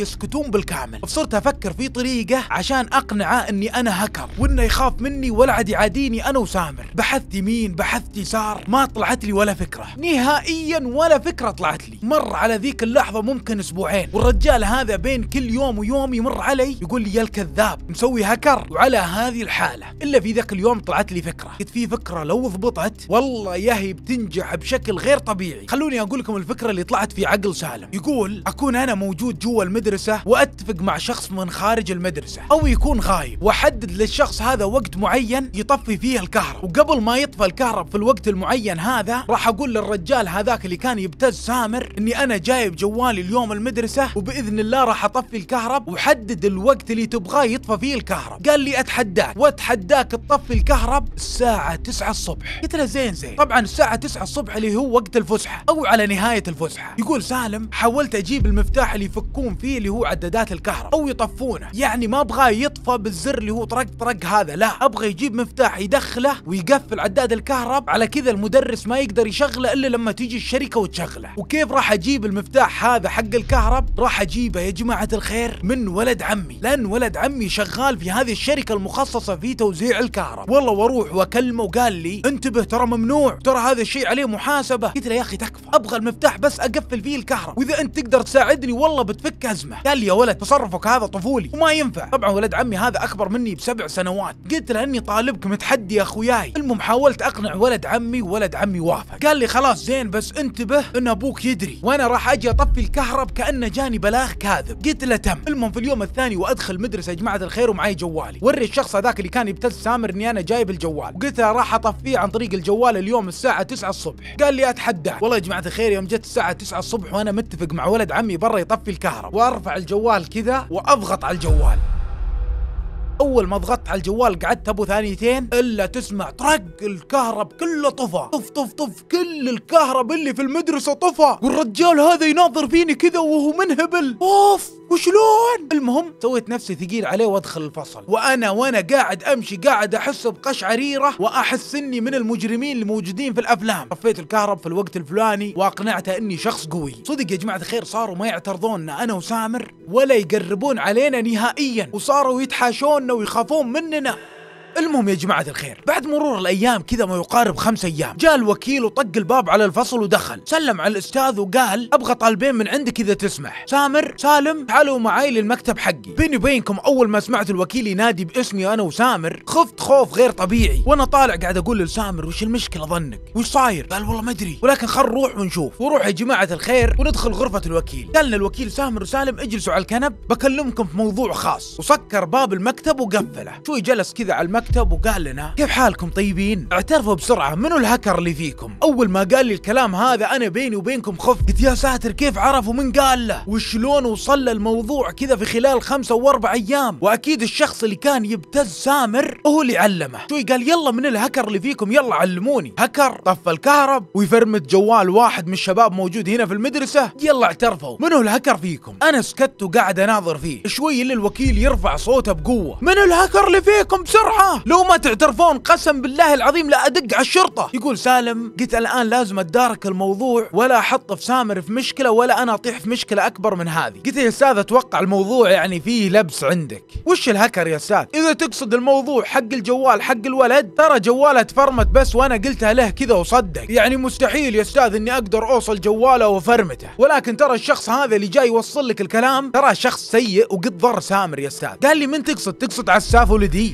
يسكتون بالكامل. فصرت افكر في طريقة عشان اقنعه اني انا هكر وانه يخاف مني ولا عاد يعاديني انا وسامر. بحثت يمين بحثت يسار، ما طلعت لي ولا فكرة نهائيا، ولا فكرة طلعت لي. مر على ذيك اللحظة ممكن اسبوعين، والرجال هذا بين كل يوم ويوم يمر علي يقول لي يا الكذاب مسوي هكر وعلى هذه الحالة. الا في ذاك اليوم طلعت لي فكرة، قلت في فكرة لو ضبطت والله ياهي بتنجح بشكل غير طبيعي. خلوني اقول لكم الفكرة اللي طلعت في عقل سالم. يقول اكون انا موجود جوا المدرسة واتفق مع شخص من خارج المدرسة او يكون غايب، واحدد للشخص هذا وقت معين يطفي فيه الكهرب، وقبل ما يطفى الكهرب في الوقت المعين هذا راح اقول للرجال هذاك اللي كان يبتز سامر اني انا جايب جوالي اليوم المدرسة وباذن الله راح اطفي الكهرب، وحدد الوقت اللي تبغاه يطفى فيه الكهرب. قال لي اتحداك واتحداك تطفي الكهرب الساعة 9 الصبح. قلت له زين. طبعا الساعة 9 الصبح اللي هو وقت الفسحة او على نهاية الفسحة. يقول سالم حاولت اجيب المفتاح اللي يفكون فيه اللي هو عدادات الكهرب او يطفونه، يعني ما ابغاه يطفى بالزر اللي هو طرق هذا، لا ابغى يجيب مفتاح يدخله ويقفل عداد الكهرب، على كذا المدرس ما يقدر يشغله الا لما تيجي الشركة وتشغله. وكيف راح اجيب المفتاح هذا حق الكهرب؟ راح اجيبه يا جماعة الخير من ولد عمي، لان ولد عمي شغال في هذه الشركة المخصصة في توزيع الكهرب. والله واروح واكلمه وقال لي انتبه ترى ممنوع، ترى هذا الشيء عليه محاسبة. قلت له يا اخي تكفى، ابغى المفتاح بس اقفل فيه الكهرب، واذا انت تقدر تساعدني والله بتفك ازمة. قال لي يا ولد تصرفك هذا طفولي وما ينفع. طبعا ولد عمي هذا اكبر مني ب7 سنوات. قلت له اني طالبك متحدي يا اخوياي. المهم حاولت اقنع ولد عمي وولد عمي وافق. قال لي خلاص زين بس انتبه ان ابوك يدري وانا راح اجي اطفي الكهرب كانه جاني بلاغ كاذب. قلت له تم. المهم في اليوم الثاني وادخل المدرسة يا جماعة الخير ومعي جوالي، وري الشخص هذاك اللي كان يبتز سامر اني انا جايب الجوال، وقلت له راح اطفيه عن طريق الجوال اليوم الساعة 9 الصبح. قال لي اتحداك. والله يا جماعة الخير يوم جت الساعة 9 الصبح وانا متفق مع ولد عمي برا يطفي الكهرب، وارفع الجوال كذا واضغط على الجوال. اول ما ضغطت على الجوال قعدت ابو ثانيتين الا تسمع طرق الكهرب كله طفى، طف كل الكهرب اللي في المدرسة طفى، والرجال هذا يناظر فيني كذا وهو منهبل. اوف وشلون؟ المهم سويت نفسي ثقيل عليه وادخل الفصل، وانا قاعد امشي قاعد احس بقشعريرة واحس اني من المجرمين اللي موجودين في الافلام. طفيت الكهرب في الوقت الفلاني واقنعته اني شخص قوي. صدق يا جماعة الخير صاروا ما يعترضون انا وسامر ولا يقربون علينا نهائيا، وصاروا يتحاشون ويخافون مننا. المهم يا جماعة الخير بعد مرور الأيام كذا ما يقارب 5 أيام جاء الوكيل وطق الباب على الفصل ودخل، سلم على الأستاذ وقال أبغى طالبين من عندك إذا تسمح. سامر سالم تعالوا معاي للمكتب حقي. بيني وبينكم أول ما سمعت الوكيل ينادي باسمي أنا وسامر خفت خوف غير طبيعي، وأنا طالع قاعد أقول لسامر وش المشكلة ظنك؟ وش صاير؟ قال والله ما أدري ولكن خل نروح ونشوف. وروح يا جماعة الخير وندخل غرفة الوكيل. قال لنا الوكيل سامر وسالم اجلسوا على الكنب بكلمكم في موضوع خاص، وسكر باب المكتب وقفله. شوي جلس كذا على المكتب وقال لنا كيف حالكم طيبين؟ اعترفوا بسرعة منو الهكر اللي فيكم؟ أول ما قال لي الكلام هذا أنا بيني وبينكم خفت، قلت يا ساتر كيف عرفوا من قال له؟ وشلون وصل الموضوع كذا في خلال 5 و4 أيام؟ وأكيد الشخص اللي كان يبتز سامر هو اللي علمه. شوي قال يلا من الهكر اللي فيكم يلا علموني. هكر طفى الكهرب ويفرمت جوال واحد من الشباب موجود هنا في المدرسة، يلا اعترفوا منو الهكر فيكم؟ أنا سكت وقاعد أناظر فيه. شوي اللي الوكيل يرفع صوته بقوة منو الهكر اللي فيكم بسرعة؟ لو ما تعترفون قسم بالله العظيم لا أدق على الشرطة. يقول سالم قلت الآن لازم أتدارك الموضوع ولا أحط في سامر في مشكلة ولا أنا أطيح في مشكلة أكبر من هذه. قلت يا أستاذ أتوقع الموضوع يعني فيه لبس عندك. وش الهكر يا أستاذ؟ إذا تقصد الموضوع حق الجوال حق الولد ترى جواله تفرمت بس وأنا قلتها له كذا وصدق، يعني مستحيل يا أستاذ إني أقدر أوصل جواله وفرمته، ولكن ترى الشخص هذا اللي جاي يوصل لك الكلام ترى شخص سيء وقد ضر سامر يا أستاذ. قال لي من تقصد عساف ولدي؟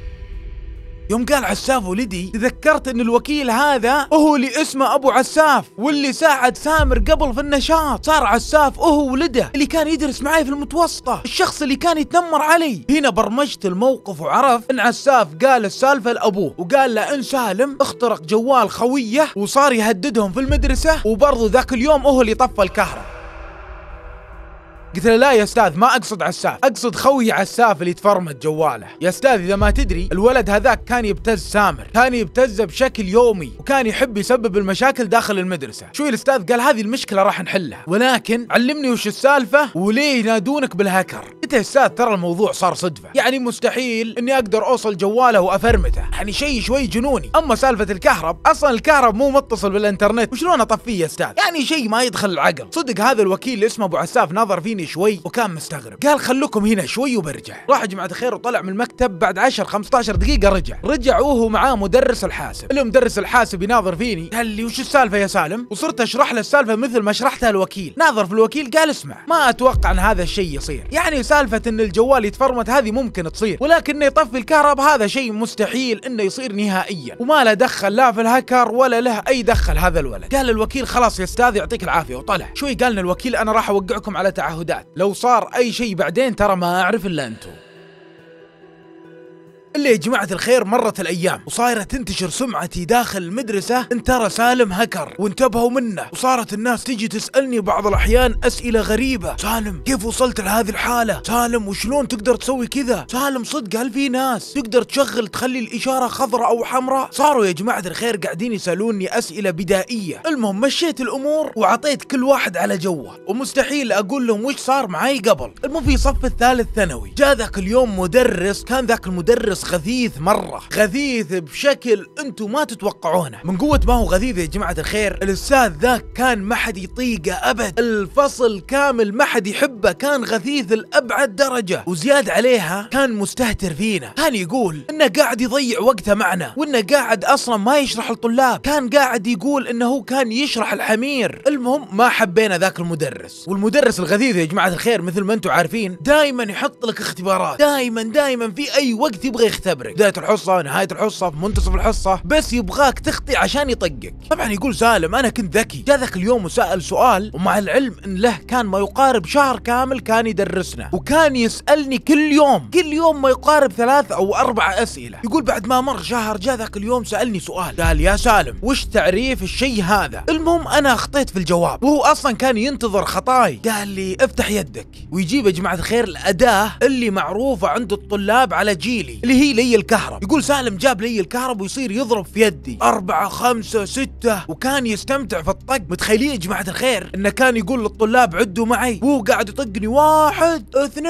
يوم قال عساف ولدي تذكرت ان الوكيل هذا هو اللي اسمه ابو عساف واللي ساعد سامر قبل في النشاط، صار عساف هو ولده اللي كان يدرس معي في المتوسطة، الشخص اللي كان يتنمر علي. هنا برمجت الموقف وعرف ان عساف قال السالفة لابوه وقال له ان سالم اخترق جوال خويه وصار يهددهم في المدرسة، وبرضه ذاك اليوم هو اللي طفى الكهرباء. قلت له لا يا أستاذ ما أقصد عساف، أقصد خوي عساف اللي تفرمت جواله. يا أستاذ إذا ما تدري الولد هذاك كان يبتز سامر، كان يبتزه بشكل يومي وكان يحب يسبب المشاكل داخل المدرسة. شوي الأستاذ قال هذه المشكلة راح نحلها ولكن علمني وش السالفة وليه ينادونك بالهكر. قلت له استاذ ترى الموضوع صار صدفة، يعني مستحيل اني اقدر اوصل جواله وافرمته، يعني شيء شوي جنوني. اما سالفة الكهرب، اصلا الكهرب مو متصل بالانترنت، وشلون اطفيه يا استاذ؟ يعني شيء ما يدخل العقل. صدق هذا الوكيل اللي اسمه ابو عساف نظر فيني شوي وكان مستغرب، قال خلوكم هنا شوي وبرجع. راح يا جماعة الخير وطلع من المكتب، بعد 10-15 دقيقة رجع وهو معاه مدرس الحاسب. مدرس الحاسب يناظر فيني، قال لي وش السالفة يا سالم؟ وصرت اشرح له السالفة مثل ما شرحتها الوكيل. ناظر في الوكيل قال اسمع، ما اتوقع ان هذا الشيء يصير، يعني سالفة ان الجوال يتفرمت هذه ممكن تصير، ولكن انه يطفي الكهرب هذا شيء مستحيل انه يصير نهائيا، وما له دخل لا في الهكر ولا له اي دخل هذا الولد. قال الوكيل خلاص يا استاذ يعطيك العافية وطلع. شوي قالنا الوكيل انا راح اوقعكم على تعهدات، لو صار اي شيء بعدين ترى ما اعرف الا انتم. اللي يا جماعة الخير مرت الأيام وصايرة تنتشر سمعتي داخل المدرسة إن ترى سالم هكر وانتبهوا منه، وصارت الناس تجي تسألني بعض الأحيان أسئلة غريبة، سالم كيف وصلت لهذه الحالة؟ سالم وشلون تقدر تسوي كذا؟ سالم صدق هل في ناس تقدر تخلي الإشارة خضراء أو حمراء؟ صاروا يا جماعة الخير قاعدين يسألوني أسئلة بدائية. المهم مشيت الأمور وعطيت كل واحد على جوه، ومستحيل أقول لهم وش صار معي قبل. المهم في صف الثالث ثانوي جاء ذاك اليوم مدرس، كان ذاك المدرس غثيث مرة، غثيث بشكل انتم ما تتوقعونه. من قوة ما هو غثيث يا جماعة الخير، الأستاذ ذاك كان ما حد يطيقه أبد، الفصل كامل ما حد يحبه، كان غثيث لأبعد درجة، وزياد عليها كان مستهتر فينا، كان يقول إنه قاعد يضيع وقته معنا، وإنه قاعد أصلا ما يشرح الطلاب، كان قاعد يقول إنه هو كان يشرح الحمير. المهم ما حبينا ذاك المدرس. والمدرس الغثيث يا جماعة الخير مثل ما انتم عارفين دائما يحط لك اختبارات، دائما في أي وقت يبغى يختبرك، بداية الحصة، نهاية الحصة، في منتصف الحصة، بس يبغاك تخطي عشان يطقك. طبعا يقول سالم انا كنت ذكي، جاء ذاك اليوم وسأل سؤال، ومع العلم ان له كان ما يقارب شهر كامل كان يدرسنا، وكان يسألني كل يوم ما يقارب 3 أو 4 أسئلة. يقول بعد ما مر شهر جاء ذاك اليوم سألني سؤال، قال يا سالم وش تعريف الشيء هذا؟ المهم انا اخطيت في الجواب، وهو اصلا كان ينتظر خطاي، قال لي افتح يدك، ويجيب يا جماعة الخير الأداة اللي معروفة عند الطلاب على جيلي اللي هي لي الكهرب. يقول سالم جاب لي الكهرب ويصير يضرب في يدي 4 5 6، وكان يستمتع في الطق. متخيلين يا جماعة الخير انه كان يقول للطلاب عدوا معي، وهو قاعد يطقني 1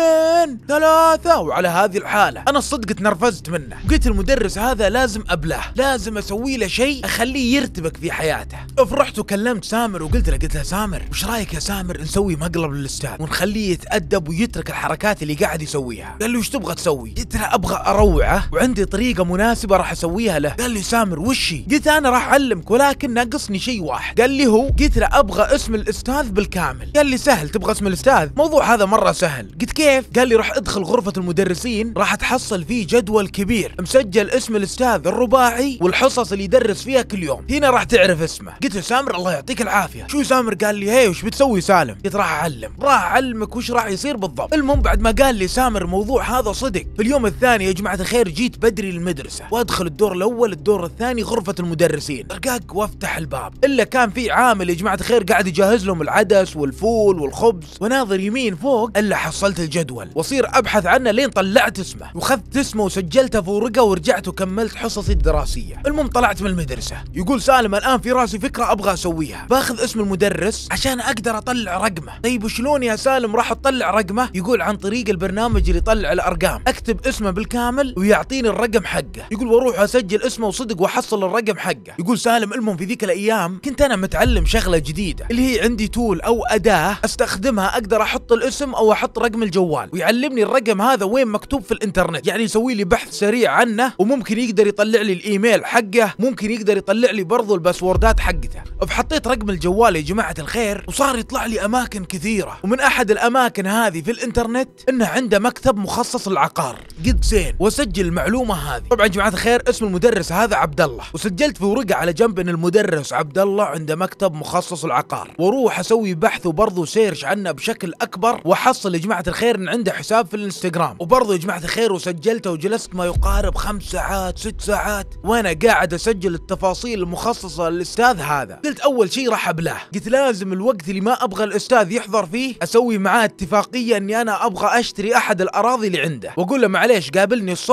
2 3، وعلى هذه الحالة انا الصدق تنرفزت منه، قلت المدرس هذا لازم ابلاه، لازم اسوي له شيء اخليه يرتبك في حياته. فرحت وكلمت سامر وقلت له سامر وش رايك يا سامر نسوي مقلب للاستاذ ونخليه يتأدب ويترك الحركات اللي قاعد يسويها؟ قال لي وش تبغى تسوي؟ قلت له ابغى اروعه وعندي طريقة مناسبة راح اسويها له. قال لي سامر وشي؟ قلت انا راح اعلمك ولكن ناقصني شيء واحد. قال لي هو؟ قلت له ابغى اسم الاستاذ بالكامل. قال لي سهل، تبغى اسم الاستاذ؟ موضوع هذا مرة سهل. قلت كيف؟ قال لي راح ادخل غرفة المدرسين، راح تحصل فيه جدول كبير مسجل اسم الاستاذ الرباعي والحصص اللي يدرس فيها كل يوم، هنا راح تعرف اسمه. قلت له سامر الله يعطيك العافية. شو سامر؟ قال لي هي وش بتسوي سالم؟ قلت راح اعلمك وش راح يصير بالضبط. المهم بعد ما قال لي سامر الموضوع هذا صدق، في اليوم الثاني يا جماعة الخير جيت بدري للمدرسة وادخل الدور الاول، الدور الثاني غرفة المدرسين، رقاق وافتح الباب الا كان في عامل يا جماعة الخير قاعد يجهز لهم العدس والفول والخبز، وناظر يمين فوق الا حصلت الجدول واصير ابحث عنه لين طلعت اسمه واخذت اسمه وسجلته في ورقة ورجعت وكملت حصصي الدراسية. المهم طلعت من المدرسة، يقول سالم الان في راسي فكرة ابغى اسويها، باخذ اسم المدرس عشان اقدر اطلع رقمه. طيب وشلون يا سالم راح تطلع رقمه؟ يقول عن طريق البرنامج اللي يطلع الارقام، اكتب اسمه بالكامل ويعطيني الرقم حقه. يقول واروح اسجل اسمه وصدق واحصل الرقم حقه. يقول سالم المهم في ذيك الايام كنت انا متعلم شغله جديده اللي هي عندي تول او اداه استخدمها اقدر احط الاسم او احط رقم الجوال ويعلمني الرقم هذا وين مكتوب في الانترنت، يعني يسوي لي بحث سريع عنه وممكن يقدر يطلع لي الايميل حقه، ممكن يقدر يطلع لي برضو الباسوردات حقته. فحطيت رقم الجوال يا جماعه الخير وصار يطلع لي اماكن كثيره، ومن احد الاماكن هذه في الانترنت انه عنده مكتب مخصص للعقار. قد زين واسجل المعلومه هذه. طبعا يا جماعه الخير اسم المدرس هذا عبد الله، وسجلت في ورقه على جنب ان المدرس عبد الله عنده مكتب مخصص للعقار، واروح اسوي بحث وبرضه سيرش عنه بشكل اكبر، واحصل يا جماعه الخير ان عنده حساب في الانستغرام، وبرضه يا جماعه الخير وسجلته وجلست ما يقارب 5 ساعات 6 ساعات وانا قاعد اسجل التفاصيل المخصصه للاستاذ هذا. قلت اول شيء راح ابلاه، قلت لازم الوقت اللي ما ابغى الاستاذ يحضر فيه اسوي معاه اتفاقيه اني انا ابغى اشتري احد الاراضي اللي عنده واقول له معليش قابلني الصبح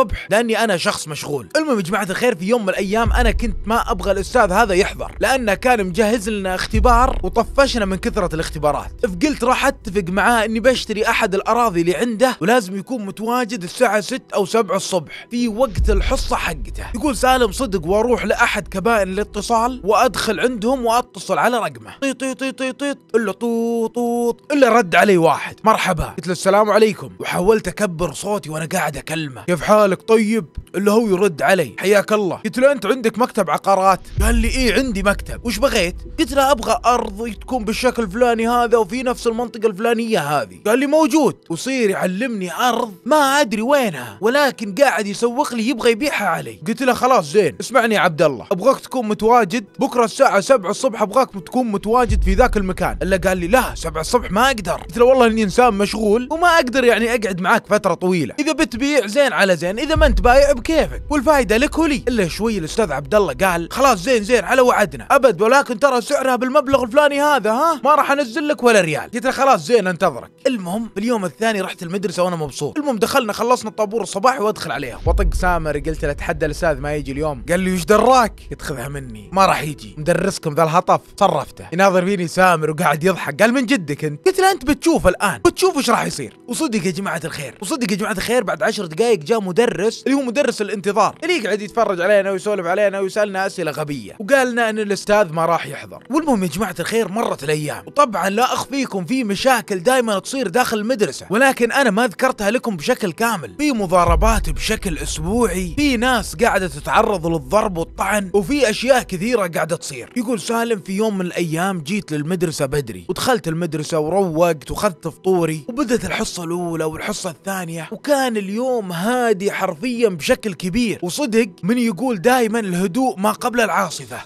الصبح لاني انا شخص مشغول. المهم يا جماعة الخير في يوم من الايام انا كنت ما ابغى الاستاذ هذا يحضر لانه كان مجهز لنا اختبار وطفشنا من كثرة الاختبارات، فقلت راح اتفق معاه اني بشتري احد الاراضي اللي عنده ولازم يكون متواجد الساعة 6 او 7 الصبح في وقت الحصة حقته. يقول سالم صدق واروح لاحد كبائن الاتصال وادخل عندهم واتصل على رقمه، طيط طيط طيط طيط الا طوط طوط الا رد علي واحد مرحبا. قلت له السلام عليكم وحاولت اكبر صوتي وانا قاعد اكلمه، كيف حالك طيب؟ الا هو يرد علي حياك الله. قلت له انت عندك مكتب عقارات؟ قال لي ايه عندي مكتب، وش بغيت؟ قلت له ابغى ارض تكون بالشكل الفلاني هذا وفي نفس المنطقة الفلانية هذه. قال لي موجود، وصير يعلمني ارض ما ادري وينها ولكن قاعد يسوق لي يبغى يبيعها علي. قلت له خلاص زين اسمعني يا عبد الله، ابغاك تكون متواجد بكره الساعة 7 الصبح، ابغاك تكون متواجد في ذاك المكان. الا قال لي لا 7 الصبح ما اقدر. قلت له والله اني انسان مشغول وما اقدر يعني اقعد معاك فترة طويلة، اذا بتبيع زين على زين، اذا ما انت بايع بكيفك والفايدة لك ولي. الا شوي الاستاذ عبد الله قال خلاص زين على وعدنا ابد، ولكن ترى سعرها بالمبلغ الفلاني هذا، ها ما راح انزل لك ولا ريال. قلت له خلاص زين انتظرك. المهم في اليوم الثاني رحت المدرسة وانا مبسوط. المهم دخلنا خلصنا الطابور الصباحي وادخل عليهم وطق سامر، قلت له اتحدى الاستاذ ما يجي اليوم. قال لي وش دراك؟ يتخذها مني ما راح يجي، مدرسكم ذا الهطف. صرفته يناظر فيني سامر وقاعد يضحك، قال من جدك انت؟ قلت له انت بتشوف الان، بتشوف وش راح يصير. وصدق يا جماعة الخير بعد 10 دقائق جاء مدرس اللي هو مدرس الانتظار اللي يقعد يتفرج علينا ويسولف علينا ويسالنا اسئله غبيه، وقال لنا ان الاستاذ ما راح يحضر. والمهم يا جماعة الخير مرت الايام، وطبعا لا اخفيكم في مشاكل دائما تصير داخل المدرسة، ولكن انا ما ذكرتها لكم بشكل كامل. في مضاربات بشكل اسبوعي، في ناس قاعدة تتعرض للضرب والطعن، وفي اشياء كثيرة قاعدة تصير. يقول سالم في يوم من الايام جيت للمدرسة بدري ودخلت المدرسة وروقت وخذت فطوري وبدت الحصة الاولى والحصة الثانية، وكان اليوم هادي حرفيا بشكل كبير. وصدق من يقول دائما الهدوء ما قبل العاصفة.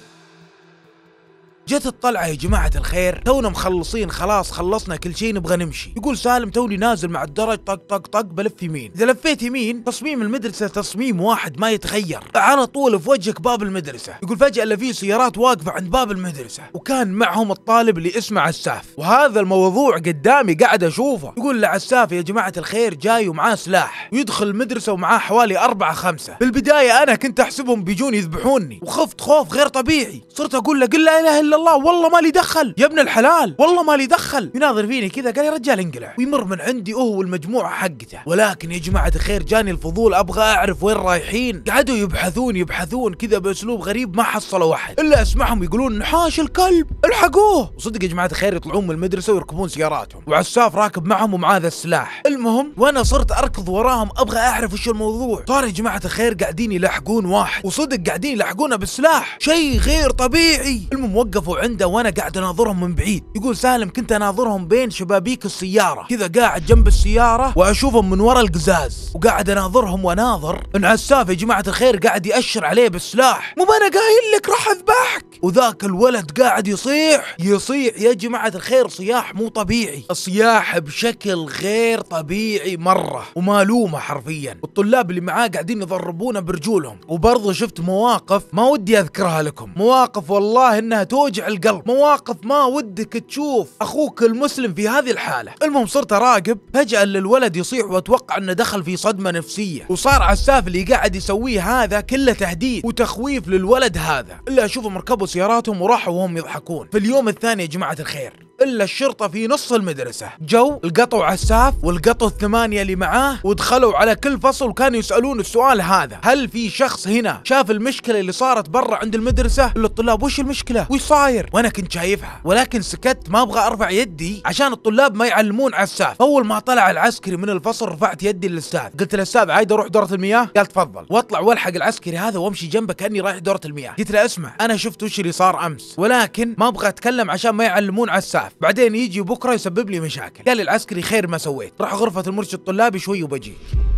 جت الطلعة يا جماعة الخير، تونا مخلصين خلاص خلصنا كل شيء نبغى نمشي. يقول سالم توني نازل مع الدرج طق طق طق بلف يمين، إذا لفيت يمين تصميم المدرسة تصميم واحد ما يتغير، على طول في وجهك باب المدرسة. يقول فجأة إلا في سيارات واقفة عند باب المدرسة وكان معهم الطالب اللي اسمه عساف، وهذا الموضوع قدامي قاعد أشوفه. يقول لعساف يا جماعة الخير جاي ومعاه سلاح ويدخل المدرسة ومعاه حوالي 4 5. في البداية أنا كنت أحسبهم بيجون يذبحوني وخفت خوف غير طبيعي، صرت أقول له قل لا إله إلا الله والله ما لي دخل يا ابن الحلال والله ما لي دخل. يناظر فيني كذا قال يا رجال انقلع ويمر من عندي هو والمجموعة حقته. ولكن يا جماعة الخير جاني الفضول ابغى اعرف وين رايحين، قعدوا يبحثون كذا باسلوب غريب ما حصلوا واحد الا اسمعهم يقولون نحاش الكلب الحقوه. وصدق يا جماعة الخير يطلعون من المدرسة ويركبون سياراتهم وعساف راكب معهم ومعاه ذا السلاح. المهم وانا صرت اركض وراهم ابغى اعرف وش الموضوع. صار يا جماعة الخير قاعدين يلحقون واحد، وصدق قاعدين يلحقونه بالسلاح شيء غير طبيعي. المهم وقفوا عنده وانا قاعد اناظرهم من بعيد. يقول سالم كنت اناظرهم بين شبابيك السيارة كذا، قاعد جنب السيارة واشوفهم من ورا القزاز، وقاعد اناظرهم واناظر ان عساف يا جماعة الخير قاعد يأشر عليه بالسلاح. مو انا قايل لك راح اذبحك؟ وذاك الولد قاعد يصيح يا جماعة الخير صياح مو طبيعي، صياح بشكل غير طبيعي مرة ومالومة حرفيا. والطلاب اللي معاه قاعدين يضربونه برجولهم. وبرضه شفت مواقف ما ودي اذكرها لكم، مواقف والله انها توجع القلب، مواقف ما ودك تشوف اخوك المسلم في هذه الحالة. المهم صرت اراقب، فجأة الولد يصيح واتوقع انه دخل في صدمة نفسية، وصار عساف اللي قاعد يسويه هذا كله تهديد وتخويف للولد هذا. الا اشوفهم ركبوا سياراتهم وراحوا وهم يضحكون. في اليوم الثاني يا جماعة الخير الا الشرطة في نص المدرسة جو القطوا عساف والقطوا ال8 اللي معاه ودخلوا على كل فصل وكانوا يسألون السؤال هذا: هل في شخص هنا شاف المشكلة اللي صارت برا عند المدرسة؟ الطلاب وش المشكلة؟ وش صاير؟ وانا كنت شايفها ولكن سكت، ما ابغى ارفع يدي عشان الطلاب ما يعلمون عساف. اول ما طلع العسكري من الفصل رفعت يدي للاستاذ، قلت للاستاذ عايد اروح دورة المياه؟ قال تفضل، واطلع والحق العسكري هذا وامشي جنبه كاني رايح دورة المياه. قلت له اسمع انا شفت وش اللي صار امس ولكن ما ابغى اتكلم عشان ما يعلمون عساف، بعدين يجي بكره يسبب لي مشاكل. قال العسكري خير ما سويت، راح غرفة المرشد الطلابي شوي وبجيك.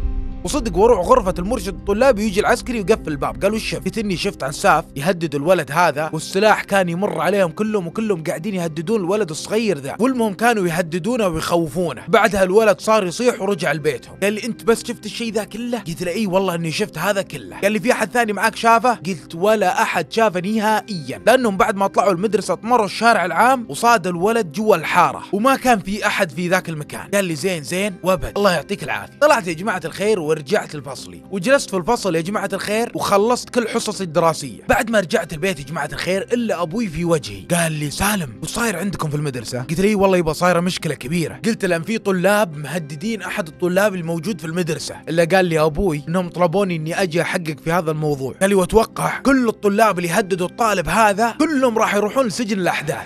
وصدق وروح غرفة المرشد الطلابي ويجي العسكري ويقفل الباب. قال وش شفت؟ قلت اني شفت عساف يهدد الولد هذا والسلاح كان يمر عليهم كلهم وكلهم قاعدين يهددون الولد الصغير ذا، والمهم كانوا يهددونه ويخوفونه. بعدها الولد صار يصيح ورجع لبيتهم. قال لي انت بس شفت الشيء ذا كله؟ قلت له اي والله اني شفت هذا كله. قال لي في احد ثاني معاك شافه؟ قلت ولا احد شافه نهائيا، لانهم بعد ما طلعوا المدرسة طمروا الشارع العام وصاد الولد جوا الحارة وما كان في احد في ذاك المكان. قال لي زين وابد الله يعطيك العافية. طلعت يا جماعة الخير ورجعت لفصلي، وجلست في الفصل يا جماعة الخير وخلصت كل حصصي الدراسية. بعد ما رجعت البيت يا جماعة الخير إلا أبوي في وجهي قال لي سالم وش صاير عندكم في المدرسة؟ قلت له والله يبا صايرة مشكلة كبيرة. قلت له في طلاب مهددين أحد الطلاب الموجود في المدرسة. إلا قال لي أبوي إنهم طلبوني إني أجي أحقق في هذا الموضوع. قال لي وأتوقع كل الطلاب اللي هددوا الطالب هذا كلهم راح يروحون لسجن الأحداث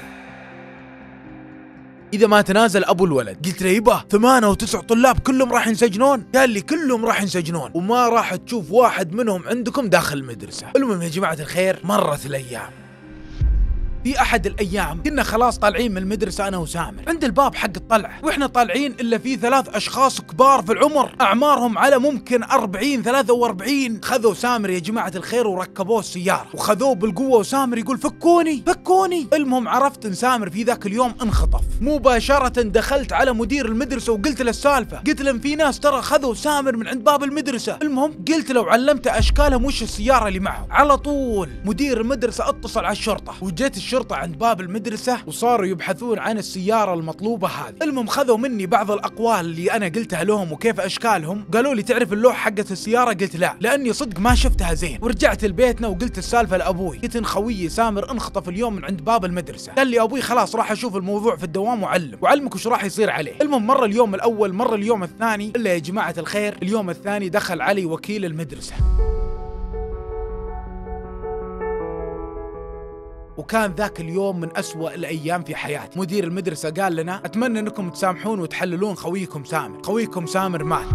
إذا ما تنازل أبو الولد. قلت له يبا 8 و9 طلاب كلهم راح ينسجنون؟ قال لي كلهم راح ينسجنون وما راح تشوف واحد منهم عندكم داخل المدرسة. المهم يا جماعة الخير مرت الأيام. في أحد الأيام كنا خلاص طالعين من المدرسة أنا وسامر عند الباب حق الطلعة، وإحنا طالعين إلا في 3 أشخاص كبار في العمر أعمارهم على ممكن 40 43. خذوا سامر يا جماعة الخير وركبوه السيارة وخذوه بالقوة، وسامر يقول فكوني فكوني. المهم عرفت إن سامر في ذاك اليوم انخطف. مباشرة دخلت على مدير المدرسة وقلت له السالفة، قلت له في ناس ترى خذوا سامر من عند باب المدرسة. المهم قلت له وعلمته أشكالهم وش السيارة اللي معهم. على طول مدير المدرسة اتصل على الشرطة، وجت الشرطة عند باب المدرسة وصاروا يبحثون عن السيارة المطلوبة هذه. المهم خذوا مني بعض الأقوال اللي أنا قلتها لهم وكيف أشكالهم. قالوا لي تعرف اللوحة حقت السيارة؟ قلت لا لأني صدق ما شفتها زين. ورجعت لبيتنا وقلت السالفة لأبوي، قلت إن خويي سامر انخطف اليوم من عند باب المدرسة. قال لي أبوي خلاص راح أشوف الموضوع في الدوام وعلمك وش راح يصير عليه. المهم مر اليوم الأول، مر اليوم الثاني، إلا يا جماعة الخير اليوم الثاني دخل علي وكيل المدرسة، وكان ذاك اليوم من أسوأ الأيام في حياتي. مدير المدرسة قال لنا أتمنى أنكم تسامحون وتحللون خويكم سامر. خويكم سامر مات،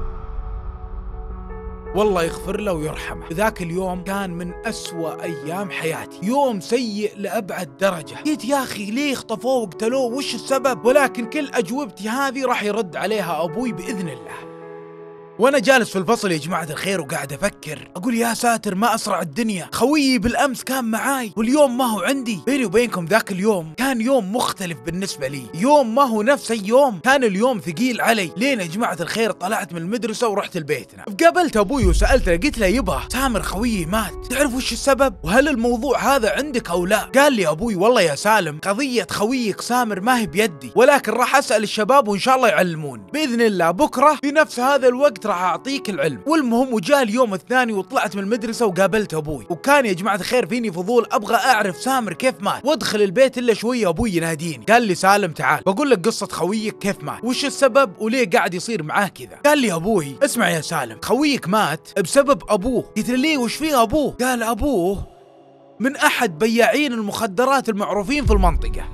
والله يغفر له ويرحمه. ذاك اليوم كان من أسوأ أيام حياتي، يوم سيء لأبعد درجة. قلت يا أخي ليه اخطفوه وقتلوه وش السبب؟ ولكن كل أجوبتي هذه راح يرد عليها أبوي بإذن الله. وانا جالس في الفصل يا جماعة الخير وقاعد افكر اقول يا ساتر ما اسرع الدنيا، خويي بالامس كان معاي واليوم ما هو عندي. بيني وبينكم ذاك اليوم كان يوم مختلف بالنسبة لي، يوم ما هو نفس اليوم، كان اليوم ثقيل علي. لين يا جماعة الخير طلعت من المدرسة ورحت لبيتنا، قابلت ابوي وسألته، قلت له يبا سامر خويي مات، تعرف وش السبب؟ وهل الموضوع هذا عندك او لا؟ قال لي ابوي والله يا سالم قضية خويك سامر ما هي بيدي، ولكن راح اسأل الشباب وان شاء الله يعلمون بإذن الله. بكرة في نفس هذا الوقت راح اعطيك العلم. والمهم وجاء اليوم الثاني وطلعت من المدرسة وقابلت ابوي، وكان يا جماعة الخير فيني فضول ابغى اعرف سامر كيف مات. وادخل البيت الا شوية ابوي يناديني، قال لي سالم تعال بقول لك قصة خويك كيف مات، وش السبب وليه قاعد يصير معاه كذا. قال لي ابوي اسمع يا سالم خويك مات بسبب ابوه. قلت له ليه وش فيه ابوه؟ قال ابوه من احد بياعين المخدرات المعروفين في المنطقة،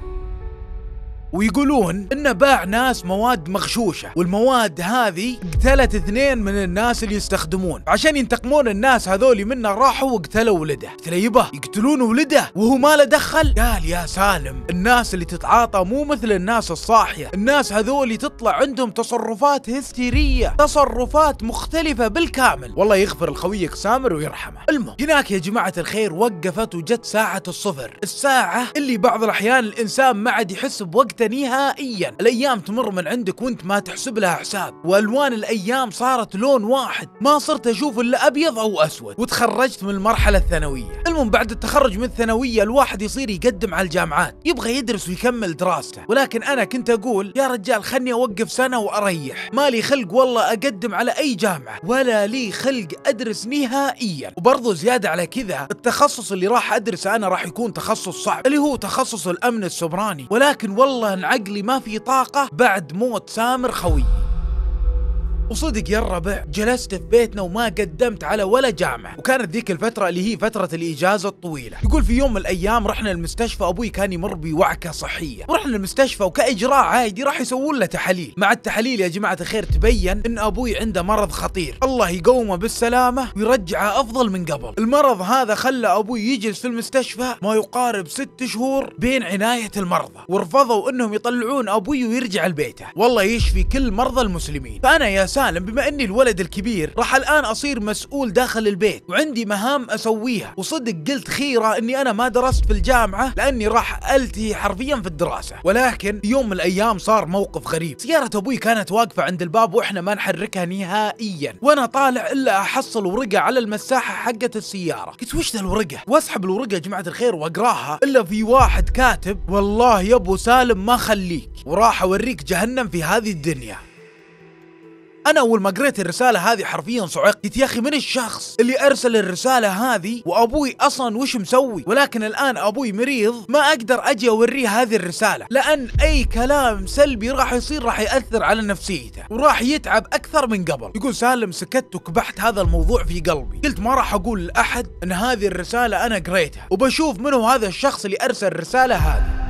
ويقولون انه باع ناس مواد مغشوشة، والمواد هذه قتلت 2 من الناس اللي يستخدمون. عشان ينتقمون الناس هذولي منه راحوا وقتلوا ولده. قلت له يبا يقتلون ولده وهو ما له دخل؟ قال يا سالم الناس اللي تتعاطى مو مثل الناس الصاحية، الناس هذولي تطلع عندهم تصرفات هستيرية، تصرفات مختلفة بالكامل. والله يغفر لخويك سامر ويرحمه. المهم هناك يا جماعة الخير وقفت وجت ساعة الصفر، الساعة اللي بعض الأحيان الإنسان ما عاد يحس بوقته نهائيا. الايام تمر من عندك وانت ما تحسب لها حساب، والوان الايام صارت لون واحد، ما صرت اشوف الا ابيض او اسود. وتخرجت من المرحله الثانويه. المهم بعد التخرج من الثانويه الواحد يصير يقدم على الجامعات، يبغى يدرس ويكمل دراسته، ولكن انا كنت اقول يا رجال خلني اوقف سنه واريح، مالي خلق والله اقدم على اي جامعه، ولا لي خلق ادرس نهائيا. وبرضه زياده على كذا التخصص اللي راح ادرسه انا راح يكون تخصص صعب اللي هو تخصص الامن السبراني، ولكن والله عقلي ما في طاقة بعد موت سامر خوي. وصدق يا الربع جلست في بيتنا وما قدمت على ولا جامعة، وكانت ذيك الفترة اللي هي فترة الإجازة الطويلة. يقول في يوم من الأيام رحنا المستشفى، أبوي كان يمر بوعكة صحية، ورحنا المستشفى وكإجراء عادي راح يسوون له تحاليل. مع التحاليل يا جماعة الخير تبين إن أبوي عنده مرض خطير، الله يقومه بالسلامة ويرجعه أفضل من قبل. المرض هذا خلى أبوي يجلس في المستشفى ما يقارب 6 شهور بين عناية المرضى، ورفضوا إنهم يطلعون أبوي ويرجع لبيته. والله يشفي كل مرضى المسلمين. فأنا يا سالم بما اني الولد الكبير راح الان اصير مسؤول داخل البيت وعندي مهام اسويها، وصدق قلت خيرة اني انا ما درست في الجامعة لاني راح التهي حرفيا في الدراسة. ولكن يوم من الايام صار موقف غريب، سيارة ابوي كانت واقفة عند الباب واحنا ما نحركها نهائيا، وانا طالع الا احصل ورقة على المساحة حقة السيارة. قلت وش ذا الورقة؟ واسحب الورقة يا جماعة الخير واقراها، الا في واحد كاتب والله يا ابو سالم ما خليك وراح اوريك جهنم في هذه الدنيا. انا اول ما قريت الرساله هذه حرفيا صعقت، قلت يا اخي من الشخص اللي ارسل الرساله هذه وابوي اصلا وش مسوي؟ ولكن الان ابوي مريض ما اقدر اجي اوريه هذه الرساله، لان اي كلام سلبي راح ياثر على نفسيته وراح يتعب اكثر من قبل. يقول سالم سكت وكبحت هذا الموضوع في قلبي، قلت ما راح اقول لاحد ان هذه الرساله انا قريتها، وبشوف منو هذا الشخص اللي ارسل الرساله هذه.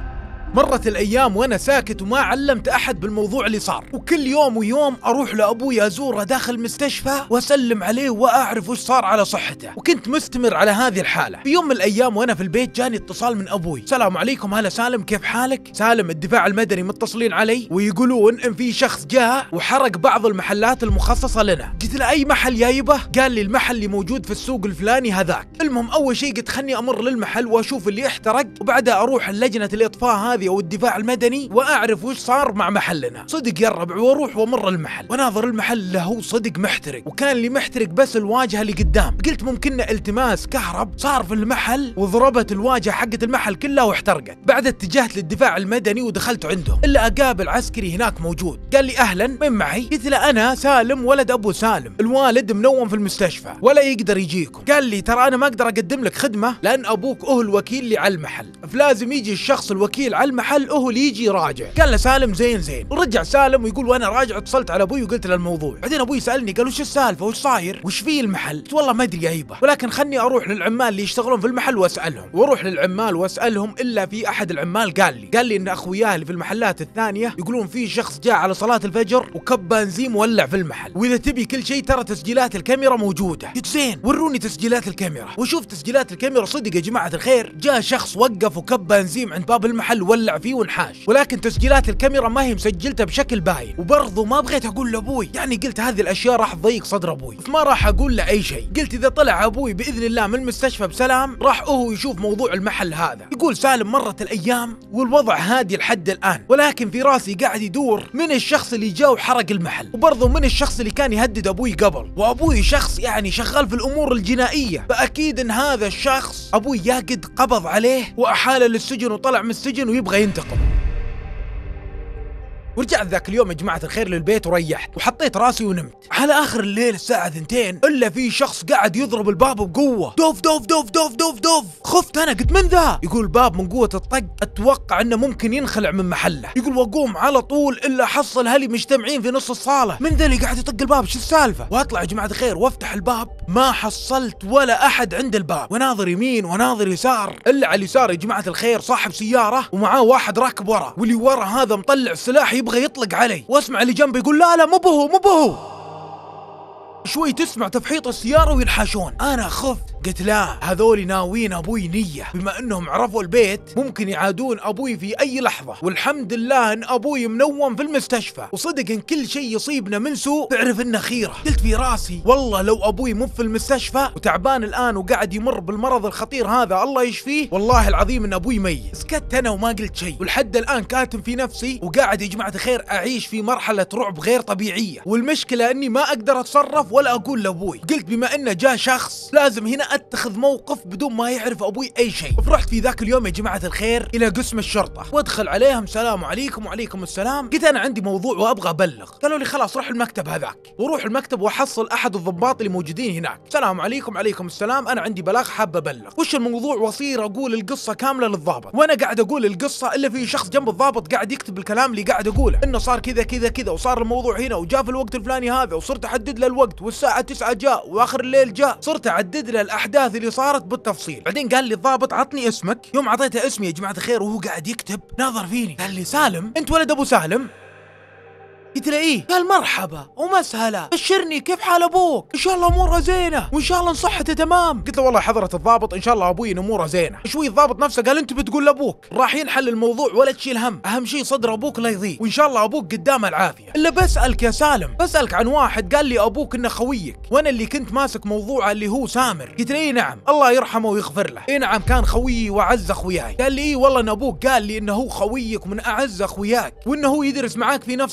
مرت الايام وانا ساكت وما علمت احد بالموضوع اللي صار، وكل يوم ويوم اروح لابوي ازوره داخل المستشفى واسلم عليه واعرف وش صار على صحته، وكنت مستمر على هذه الحاله. في يوم من الايام وانا في البيت جاني اتصال من ابوي، السلام عليكم هلا سالم كيف حالك؟ سالم الدفاع المدني متصلين علي ويقولون ان في شخص جاء وحرق بعض المحلات المخصصه لنا. قلت له اي محل يا يبه؟ قال لي المحل اللي موجود في السوق الفلاني هذاك. المهم اول شيء قلت خلني امر للمحل واشوف اللي احترق، وبعدها اروح لجنه الاطفاء هذه او الدفاع المدني واعرف وش صار مع محلنا. صدق يا الربع، واروح وامر المحل وناظر المحل له صدق محترق، وكان اللي محترق بس الواجهه اللي قدام. قلت ممكن التماس كهرب صار في المحل وضربت الواجهه حقت المحل كلها واحترقت. بعد اتجهت للدفاع المدني ودخلت عندهم، الا اقابل عسكري هناك موجود. قال لي اهلا من معي؟ قلت له انا سالم ولد ابو سالم، الوالد منوم في المستشفى ولا يقدر يجيكم. قال لي ترى انا ما اقدر اقدم لك خدمه لان ابوك هو الوكيل اللي على المحل، فلازم يجي الشخص الوكيل على المحل هو اللي يجي يراجع. قال له سالم زين. ورجع سالم ويقول وانا راجع اتصلت على ابوي وقلت له الموضوع. بعدين ابوي سالني قال وش السالفه وش صاير وش فيه المحل؟ قلت والله ما ادري يا هيبه، ولكن خلني اروح للعمال اللي يشتغلون في المحل واسالهم. واروح للعمال واسالهم، الا في احد العمال قال لي ان اخوياه اللي في المحلات الثانيه يقولون في شخص جاء على صلاه الفجر وكب بنزين مولع في المحل، واذا تبي كل شيء ترى تسجيلات الكاميرا موجوده. قلت زين وروني تسجيلات الكاميرا. وشوف تسجيلات الكاميرا صدق يا جماعه الخير، جاء شخص وقف وكب بنزين عند باب المحل ولع فيه وانحاش، ولكن تسجيلات الكاميرا ما هي مسجلتها بشكل باين. وبرضه ما بغيت اقول لابوي، يعني قلت هذه الاشياء راح تضيق صدر ابوي فما راح اقول له اي شيء. قلت اذا طلع ابوي باذن الله من المستشفى بسلام راح هو يشوف موضوع المحل هذا. يقول سالم مرت الايام والوضع هادي لحد الان، ولكن في راسي قاعد يدور من الشخص اللي جاء وحرق المحل، وبرضه من الشخص اللي كان يهدد ابوي قبل. وابوي شخص يعني شغال في الامور الجنائيه، فاكيد ان هذا الشخص ابوي يا قد قبض عليه واحاله للسجن وطلع من السجن ويبغى ينتقم. ورجعت ذاك اليوم يا جماعة الخير للبيت وريحت وحطيت راسي ونمت. على آخر الليل الساعة 2 إلا في شخص قاعد يضرب الباب بقوة، دوف دوف دوف دوف دوف دوف. خفت أنا، قلت من ذا؟ يقول الباب من قوة الطق أتوقع إنه ممكن ينخلع من محله. يقول وأقوم على طول إلا حصل أهلي مجتمعين في نص الصالة، من ذا اللي قاعد يطق الباب شو السالفة؟ وأطلع يا جماعة الخير وأفتح الباب، ما حصلت ولا أحد عند الباب، وناظر يمين وناظر يسار، إلا على اليسار يا جماعة الخير صاحب سيارة ومعاه واحد راكب ورا، واللي ورا هذا مطلع السلاح يبغى يطلق علي، واسمع اللي جنبي يقول لا مو بهو. شوي تسمع تفحيط السيارة وينحاشون. أنا خفت، قلت لا هذول ناويين أبوي نية، بما أنهم عرفوا البيت ممكن يعادون أبوي في أي لحظة، والحمد لله أن أبوي منوم في المستشفى، وصدق إن كل شيء يصيبنا من سوء تعرف إنه خيرة. قلت في راسي والله لو أبوي مو في المستشفى وتعبان الآن وقاعد يمر بالمرض الخطير هذا الله يشفيه، والله العظيم إن أبوي ميت. سكت أنا وما قلت شيء، ولحد الآن كاتم في نفسي وقاعد يا جماعة الخير أعيش في مرحلة رعب غير طبيعية، والمشكلة إني ما أقدر أتصرف ولا أقول لأبوي. قلت بما إنه جاء شخص لازم هنا أتخذ موقف بدون ما يعرف أبوي أي شيء. فرحت في ذاك اليوم يا جماعة الخير إلى قسم الشرطة وأدخل عليهم، السلام عليكم. وعليكم السلام. قلت أنا عندي موضوع وأبغى أبلغ. قالوا لي خلاص روح المكتب هذاك. وروح المكتب وأحصل أحد الضباط اللي موجودين هناك، السلام عليكم. عليكم السلام، أنا عندي بلاغ حاب أبلغ. وش الموضوع؟ وأصير أقول القصة كاملة للضابط، وأنا قاعد أقول القصة إلا في شخص جنب الضابط قاعد يكتب الكلام اللي قاعد أقوله، إنه صار كذا كذا كذا وصار الموضوع هنا وجاء في الوقت الفلاني هذا، وصرت أحدد له الوقت والساعة 9 جاء واخر الليل جاء، صرت اعدد له الاحداث اللي صارت بالتفصيل. بعدين قال لي الضابط عطني اسمك. يوم اعطيته اسمي يا جماعه الخير وهو قاعد يكتب ناظر فيني قال لي سالم انت ولد ابو سالم؟ قلت له ايه. قال مرحبا ومسهلا، بشرني كيف حال ابوك؟ ان شاء الله اموره زينه وان شاء الله صحته تمام. قلت له والله حضرة الضابط ان شاء الله ابوي اموره زينه. شوي الضابط نفسه قال انت بتقول لابوك راح ينحل الموضوع ولا تشيل هم، اهم شيء صدر ابوك لا يضيق وان شاء الله ابوك قدامه العافيه. الا بسالك يا سالم، بسالك عن واحد قال لي ابوك انه خويك وانا اللي كنت ماسك موضوعه اللي هو سامر. قلت له اي نعم الله يرحمه ويغفر له. اي نعم كان خويي واعز اخوياي. قال لي اي والله ان ابوك قال لي انه هو خويك ومن اعز اخوياك وانه هو يدرس معاك في نفس الفصل.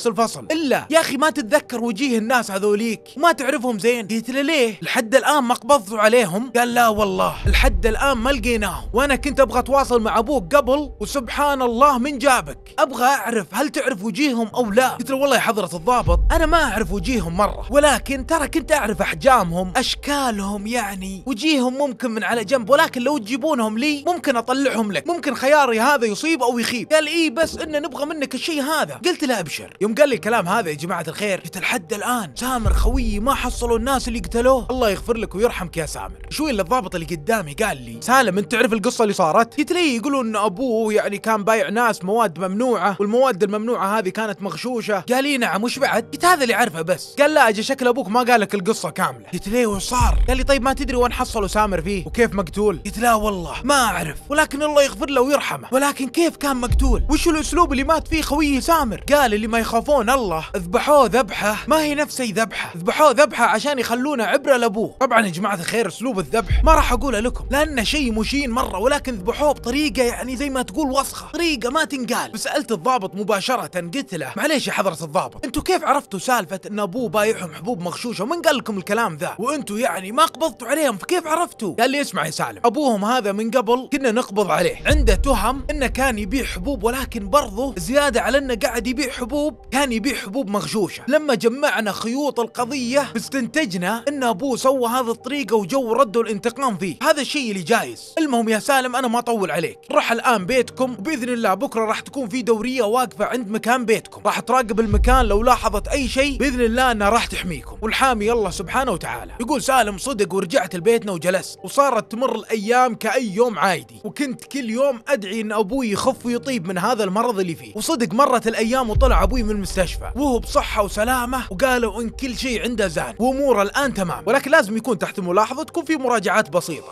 الا يا اخي ما تتذكر وجيه الناس هذوليك وما تعرفهم زين؟ قلت له ليه؟ لحد الان ما قبضتوا عليهم؟ قال لا والله لحد الان ما لقيناهم، وانا كنت ابغى اتواصل مع ابوك قبل وسبحان الله من جابك، ابغى اعرف هل تعرف وجيههم او لا؟ قلت له والله يا حضرة الضابط انا ما اعرف وجيههم مرة، ولكن ترى كنت اعرف احجامهم اشكالهم، يعني وجيههم ممكن من على جنب، ولكن لو تجيبونهم لي ممكن اطلعهم لك، ممكن خياري هذا يصيب او يخيب. قال ايه بس ان نبغى منك الشيء هذا. قلت له ابشر. يوم قال لي الكلام هذا يا جماعة الخير قلت لحد الان سامر خويي ما حصلوا الناس اللي قتلوه، الله يغفر لك ويرحمك يا سامر. شوي اللي الضابط اللي قدامي قال لي سالم انت تعرف القصة اللي صارت؟ قلت لي يقولوا ان ابوه يعني كان بايع ناس مواد ممنوعة، والمواد الممنوعة هذه كانت مغشوشة. قال لي نعم وش بعد؟ قلت هذا اللي عارفه بس. قال لا اجى شكل ابوك ما قال لك القصة كاملة. قلت ليه وش صار؟ قال لي طيب ما تدري وين حصلوا سامر فيه وكيف مقتول؟ قلت لا والله ما اعرف، ولكن الله يغفر له ويرحمه، ولكن كيف كان مقتول؟ وش الاسلوب اللي مات فيه خويي سامر؟ قال اللي ما يخافون الله ذبحوه ذبحة ما هي نفس اي ذبحة، ذبحوه ذبحة عشان يخلونه عبرة لابوه. طبعا يا جماعة الخير اسلوب الذبح ما راح اقوله لكم لانه شيء مشين مرة، ولكن ذبحوه بطريقة يعني زي ما تقول وسخة، طريقة ما تنقال. فسألت الضابط مباشرة قلت له معليش يا حضرة الضابط انتوا كيف عرفتوا سالفة ان ابوه بايعهم حبوب مغشوشة ومن قال لكم الكلام ذا وانتوا يعني ما قبضتوا عليهم، فكيف عرفتوا؟ قال لي اسمع يا سالم ابوهم هذا من قبل كنا نقبض عليه، عنده تهم انه كان يبيع حبوب، ولكن برضه زيادة على انه قاعد يبيع حبوب كان يبيع حبوب مغشوشة. لما جمعنا خيوط القضية استنتجنا ان ابوه سوى هذه الطريقة وجو ردوا الانتقام فيه، هذا الشيء اللي جايز. المهم يا سالم انا ما اطول عليك، روح الان بيتكم وباذن الله بكرة راح تكون في دورية واقفة عند مكان بيتكم، راح تراقب المكان لو لاحظت اي شيء باذن الله انها راح تحميكم، والحامي الله سبحانه وتعالى. يقول سالم صدق ورجعت لبيتنا وجلست، وصارت تمر الايام كاي يوم عادي، وكنت كل يوم ادعي ان ابوي يخف ويطيب من هذا المرض اللي فيه. وصدق مرت الايام وطلع ابوي من المستشفى وهو بصحة وسلامة، وقالوا ان كل شيء عنده زان واموره الان تمام، ولكن لازم يكون تحت ملاحظة تكون في مراجعات بسيطة.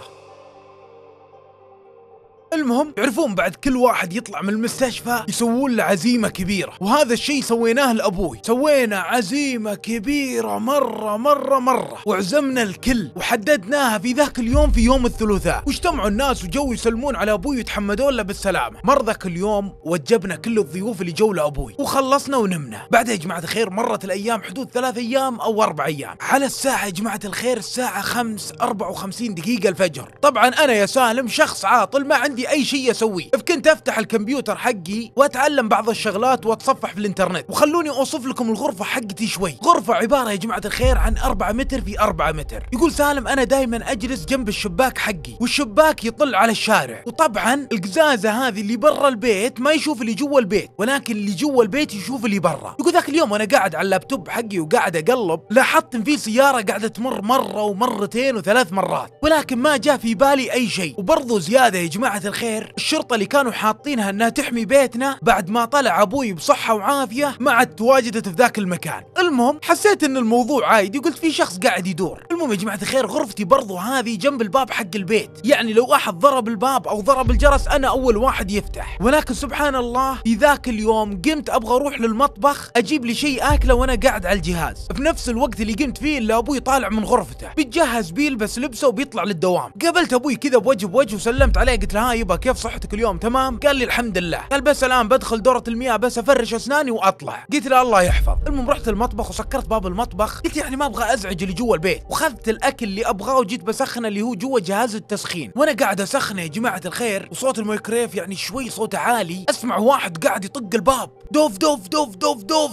المهم يعرفون بعد كل واحد يطلع من المستشفى يسوون له عزيمة كبيرة، وهذا الشيء سويناه لأبوي، سوينا عزيمة كبيرة مرة وعزمنا الكل وحددناها في ذاك اليوم في يوم الثلاثاء، واجتمعوا الناس وجو يسلمون على أبوي ويتحمدون له بالسلامة. مر ذاك اليوم وجبنا كل الضيوف اللي جو لأبوي وخلصنا ونمنا. بعدها يا جماعة الخير مرت الأيام حدود 3 أيام أو 4 أيام، على الساعة يا جماعة الخير الساعة 5:54 الفجر. طبعا أنا يا سالم شخص عاطل ما عندي اي شيء اسويه، فكنت افتح الكمبيوتر حقي واتعلم بعض الشغلات واتصفح في الانترنت. وخلوني اوصف لكم الغرفة حقتي شوي. غرفة عبارة يا جماعة الخير عن 4 متر في 4 متر. يقول سالم انا دائما اجلس جنب الشباك حقي، والشباك يطل على الشارع، وطبعا القزازة هذه اللي برا البيت ما يشوف اللي جوا البيت، ولكن اللي جوا البيت يشوف اللي برا. يقول ذاك اليوم وانا قاعد على اللابتوب حقي وقاعد اقلب لاحظت ان في سيارة قاعدة تمر مرة ومرتين و3 مرات، ولكن ما جاء في بالي اي شيء. وبرضه زيادة يا جماعة الخير الشرطة اللي كانوا حاطينها انها تحمي بيتنا بعد ما طلع ابوي بصحة وعافية ما عاد تواجدت في ذاك المكان. المهم حسيت ان الموضوع عادي، قلت في شخص قاعد يدور. المهم يا جماعة الخير غرفتي برضو هذه جنب الباب حق البيت، يعني لو احد ضرب الباب او ضرب الجرس انا اول واحد يفتح. ولكن سبحان الله في ذاك اليوم قمت ابغى اروح للمطبخ اجيب لي شيء اكله وانا قاعد على الجهاز، في نفس الوقت اللي قمت فيه الا ابوي طالع من غرفته بيتجهز بيلبس لبسه وبيطلع للدوام. قابلت ابوي كذا بوجه بوجه وسلمت عليه، قلت له ها يبا كيف صحتك اليوم تمام؟ قال لي الحمد لله. قال بس الان بدخل دورة المياه بس افرش اسناني واطلع. قلت له الله يحفظ. المهم رحت المطبخ وسكرت باب المطبخ، قلت يعني ما ابغى ازعج اللي جوا البيت، وخذت الاكل اللي ابغاه وجيت بسخنه اللي هو جوا جهاز التسخين. وانا قاعد اسخنه يا جماعة الخير وصوت الميكرويف يعني شوي صوته عالي، اسمع واحد قاعد يطق الباب دوف دوف دوف دوف دوف.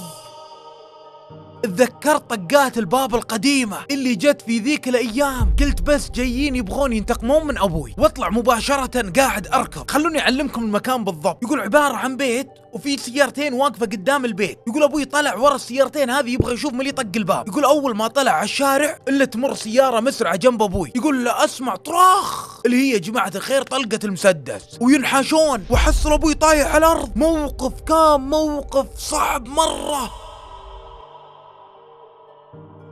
تذكرت طقات الباب القديمة اللي جت في ذيك الأيام، قلت بس جايين يبغون ينتقمون من أبوي، واطلع مباشرة قاعد أركض. خلوني أعلمكم المكان بالضبط. يقول عبارة عن بيت وفي سيارتين واقفة قدام البيت. يقول أبوي طلع ورا السيارتين هذه يبغى يشوف من اللي طق الباب. يقول أول ما طلع على الشارع إلا تمر سيارة مسرعة جنب أبوي. يقول لا أسمع طراخ اللي هي يا جماعة الخير طلقة المسدس وينحشون، وحصل أبوي طايح على الأرض. موقف صعب مرة.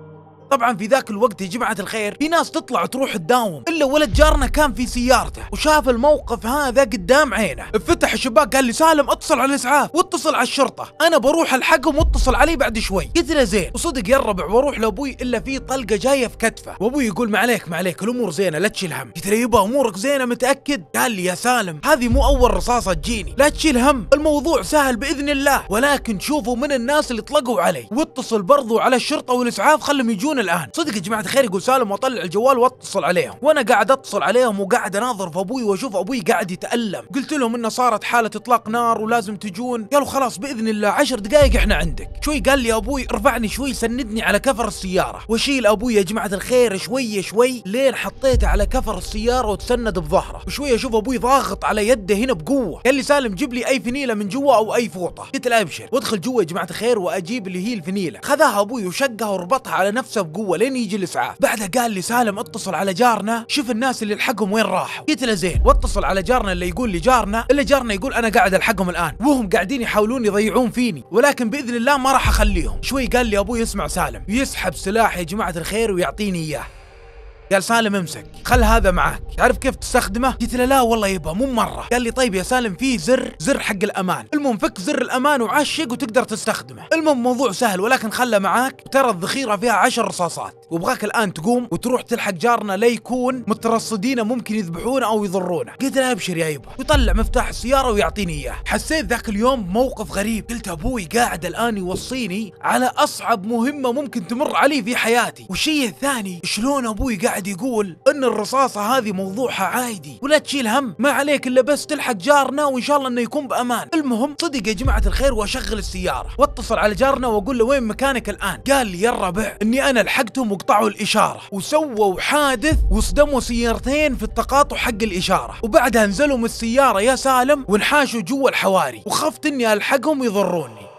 طبعا في ذاك الوقت يا جماعة الخير في ناس تطلع تروح تداوم، الا ولد جارنا كان في سيارته وشاف الموقف هذا قدام عينه، فتح الشباك قال لي سالم اتصل على الاسعاف واتصل على الشرطة، انا بروح الحقهم واتصل علي بعد شوي. قلت له زين، وصدق يا الربع بروح لابوي الا في طلقة جاية في كتفه، وابوي يقول ما عليك الامور زينة لا تشيل هم. قلت له يبا امورك زينة متأكد؟ قال لي يا سالم هذه مو اول رصاصة تجيني، لا تشيل هم الموضوع سهل باذن الله، ولكن شوفوا من الناس اللي طلقوا علي، واتصل برضو على الشرطة والاسعاف خلهم يجون الان. صدق يا جماعة الخير يقول سالم واطلع الجوال واتصل عليهم، وانا قاعد اتصل عليهم وقاعد اناظر في ابوي واشوف ابوي قاعد يتألم. قلت لهم انه صارت حالة اطلاق نار ولازم تجون، قالوا خلاص باذن الله 10 دقائق احنا عندك. شوي قال لي ابوي ارفعني شوي سندني على كفر السيارة، واشيل ابوي يا جماعة الخير شوي لين حطيته على كفر السيارة وتسند بظهره، وشوي اشوف ابوي ضاغط على يده هنا بقوة. قال لي سالم جيب لي اي فنيلة من جوا او اي فوطة. قلت له ابشر، وادخل جوا يا جماعة الخير واجيب اللي هي الفنيلة. خذاها ابوي وشقها وربطها على نفسه بقوة لين يجي الاسعاف. بعدها قال لي سالم اتصل على جارنا شوف الناس اللي الحقهم وين راحوا. قلت له زين، واتصل على جارنا اللي يقول لجارنا اللي جارنا يقول انا قاعد الحقهم الان وهم قاعدين يحاولون يضيعون فيني، ولكن باذن الله ما راح اخليهم. شوي قال لي ابوي اسمع سالم، يسحب سلاح يا جماعة الخير ويعطيني اياه. قال سالم امسك خل هذا معاك، تعرف كيف تستخدمه؟ قلت له لا والله يبا مو مرة. قال لي طيب يا سالم فيه زر حق الامان، المهم فك زر الامان وعشق وتقدر تستخدمه، المهم موضوع سهل ولكن خله معاك، ترى الذخيرة فيها 10 رصاصات، وابغاك الان تقوم وتروح تلحق جارنا لا يكون مترصدين ممكن يذبحونه او يضرونه. قلت له ابشر يا يبا، ويطلع مفتاح السيارة ويعطيني اياه. حسيت ذاك اليوم بموقف غريب، قلت ابوي قاعد الان يوصيني على اصعب مهمة ممكن تمر علي في حياتي، والشيء الثاني شلون ابوي قاعد يقول ان الرصاصة هذه موضوعها عادي ولا تشيل هم، ما عليك الا بس تلحق جارنا وان شاء الله انه يكون بامان. المهم صدق يا جماعة الخير واشغل السيارة واتصل على جارنا واقول له وين مكانك الان؟ قال لي يا الربع اني انا لحقتهم وقطعوا الاشارة وسووا حادث وصدموا سيارتين في التقاطع حق الاشارة، وبعدها نزلوا من السيارة يا سالم وانحاشوا جوا الحواري، وخفت اني الحقهم يضروني.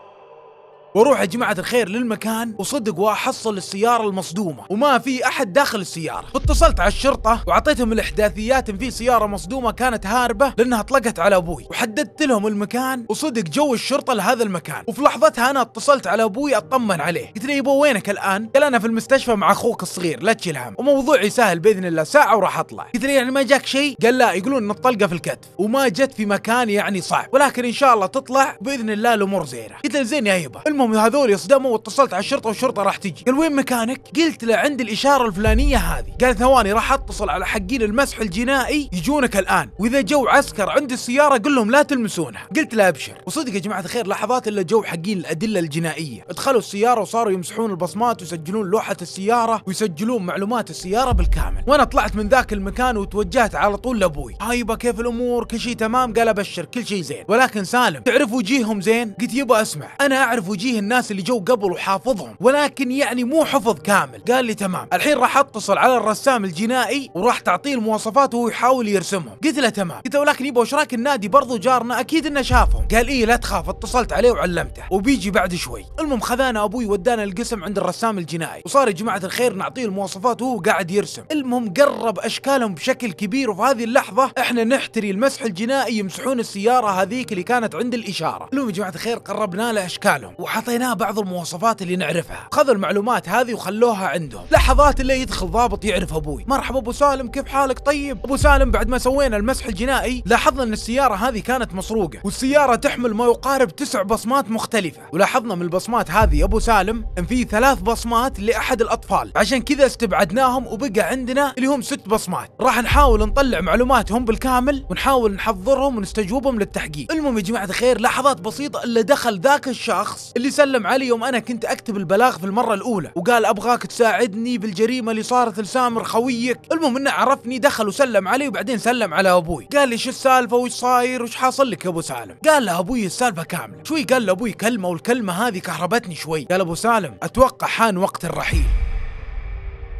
واروح يا جماعة الخير للمكان وصدق واحصل السيارة المصدومة وما في احد داخل السيارة، واتصلت على الشرطة واعطيتهم الاحداثيات ان في سيارة مصدومة كانت هاربة لانها طلقت على ابوي، وحددت لهم المكان، وصدق جو الشرطة لهذا المكان. وفي لحظتها انا اتصلت على ابوي اطمن عليه، قلت له يبا وينك الان؟ قال انا في المستشفى مع اخوك الصغير لا تشيل هم وموضوعي سهل باذن الله ساعة وراح اطلع. قلت له يعني ما جاك شيء؟ قال لا يقولون ان الطلقة في الكتف وما جت في مكان يعني صعب، ولكن ان شاء الله تطلع باذن الله الامور زينة. قلت له زين يا يبا. المهم هذول يصدموا واتصلت على الشرطة والشرطة راح تجي. قال وين مكانك؟ قلت له عند الإشارة الفلانية هذه. قال ثواني راح اتصل على حقين المسح الجنائي يجونك الآن، وإذا جو عسكر عند السيارة قل لهم لا تلمسونها. قلت له أبشر. وصدق يا جماعة الخير لحظات إلا جو حقين الأدلة الجنائية ادخلوا السيارة وصاروا يمسحون البصمات ويسجلون لوحة السيارة ويسجلون معلومات السيارة بالكامل. وأنا طلعت من ذاك المكان وتوجهت على طول لأبوي، هايبا كيف الأمور؟ كل شيء تمام؟ قال أبشر كل شيء زين، ولكن سالم تعرف وجيههم زين؟ قلت يبا اسمع أنا أعرف وجيه الناس اللي جو قبل وحافظهم ولكن يعني مو حفظ كامل. قال لي تمام الحين راح اتصل على الرسام الجنائي وراح تعطيه المواصفات وهو يحاول يرسمهم. قلت له تمام. قلت له ولكن يبا وش رايك النادي برضو جارنا اكيد انه شافهم؟ قال ايه لا تخاف، اتصلت عليه وعلمته وبيجي بعد شوي. المهم خذانا ابوي ودانا القسم عند الرسام الجنائي، وصار يا جماعة الخير نعطيه المواصفات وهو قاعد يرسم. المهم قرب اشكالهم بشكل كبير، وفي هذه اللحظة احنا نحتري المسح الجنائي يمسحون السيارة هذيك اللي كانت عند الاشارة. المهم يا جماعة الخير قربنا له اشكالهم وحطيناه بعض المواصفات اللي نعرفها، خذوا المعلومات هذه وخلوها عندهم. لحظات اللي يدخل ضابط يعرف ابوي، مرحبا ابو سالم كيف حالك؟ طيب ابو سالم بعد ما سوينا المسح الجنائي لاحظنا ان السيارة هذه كانت مسروقة، والسيارة تحمل ما يقارب 9 بصمات مختلفة، ولاحظنا من البصمات هذه يا ابو سالم ان في 3 بصمات لاحد الاطفال، عشان كذا استبعدناهم وبقى عندنا اللي هم 6 بصمات. راح نحاول نطلع معلوماتهم بالكامل ونحاول نحضرهم ونستجوبهم للتحقيق. المهم يا جماعة الخير لحظات بسيطة الا دخل ذاك الشخص اللي سلم علي يوم انا كنت اكتب البلاغ في المرة الأولى، وقال أبغاك تساعدني بالجريمة اللي صارت لسامر خويك. المهم إنه عرفني دخل وسلم علي وبعدين سلم على أبوي، قال لي شو السالفة وش صاير وش حاصل لك يا أبو سالم؟ قال له أبوي السالفة كاملة. شوي قال له أبوي كلمة والكلمة هذه كهربتني شوي. قال أبو سالم أتوقع حان وقت الرحيل.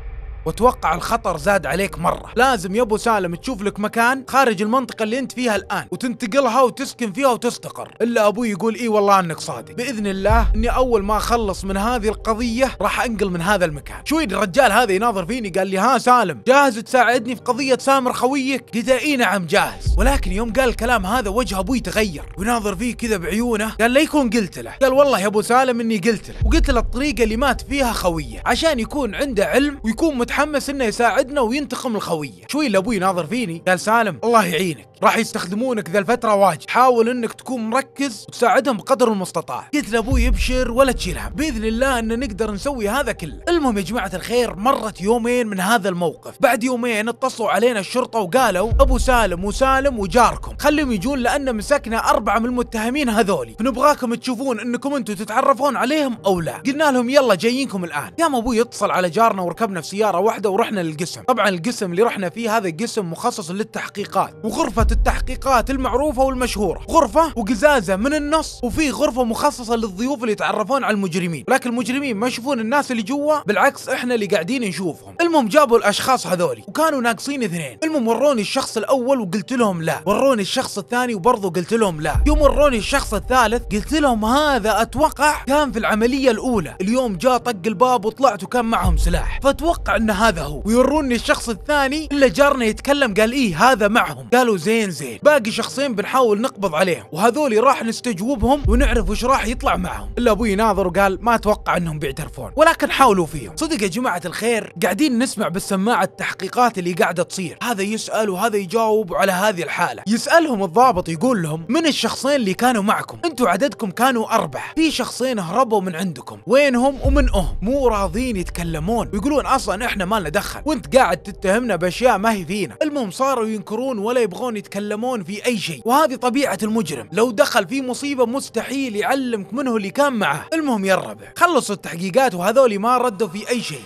واتوقع الخطر زاد عليك مرة. لازم يا ابو سالم تشوف لك مكان خارج المنطقة اللي انت فيها الان وتنتقلها وتسكن فيها وتستقر. الا ابوي يقول اي والله انك صادق، باذن الله اني اول ما اخلص من هذه القضية راح انقل من هذا المكان. شوي الرجال هذا يناظر فيني قال لي ها سالم جاهز تساعدني في قضية سامر خويك؟ قلت اي نعم جاهز. ولكن يوم قال الكلام هذا وجه ابوي تغير ويناظر فيه كذا بعيونه. قال لا يكون قلت له. قال والله يا ابو سالم اني قلت له، وقلت له الطريقة اللي مات فيها خويه عشان يكون عنده علم ويكون متحمس انه يساعدنا وينتقم الخويه. شوي لابوي ناظر فيني قال سالم الله يعينك، راح يستخدمونك ذا الفترة واجد، حاول انك تكون مركز وتساعدهم بقدر المستطاع. قلت لابوي ابشر ولا تشيل هم، باذن الله ان نقدر نسوي هذا كله. المهم يا جماعة الخير مرت يومين من هذا الموقف. بعد يومين اتصلوا علينا الشرطة وقالوا ابو سالم وسالم وجاركم خليهم يجون لان مسكنا 4 من المتهمين هذولي، فنبغاكم تشوفون انكم انتم تتعرفون عليهم او لا. قلنا لهم يلا جايينكم الان. قام ابوي يتصل على جارنا وركبنا في سيارة واحدة ورحنا للقسم. طبعا القسم اللي رحنا فيه هذا قسم مخصص للتحقيقات، وغرفة التحقيقات المعروفة والمشهورة، غرفة وقزازة من النص، وفي غرفة مخصصة للضيوف اللي يتعرفون على المجرمين، ولكن المجرمين ما يشوفون الناس اللي جوا، بالعكس احنا اللي قاعدين نشوفهم. المهم جابوا الاشخاص هذولي وكانوا ناقصين 2. المهم وروني الشخص الاول وقلت لهم لا، وروني الشخص الثاني وبرضه قلت لهم لا. يوم وروني الشخص الثالث قلت لهم هذا اتوقع كان في العملية الاولى، اليوم جاء طق الباب وطلعت وكان معهم سلاح، فاتوقع ان هذا هو. ويوروني الشخص الثاني الا جارنا يتكلم قال ايه هذا معهم. قالوا زين باقي شخصين بنحاول نقبض عليهم، وهذولي راح نستجوبهم ونعرف وش راح يطلع معهم. الا ابوي ناظر وقال ما اتوقع انهم بيعترفون، ولكن حاولوا فيهم. صدق يا جماعة الخير قاعدين نسمع بالسماعة التحقيقات اللي قاعدة تصير، هذا يسأل وهذا يجاوب على هذه الحالة. يسألهم الضابط يقول لهم من الشخصين اللي كانوا معكم؟ انتوا عددكم كانوا 4، في شخصين هربوا من عندكم، وينهم ومنهم؟ مو راضين يتكلمون ويقولون اصلا احنا ما لنا دخل وانت قاعد تتهمنا باشياء ما هي فينا. المهم صاروا ينكرون ولا يبغون يتكلمون في اي شيء، وهذه طبيعة المجرم، لو دخل في مصيبة مستحيل يعلمك منه اللي كان معه. المهم يا الربع خلصوا التحقيقات وهذولي ما ردوا في اي شيء.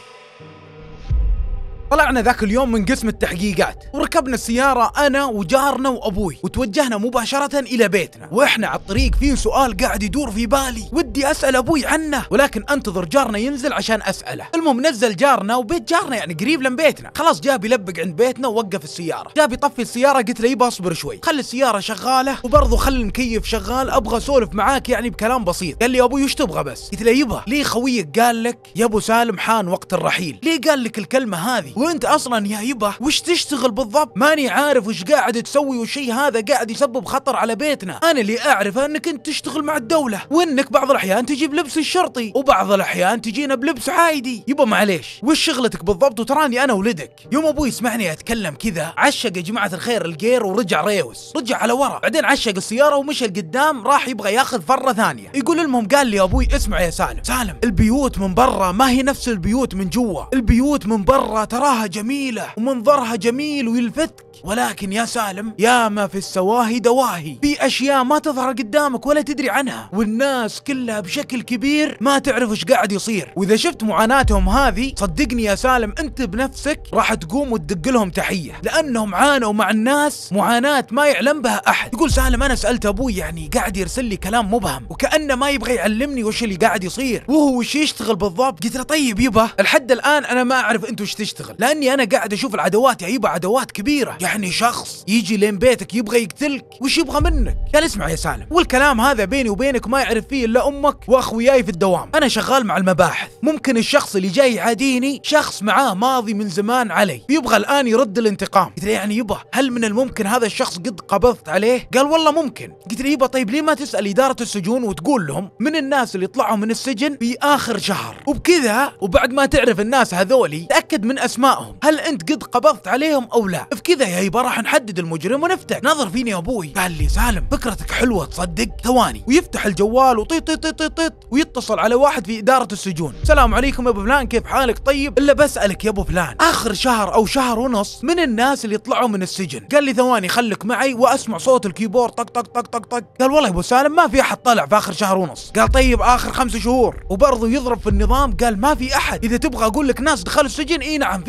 طلعنا ذاك اليوم من قسم التحقيقات وركبنا السيارة أنا وجارنا وأبوي وتوجهنا مباشرة إلى بيتنا. وإحنا على الطريق في سؤال قاعد يدور في بالي ودي أسأل أبوي عنه، ولكن أنتظر جارنا ينزل عشان أسأله. المهم نزل جارنا وبيت جارنا يعني قريب من بيتنا، خلاص جاب يلبق عند بيتنا ووقف السيارة. جاب يطفي السيارة قلت له يبا اصبر شوي، خلي السيارة شغالة وبرضه خلي المكيف شغال، أبغى أسولف معاك يعني بكلام بسيط. قال لي يا أبوي وش تبغى بس؟ قلت له يبا ليه خويك قال لك يا أبو سالم حان وقت الرحيل، ليه قال لك الكلمة هذه؟ وانت اصلا يا يبا وش تشتغل بالضبط؟ ماني عارف وش قاعد تسوي، والشيء هذا قاعد يسبب خطر على بيتنا. انا اللي اعرفه انك انت تشتغل مع الدولة، وانك بعض الاحيان تجيب لبس الشرطي وبعض الاحيان تجينا بلبس عادي. يبا معليش وش شغلتك بالضبط؟ وتراني انا ولدك. يوم ابوي يسمعني اتكلم كذا عشق يا جماعة الخير الجير ورجع ريوس، رجع على ورا، بعدين عشق السيارة ومشى لقدام راح يبغى ياخذ فرة ثانية. يقول المهم قال لي ابوي اسمع يا سالم البيوت من برا ما هي نفس البيوت من جوا، البيوت من برا تراها جميلة ومنظرها جميل ويلفتك، ولكن يا سالم يا ما في السواهي دواهي، في اشياء ما تظهر قدامك ولا تدري عنها، والناس كلها بشكل كبير ما تعرف ايش قاعد يصير، واذا شفت معاناتهم هذه صدقني يا سالم انت بنفسك راح تقوم وتدق لهم تحية، لانهم عانوا مع الناس معاناة ما يعلم بها احد. يقول سالم انا سألت ابوي يعني قاعد يرسل لي كلام مبهم وكأنه ما يبغى يعلمني وش اللي قاعد يصير وهو وش يشتغل بالضبط. قلت له طيب يبا لحد الان انا ما اعرف انت وش تشتغل، لاني انا قاعد اشوف العدوات يا يبا عدوات كبيرة، يعني شخص يجي لين بيتك يبغى يقتلك وش يبغى منك؟ قال اسمع يا سالم والكلام هذا بيني وبينك ما يعرف فيه الا امك واخوياي في الدوام، انا شغال مع المباحث، ممكن الشخص اللي جاي يعاديني شخص معاه ماضي من زمان علي ويبغى الان يرد الانتقام. قلت له يعني يبا هل من الممكن هذا الشخص قد قبضت عليه؟ قال والله ممكن. قلت له يبا طيب ليه ما تسأل إدارة السجون وتقول لهم من الناس اللي طلعوا من السجن في آخر شهر، وبكذا وبعد ما تعرف الناس هذولي تأكد من أسمائهم هل أنت قد قبضت عليهم أو لا، بكذا يا يبا راح نحدد المجرم ونفتح. نظر فيني أبوي قال لي سالم فكرتك حلوة تصدق، ثواني ويفتح الجوال وطيط طيط طيط طيط ويتصل على واحد في إدارة السجون. السلام عليكم يا أبو فلان كيف حالك؟ طيب إلا بسألك يا أبو فلان آخر شهر أو شهر ونص من الناس اللي طلعوا من السجن. قال لي ثواني خليك معي وأسمع صوت الكيبورد طق طق طق طق طق. قال والله يا أبو سالم ما في أحد طلع في آخر شهر ونص. قال طيب آخر 5 شهور، وبرضه يضرب في النظام قال ما في أحد. إذا تبغى أقول لك ناس دخلوا السجن إي نعم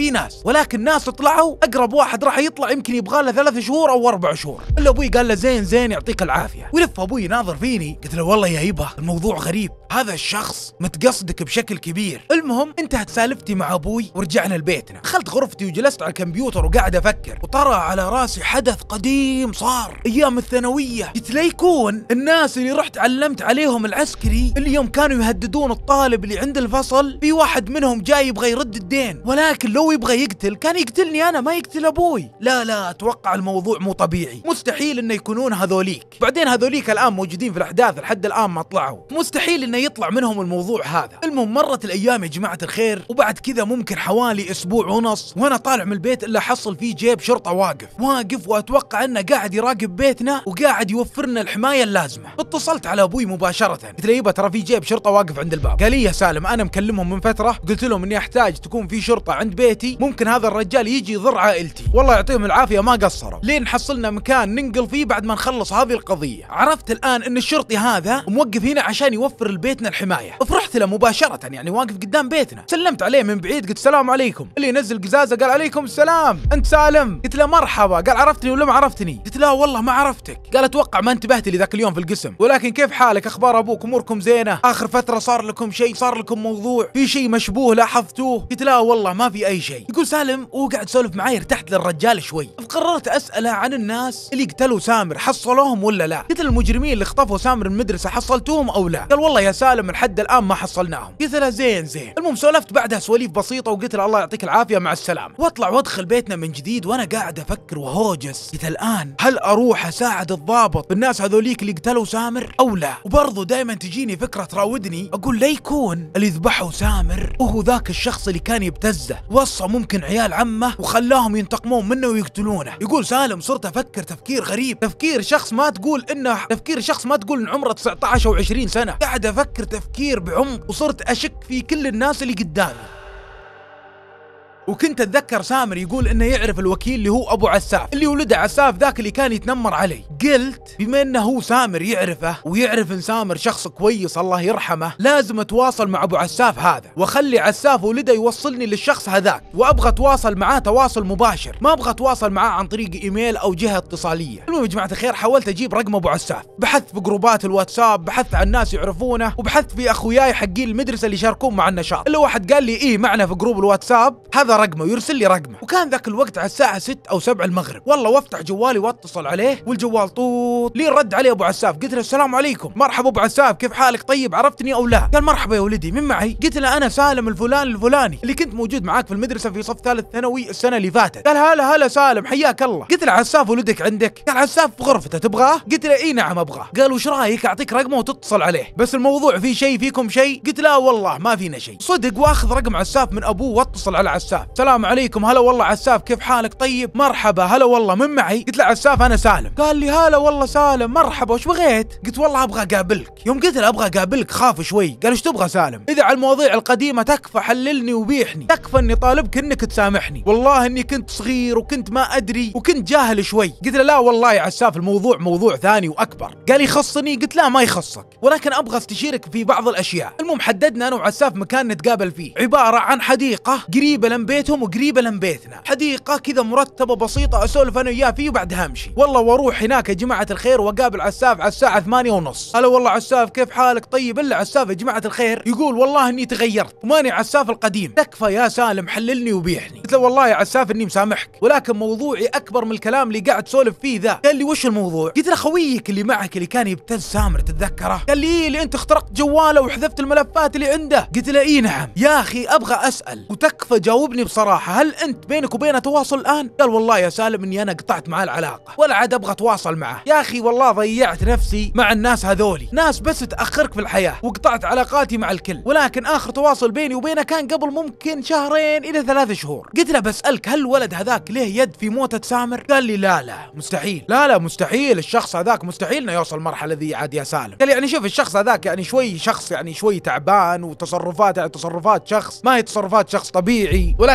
في ناس، ولكن ناس طلعوا اقرب واحد راح يطلع يمكن يبغى له 3 شهور او 4 شهور. الا ابوي قال له زين يعطيك العافيه، ويلف ابوي يناظر فيني. قلت له والله يا يبا الموضوع غريب، هذا الشخص متقصدك بشكل كبير. المهم انتهت سالفتي مع ابوي ورجعنا لبيتنا. دخلت غرفتي وجلست على الكمبيوتر وقاعد افكر، وطرى على راسي حدث قديم صار ايام الثانويه. قلت لا يكون الناس اللي رحت علمت عليهم العسكري اللي يوم كانوا يهددون الطالب اللي عند الفصل، في واحد منهم جاي يبغى يرد الدين، ولكن لو يبغى يقتل كان يقتلني انا ما يقتل ابوي. لا اتوقع الموضوع مو طبيعي، مستحيل انه يكونون هذوليك. بعدين هذوليك الان موجودين في الاحداث لحد الان ما طلعوا، مستحيل انه يطلع منهم الموضوع هذا. المهم مرت الايام يا جماعه الخير، وبعد كذا ممكن حوالي اسبوع ونص وانا طالع من البيت الا حصل فيه جيب شرطه واقف، واتوقع انه قاعد يراقب بيتنا وقاعد يوفرنا الحمايه اللازمه. اتصلت على ابوي مباشره، قلت له يبا ترى في جيب شرطه واقف عند الباب. قال لي يا سالم انا مكلمهم من فتره، قلت لهم اني احتاج تكون في شرطه عند بيتي، ممكن هذا الرجال يجي يضر عائلتي. والله يعطيهم العافيه ما قصروا لين حصلنا مكان ننقل فيه بعد ما نخلص هذه القضيه. عرفت الان ان الشرطي هذا موقف هنا عشان يوفر لبيتنا الحمايه. فرحت له مباشره، يعني واقف قدام بيتنا، سلمت عليه من بعيد قلت السلام عليكم. اللي ينزل قزازه قال عليكم السلام، انت سالم؟ قلت له مرحبا. قال عرفتني ولا ما عرفتني؟ قلت لا والله ما عرفتك. قال اتوقع ما انتبهت لي ذاك اليوم في القسم، ولكن كيف حالك؟ اخبار ابوك؟ اموركم زينه؟ اخر فتره صار لكم شيء؟ صار لكم موضوع؟ في شيء مشبوه لاحظتوه؟ قلت لا والله ما في اي شيء. يقول سالم وهو قاعد يسولف معي ارتحت للرجال شوي، فقررت اساله عن الناس اللي قتلوا سامر، حصلوهم ولا لا؟ قلت المجرمين اللي خطفوا سامر من المدرسه حصلتوهم او لا؟ قال والله يا سالم لحد الان ما حصلناهم. قلت له زين. المهم سولفت بعدها سواليف بسيطه وقلت له الله يعطيك العافيه مع السلامه، واطلع وادخل بيتنا من جديد وانا قاعد افكر وهوجس. قلت الان هل اروح اساعد الضابط بالناس هذوليك اللي قتلوا سامر او لا؟ وبرضه دائما تجيني فكره تراودني، اقول لا يكون اللي ذبحوا سامر وهو ذاك الشخص اللي كان يبتزه، وصى ممكن عيال عمه وخلاهم ينتقمون منه ويقتلونه. يقول سالم صرت افكر تفكير غريب، تفكير شخص ما تقول ان عمره 19 او 20 سنه، قاعد افكر تفكير بعمق، وصرت اشك في كل الناس اللي قدامي. وكنت اتذكر سامر يقول انه يعرف الوكيل اللي هو ابو عساف اللي ولده عساف ذاك اللي كان يتنمر علي. قلت بما انه هو سامر يعرفه ويعرف ان سامر شخص كويس الله يرحمه، لازم اتواصل مع ابو عساف هذا واخلي عساف ولده يوصلني للشخص هذاك، وابغى اتواصل معاه تواصل مباشر، ما ابغى اتواصل معاه عن طريق ايميل او جهه اتصاليه. المهم يا جماعه الخير حاولت اجيب رقم ابو عساف، بحثت في جروبات الواتساب، بحثت عن ناس يعرفونه، وبحثت في اخوياي حقين المدرسه اللي يشاركون مع النشاط. الا واحد قال لي معنا في جروب الواتساب هذا رقمه ويرسل لي رقمه، وكان ذاك الوقت على الساعه 6 او 7 المغرب. والله وافتح جوالي واتصل عليه والجوال طوط لي، رد عليه ابو عساف. قلت له السلام عليكم. مرحبا ابو عساف كيف حالك؟ طيب عرفتني او لا؟ قال مرحبا يا ولدي من معي؟ قلت له انا سالم الفلاني اللي كنت موجود معاك في المدرسه في صف ثالث ثانوي السنه اللي فاتت. قال هلا سالم حياك الله. قلت له عساف ولدك عندك؟ قال عساف في غرفته تبغاه؟ قلت له نعم ابغاه. قال وش رايك اعطيك رقمه وتتصل عليه، بس الموضوع في شيء فيكم شيء؟ قلت لا والله ما فينا شيء. صدق واخذ رقم عساف من ابوه واتصل على عساف. السلام عليكم. هلا والله عساف كيف حالك؟ طيب مرحبا. هلا والله من معي؟ قلت له عساف انا سالم. قال لي هلا والله سالم مرحبا وش بغيت؟ قلت والله ابغى اقابلك. يوم قلت له ابغى اقابلك خاف شوي، قال ايش تبغى سالم؟ اذا على المواضيع القديمه تكفى حللني وبيحني، تكفى اني طالبك انك تسامحني، والله اني كنت صغير وكنت ما ادري وكنت جاهل شوي. قلت له لا والله يا عساف الموضوع موضوع ثاني واكبر. قال يخصني؟ قلت لا ما يخصك، ولكن ابغى استشيرك في بعض الاشياء. المهم حددنا انا وعساف مكان نتقابل فيه، عباره عن حديقه قريبه لم بيتهم وقريبه لم بيتنا، حديقه كذا مرتبه بسيطه اسولف انا وياه فيه وبعدها امشي. والله واروح هناك يا جماعه الخير واقابل عساف على الساعه 8:30. هلا والله عساف كيف حالك؟ طيب الا عساف يا جماعه الخير يقول والله اني تغيرت وماني عساف القديم، تكفى يا سالم حللني وبيحني. قلت له والله يا عساف اني مسامحك، ولكن موضوعي اكبر من الكلام اللي قاعد تسولف فيه ذا. قال لي وش الموضوع؟ قلت له خويك اللي معك اللي كان يبتز سامر تتذكره؟ قال لي اللي انت اخترقت جواله وحذفت الملفات اللي عنده. قلت له نعم. يا اخي ابغى اسال وتكفى جاوبني بصراحه، هل انت بينك وبينه تواصل الان؟ قال والله يا سالم اني انا قطعت معاه العلاقه ولا عاد ابغى اتواصل معه. يا اخي والله ضيعت نفسي مع الناس هذولي، ناس بس تاخرك في الحياه، وقطعت علاقاتي مع الكل، ولكن اخر تواصل بيني وبينه كان قبل ممكن 2 إلى 3 شهور. قلت له بسالك هل الولد هذاك له يد في موتة سامر؟ قال لي لا مستحيل، لا مستحيل، الشخص هذاك مستحيل انه يوصل المرحله ذي عاد يا سالم. قال يعني شوف الشخص هذاك يعني شوي شخص يعني شوي تعبان، وتصرفات يعني تصرفات شخص ما هي تصرفات شخص طبيعي، ولكن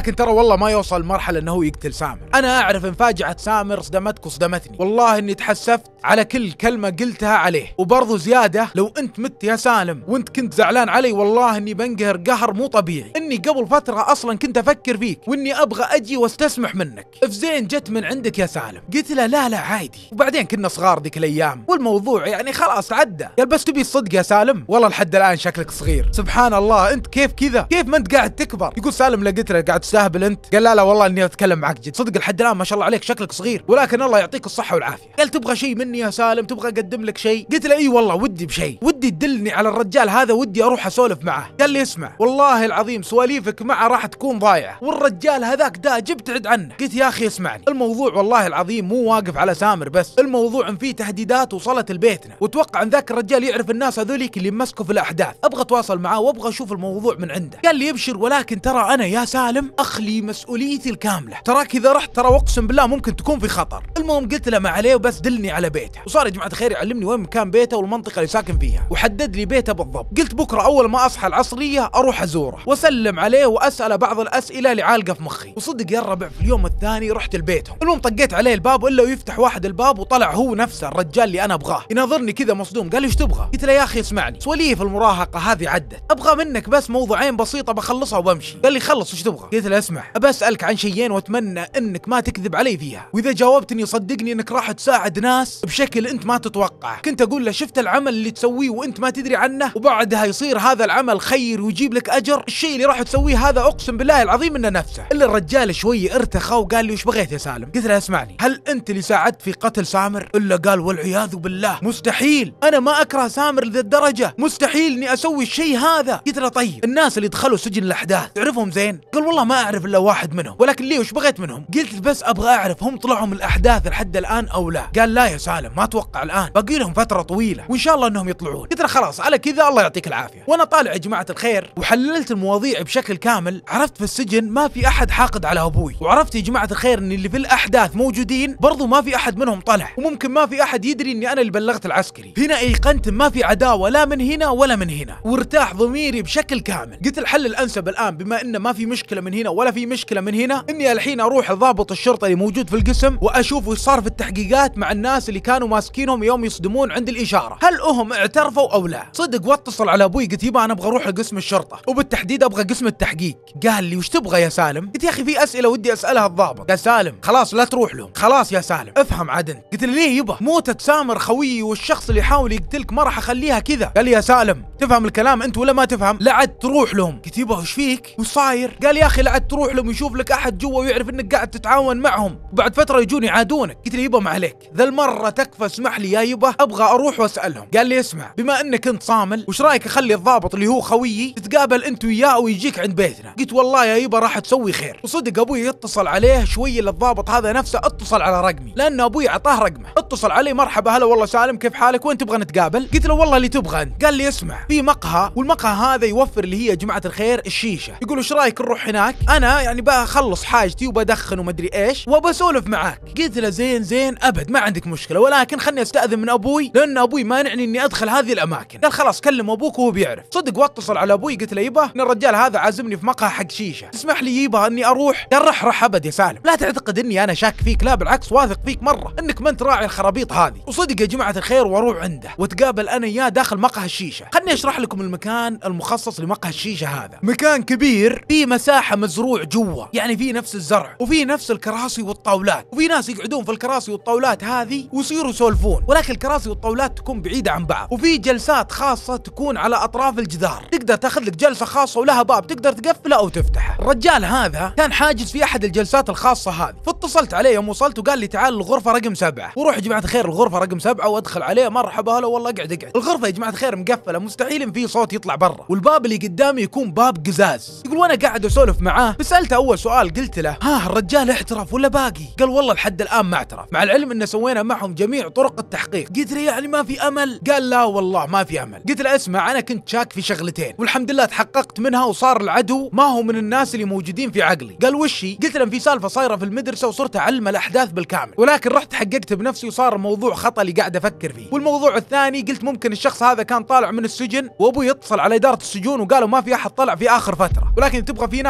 ولكن ترى والله ما يوصل لمرحلة انه هو يقتل سامر. انا اعرف ان فاجعة سامر صدمتك وصدمتني، والله اني تحسفت على كل كلمة قلتها عليه، وبرضو زيادة لو انت مت يا سالم وانت كنت زعلان علي والله اني بنقهر قهر مو طبيعي. اني قبل فترة اصلا كنت افكر فيك واني ابغى اجي واستسمح منك، افزين جت من عندك يا سالم. قلت له لا عادي، وبعدين كنا صغار ذيك الايام والموضوع يعني خلاص عدى. قال بس تبي الصدق يا سالم؟ والله لحد الان شكلك صغير. سبحان الله، انت كيف كذا؟ كيف ما انت قاعد تكبر؟ يقول سالم لا، قلت له قاعد تستهبل انت؟ قال لا والله اني اتكلم معك جد، صدق لحد الان ما شاء الله عليك شكلك صغير، ولكن الله يعطيك الصحة والعافية. قال تبغى شيء مني يا سالم؟ تبغى اقدم لك شيء؟ قلت له اي والله ودي بشيء، ودي تدلني على الرجال هذا، ودي اروح اسولف معه. قال لي اسمع والله العظيم سواليفك معه راح تكون ضايعة، والرجال هذاك داج ابتعد عنه. قلت يا اخي اسمعني، الموضوع والله العظيم مو واقف على سامر بس، الموضوع ان فيه تهديدات وصلت لبيتنا، واتوقع ان ذاك الرجال يعرف الناس هذوليك اللي مسكوا في الاحداث، ابغى اتواصل معاه وابغى اشوف الموضوع من عنده. قال لي ابشر، ولكن ترى انا يا سالم اخلي مسؤوليتي الكاملة، تراك اذا رحت ترى اقسم بالله ممكن تكون في خطر. المهم قلت له ما عليه وبس دلني على بيته، وصار يا جماعة الخير يعلمني وين مكان بيته والمنطقة اللي ساكن فيها، وحدد لي بيته بالضبط. قلت بكرة اول ما اصحى العصرية اروح ازوره واسلم عليه واسأله بعض الاسئلة اللي عالقة في مخي. وصدق يا الربع في اليوم الثاني رحت لبيتهم، المهم طقيت عليه الباب الا ويفتح واحد الباب، وطلع هو نفسه الرجال اللي انا ابغاه، يناظرني كذا مصدوم. قال لي ايش تبغى؟ قلت له يا اخي اسمعني، سواليف المراهقة هذه عدت، ابغى منك بس موضوعين بسيطة بخلصها وبمشي. قال لي خلص ايش تبغى؟ قلت له اسمع، ابى اسالك عن شيئين واتمنى انك ما تكذب علي فيها، واذا جاوبتني صدقني انك راح تساعد ناس بشكل انت ما تتوقعه. كنت اقول له شفت العمل اللي تسويه وانت ما تدري عنه، وبعدها يصير هذا العمل خير ويجيب لك اجر، الشيء اللي راح تسويه هذا اقسم بالله العظيم انه نفسه. الا الرجال شوي ارتخى وقال لي وش بغيت يا سالم؟ قلت له اسمعني، هل انت اللي ساعدت في قتل سامر؟ الا قال والعياذ بالله مستحيل، انا ما اكره سامر لذا الدرجه، مستحيل اني اسوي الشيء هذا. قلت له طيب الناس اللي دخلوا سجن الاحداث تعرفهم زين؟ قال والله ما اعرف الا واحد منهم، ولكن ليه وش بغيت منهم؟ قلت بس ابغى اعرف هم طلعوا من الاحداث لحد الان او لا؟ قال لا يا سالم ما اتوقع الان، باقي لهم فتره طويله وان شاء الله انهم يطلعون. قلت له خلاص على كذا الله يعطيك العافيه. وانا طالع يا جماعه الخير وحللت المواضيع بشكل كامل، عرفت في السجن ما في احد حاقد على ابوي، وعرفت يا جماعه الخير ان اللي في الاحداث موجودين برضو ما في احد منهم طلع، وممكن ما في احد يدري اني انا اللي بلغت العسكري. هنا ايقنت ما في عداوه لا من هنا ولا من هنا، وارتاح ضميري بشكل كامل. قلت الحل الانسب الان بما انه ما في مشكله من هنا ولا في مشكله من هنا، اني الحين اروح لضابط الشرطه اللي موجود في القسم واشوف وش صار في التحقيقات مع الناس اللي كانوا ماسكينهم يوم يصدمون عند الاشاره، هل هم اعترفوا او لا؟ صدق واتصل على ابوي قلت يبا انا ابغى اروح لقسم الشرطه، وبالتحديد ابغى قسم التحقيق. قال لي وش تبغى يا سالم؟ قلت يا اخي في اسئله ودي اسالها الضابط. قال سالم خلاص لا تروح لهم، خلاص يا سالم افهم عاد انت. قلت له ليه يبا؟ موتة سامر خويي والشخص اللي يحاول يقتلك ما راح اخليها كذا. قال لي يا سالم تفهم الكلام انت ولا ما تفهم؟ لا عاد تروح لهم. قلت يبا وش فيك؟ وش صاير؟ قال يا اخي لا عاد تروح لهم، يشوف لك احد جوا ويعرف انك قاعد تتعاون معهم، وبعد فتره يجون يعادونك. قلت له يبا ما عليك ذا المره تكفى اسمح لي يا يبا ابغى اروح واسالهم. قال لي اسمع بما انك انت صامل وش رايك اخلي الضابط اللي هو خويي تتقابل انت وياه ويجيك عند بيتنا؟ قلت والله يا يبا راح تسوي خير. وصدق ابوي يتصل عليه شويه للضابط هذا نفسه، اتصل على رقمي لان ابوي اعطاه رقمه، اتصل علي مرحبا هلا والله سالم كيف حالك وين تبغى نتقابل؟ قلت له والله اللي تبغى انت. قال لي اسمع في مقهى، والمقهى هذا يوفر اللي هي يا جماعه الخير الشيشه، يقول ايش رايك نروح هناك، انا يعني بخلص حاجتي وبدخن ومدري ايش وبسولف معاك. قلت له زين ابد ما عندك مشكله، ولكن خلني استاذن من ابوي لان ابوي مانعني اني ادخل هذه الاماكن. قال خلاص كلم ابوك وهو بيعرف. صدق واتصل على ابوي قلت له يبا ان الرجال هذا عازمني في مقهى حق شيشه، تسمح لي يبا اني اروح؟ قال رح ابد يا سالم، لا تعتقد اني انا شاك فيك، لا بالعكس واثق فيك مره انك ما انت راعي الخرابيط هذه. وصدق يا جماعه الخير واروح عنده واتقابل انا اياه داخل مقهى الشيشه. خلني اشرح لكم المكان المخصص لمقهى الشيشه هذا، مكان كبير في مساحه مزروع جوا، يعني في نفس الزرع وفي نفس الكراسي والطاولات، وفي ناس يقعدون في الكراسي والطاولات هذه ويصيروا يسولفون، ولكن الكراسي والطاولات تكون بعيده عن بعض، وفي جلسات خاصه تكون على اطراف الجدار، تقدر تاخذ لك جلسه خاصه ولها باب تقدر تقفله او تفتحه. الرجال هذا كان حاجز في احد الجلسات الخاصه هذه، فاتصلت عليه يوم وصلت وقال لي تعال الغرفه رقم 7، وروح يا جماعه الخير الغرفه رقم 7 وادخل عليه مرحبا هلا والله اقعد. الغرفه يا جماعه الخير مقفله، مستحيل ان في صوت يطلع برا، والباب اللي قدامي يكون باب قزاز. يقول وانا قاعد اسولف معاه سالته اول سؤال قلت له ها الرجال اعترف ولا باقي؟ قال والله لحد الان ما اعترف، مع العلم ان سوينا معهم جميع طرق التحقيق. قلت له يعني ما في امل؟ قال لا والله ما في امل. قلت له اسمع انا كنت شاك في شغلتين والحمد لله تحققت منها، وصار العدو ما هو من الناس اللي موجودين في عقلي. قال وشي؟ قلت له في سالفه صايره في المدرسه وصرت اعلم الاحداث بالكامل، ولكن رحت حققت بنفسي وصار الموضوع خطا اللي قاعد افكر فيه. والموضوع الثاني قلت ممكن الشخص هذا كان طالع من السجن وابوي يتصل على اداره السجون وقالوا ما في احد طلع في اخر فتره، ولكن تبغى في ناس دخلوا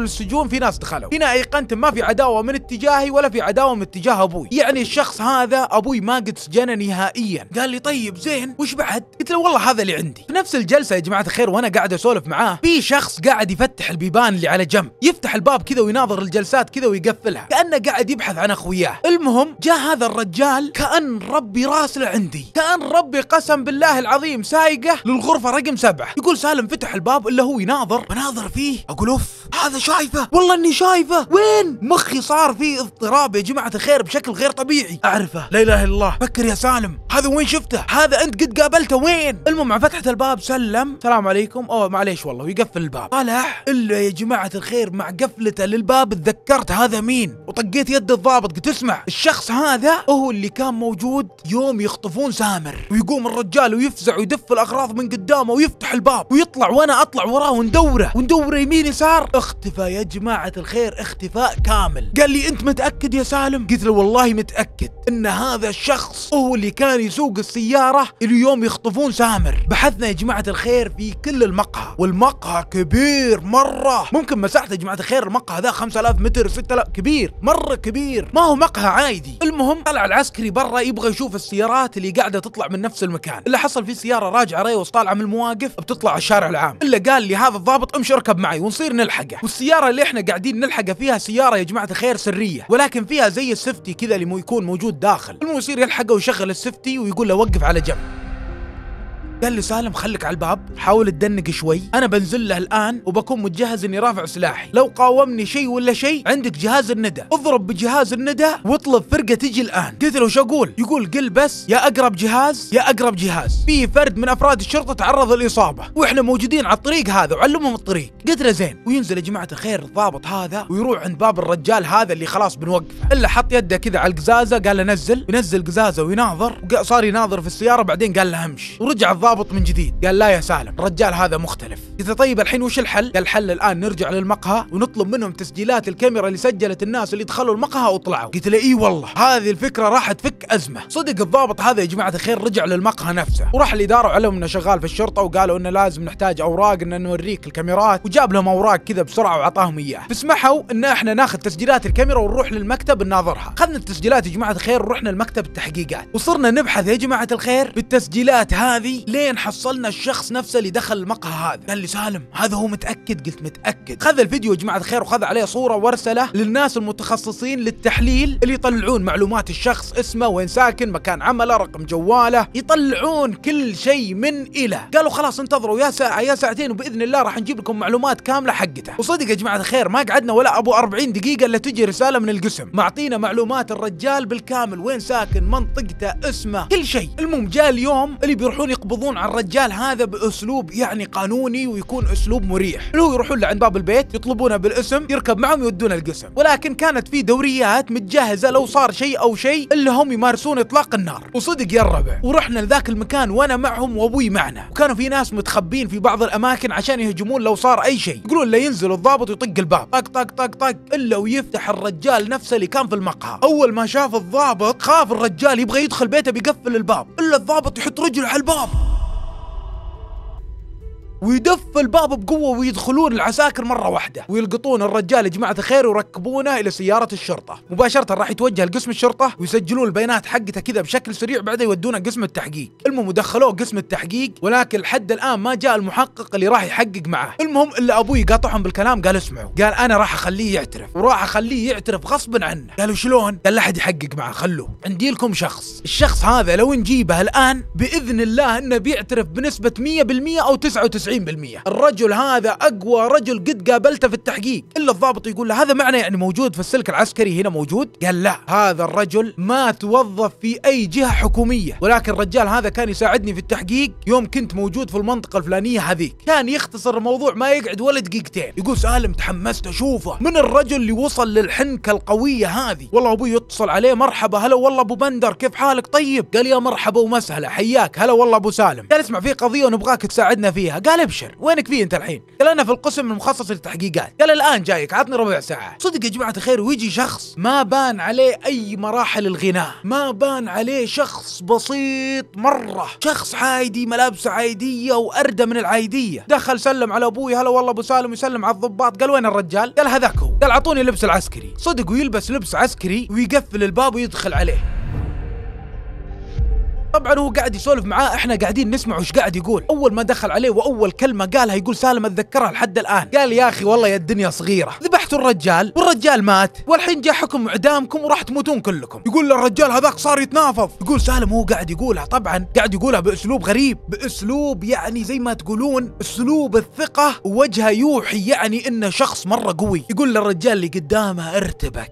للسجون في ناس دخلوا. هنا ايقنت ما في عداوه من اتجاهي ولا في عداوه من اتجاه ابوي، يعني الشخص هذا ابوي ما قد سجنه نهائيا. قال لي طيب زين وش بعد؟ قلت له والله هذا اللي عندي. في نفس الجلسه يا جماعه الخير وانا قاعد اسولف معاه، في شخص قاعد يفتح البيبان اللي على جنب، يفتح الباب كذا ويناظر الجلسات كذا ويقفلها كانه قاعد يبحث عن اخوياه. المهم جاء هذا الرجال كأن ربي راسله عندي، كأن ربي قسم بالله العظيم سايقه للغرفه رقم 7. يقول سالم فتح الباب الا هو يناظر، بناظر فيه اقول اوف هذا شايفه، والله اني شايفه، وين؟ مخي صار فيه اضطراب يا جماعه الخير بشكل غير طبيعي. اعرفه لا اله الا الله. فكر يا سالم هذا وين شفته؟ هذا انت قد قابلته وين؟ المهم مع فتحة الباب سلم السلام عليكم، اوه معليش والله، ويقفل الباب. طلع الا يا جماعه الخير مع قفلته للباب تذكرت هذا مين، وطقيت يد الضابط قلت اسمع الشخص هذا هو اللي كان موجود يوم يخطفون سامر. ويقوم الرجال ويفزع ويدف الاغراض من قدامه ويفتح الباب ويطلع وانا اطلع وراه وندوره يمين يسار. اختفى يا جماعه الخير اختفاء كامل. قال لي انت متاكد يا سالم؟ قلت له والله متاكد ان هذا الشخص هو اللي كان يسوق السياره اللي يوم يخطفون سامر. بحثنا يا جماعه الخير في كل المقهى، والمقهى كبير مره، ممكن مساحته يا جماعه الخير المقهى ذا 5000 متر 6000، كبير مره كبير، ما هو مقهى عادي. المهم طلع العسكري برا يبغى يشوف السيارات اللي قاعده تطلع من نفس المكان. اللي حصل في سياره راجعه ريوس طالعه من المواقف بتطلع على الشارع العام، الا قال لي هذا الضابط امشي اركب معي ونصير نلحقه. والسياره اللي احنا قاعدين نلحقها فيها سياره يا جماعه الخير سريه، ولكن فيها زي السفتي كذا اللي يكون موجود داخل. المهم يصير يلحقه ويشغل السفتي ويقول له وقف على جنب. قال لي سالم خليك على الباب، حاول تدنق شوي، انا بنزل له الان وبكون متجهز اني رافع سلاحي، لو قاومني شيء ولا شيء عندك جهاز الندى، اضرب بجهاز الندى واطلب فرقه تجي الان. قلت له وش اقول؟ يقول قل بس يا اقرب جهاز يا اقرب جهاز، في فرد من افراد الشرطه تعرض للاصابه واحنا موجودين على الطريق هذا وعلمهم الطريق. قلت له زين. وينزل يا جماعه الخير الضابط هذا ويروح عند باب الرجال هذا اللي خلاص بنوقفه، الا حط يده كذا على القزازه قال له نزل، ينزل قزازه ويناظر، صار يناظر في السياره بعدين قال له امشي، ورجع الضابط من جديد قال لا يا سالم الرجال هذا مختلف. قلت طيب الحين وش الحل؟ قال الحل الان نرجع للمقهى ونطلب منهم تسجيلات الكاميرا اللي سجلت الناس اللي دخلوا المقهى وطلعوا. قلت له اي والله هذه الفكره راح تفك ازمه. صدق الضابط هذا يا جماعه الخير رجع للمقهى نفسه وراح الاداره وعلمهم انه شغال في الشرطه، وقالوا انه لازم نحتاج اوراق ان نوريك الكاميرات، وجاب لهم اوراق كذا بسرعه وعطاهم اياها. فسمحوا ان احنا ناخذ تسجيلات الكاميرا ونروح للمكتب نناظرها. اخذنا التسجيلات يا جماعه الخير ورحنا لمكتب التحقيقات وصرنا نبحث يا جماعه الخير بالتسجيلات هذه لين حصلنا الشخص نفسه اللي دخل المقهى هذا. قال لي سالم هذا هو متاكد؟ قلت متاكد. خذ الفيديو يا جماعه الخير وخذ عليه صوره وارسله للناس المتخصصين للتحليل اللي يطلعون معلومات الشخص، اسمه، وين ساكن، مكان عمله، رقم جواله، يطلعون كل شيء من الى. قالوا خلاص انتظروا يا ساعه يا ساعتين وباذن الله راح نجيب لكم معلومات كامله حقته. وصدق يا جماعه الخير ما قعدنا ولا ابو 40 دقيقه الا تجي رساله من القسم معطينا معلومات الرجال بالكامل، وين ساكن، منطقته، اسمه، كل شيء. المهم جاء اليوم اللي بيروحون يقبضون على الرجال هذا باسلوب يعني قانوني ويكون اسلوب مريح، اللي هو يروحون له عند باب البيت يطلبونه بالاسم، يركب معهم يودونه القسم. ولكن كانت في دوريات متجهزه لو صار شيء او شيء اللي هم يمارسون اطلاق النار. وصدق يا الربع ورحنا لذاك المكان وانا معهم وابوي معنا، وكانوا في ناس متخبين في بعض الاماكن عشان يهجمون لو صار اي شيء. يقولون لا ينزل الضابط ويطق الباب طق طق طق طق الا ويفتح الرجال نفسه اللي كان في المقهى. اول ما شاف الضابط خاف الرجال يبغى يدخل بيته بيقفل الباب، الا الضابط يحط رجله على الباب ويدف الباب بقوه ويدخلون العساكر مره واحده ويلقطون الرجال يا جماعه الخير ويركبونه الى سياره الشرطه. مباشره راح يتوجه لقسم الشرطه ويسجلون البيانات حقته كذا بشكل سريع، بعدين يودونه قسم التحقيق. المهم دخلوه قسم التحقيق ولكن لحد الان ما جاء المحقق اللي راح يحقق معه. المهم الا ابوي قاطعهم بالكلام قال اسمعوا، قال انا راح اخليه يعترف وراح اخليه يعترف غصبا عنه. قالوا شلون؟ قال لا احد يحقق معه، خلوه عندي لكم شخص، الشخص هذا لو نجيبه الان باذن الله انه بيعترف بنسبه 100% او 99%. الرجل هذا اقوى رجل قد قابلته في التحقيق. الا الضابط يقول له هذا معنى يعني موجود في السلك العسكري هنا موجود؟ قال لا، هذا الرجل ما توظف في اي جهه حكوميه، ولكن الرجال هذا كان يساعدني في التحقيق يوم كنت موجود في المنطقه الفلانيه هذيك، كان يختصر الموضوع ما يقعد ولا دقيقتين. يقول سالم تحمست اشوفه، من الرجل اللي وصل للحنكه القويه هذه. والله ابوي يتصل عليه مرحبا هلا والله ابو بندر كيف حالك؟ طيب. قال يا مرحبا ومسهلا حياك، هلا والله ابو سالم. قال اسمع في قضيه ونبغاك تساعدنا فيها. قال قال ابشر، وينك فيه انت الحين؟ قال انا في القسم المخصص للتحقيقات. قال الان جايك، عطني ربع ساعه. صدق يا جماعه الخير، ويجي شخص ما بان عليه اي مراحل الغناء، ما بان عليه، شخص بسيط مره، شخص عادي، ملابسه عاديه واردى من العاديه. دخل سلم على ابوي، هلا والله ابو سالم، يسلم على الضباط. قال وين الرجال؟ قال هذاك هو. قال اعطوني لبس العسكري. صدق ويلبس لبس عسكري ويقفل الباب ويدخل عليه. طبعا هو قاعد يسولف معاه، احنا قاعدين نسمع وش قاعد يقول. اول ما دخل عليه واول كلمه قالها يقول سالم اتذكرها لحد الان، قال يا اخي والله يا الدنيا صغيره، ذبحتوا الرجال والرجال مات، والحين جاء حكم اعدامكم وراح تموتون كلكم. يقول الرجال هذاك صار يتنافض. يقول سالم هو قاعد يقولها، طبعا قاعد يقولها باسلوب غريب، باسلوب يعني زي ما تقولون اسلوب الثقه، ووجهه يوحي يعني انه شخص مره قوي. يقول للرجال اللي قدامه ارتبك،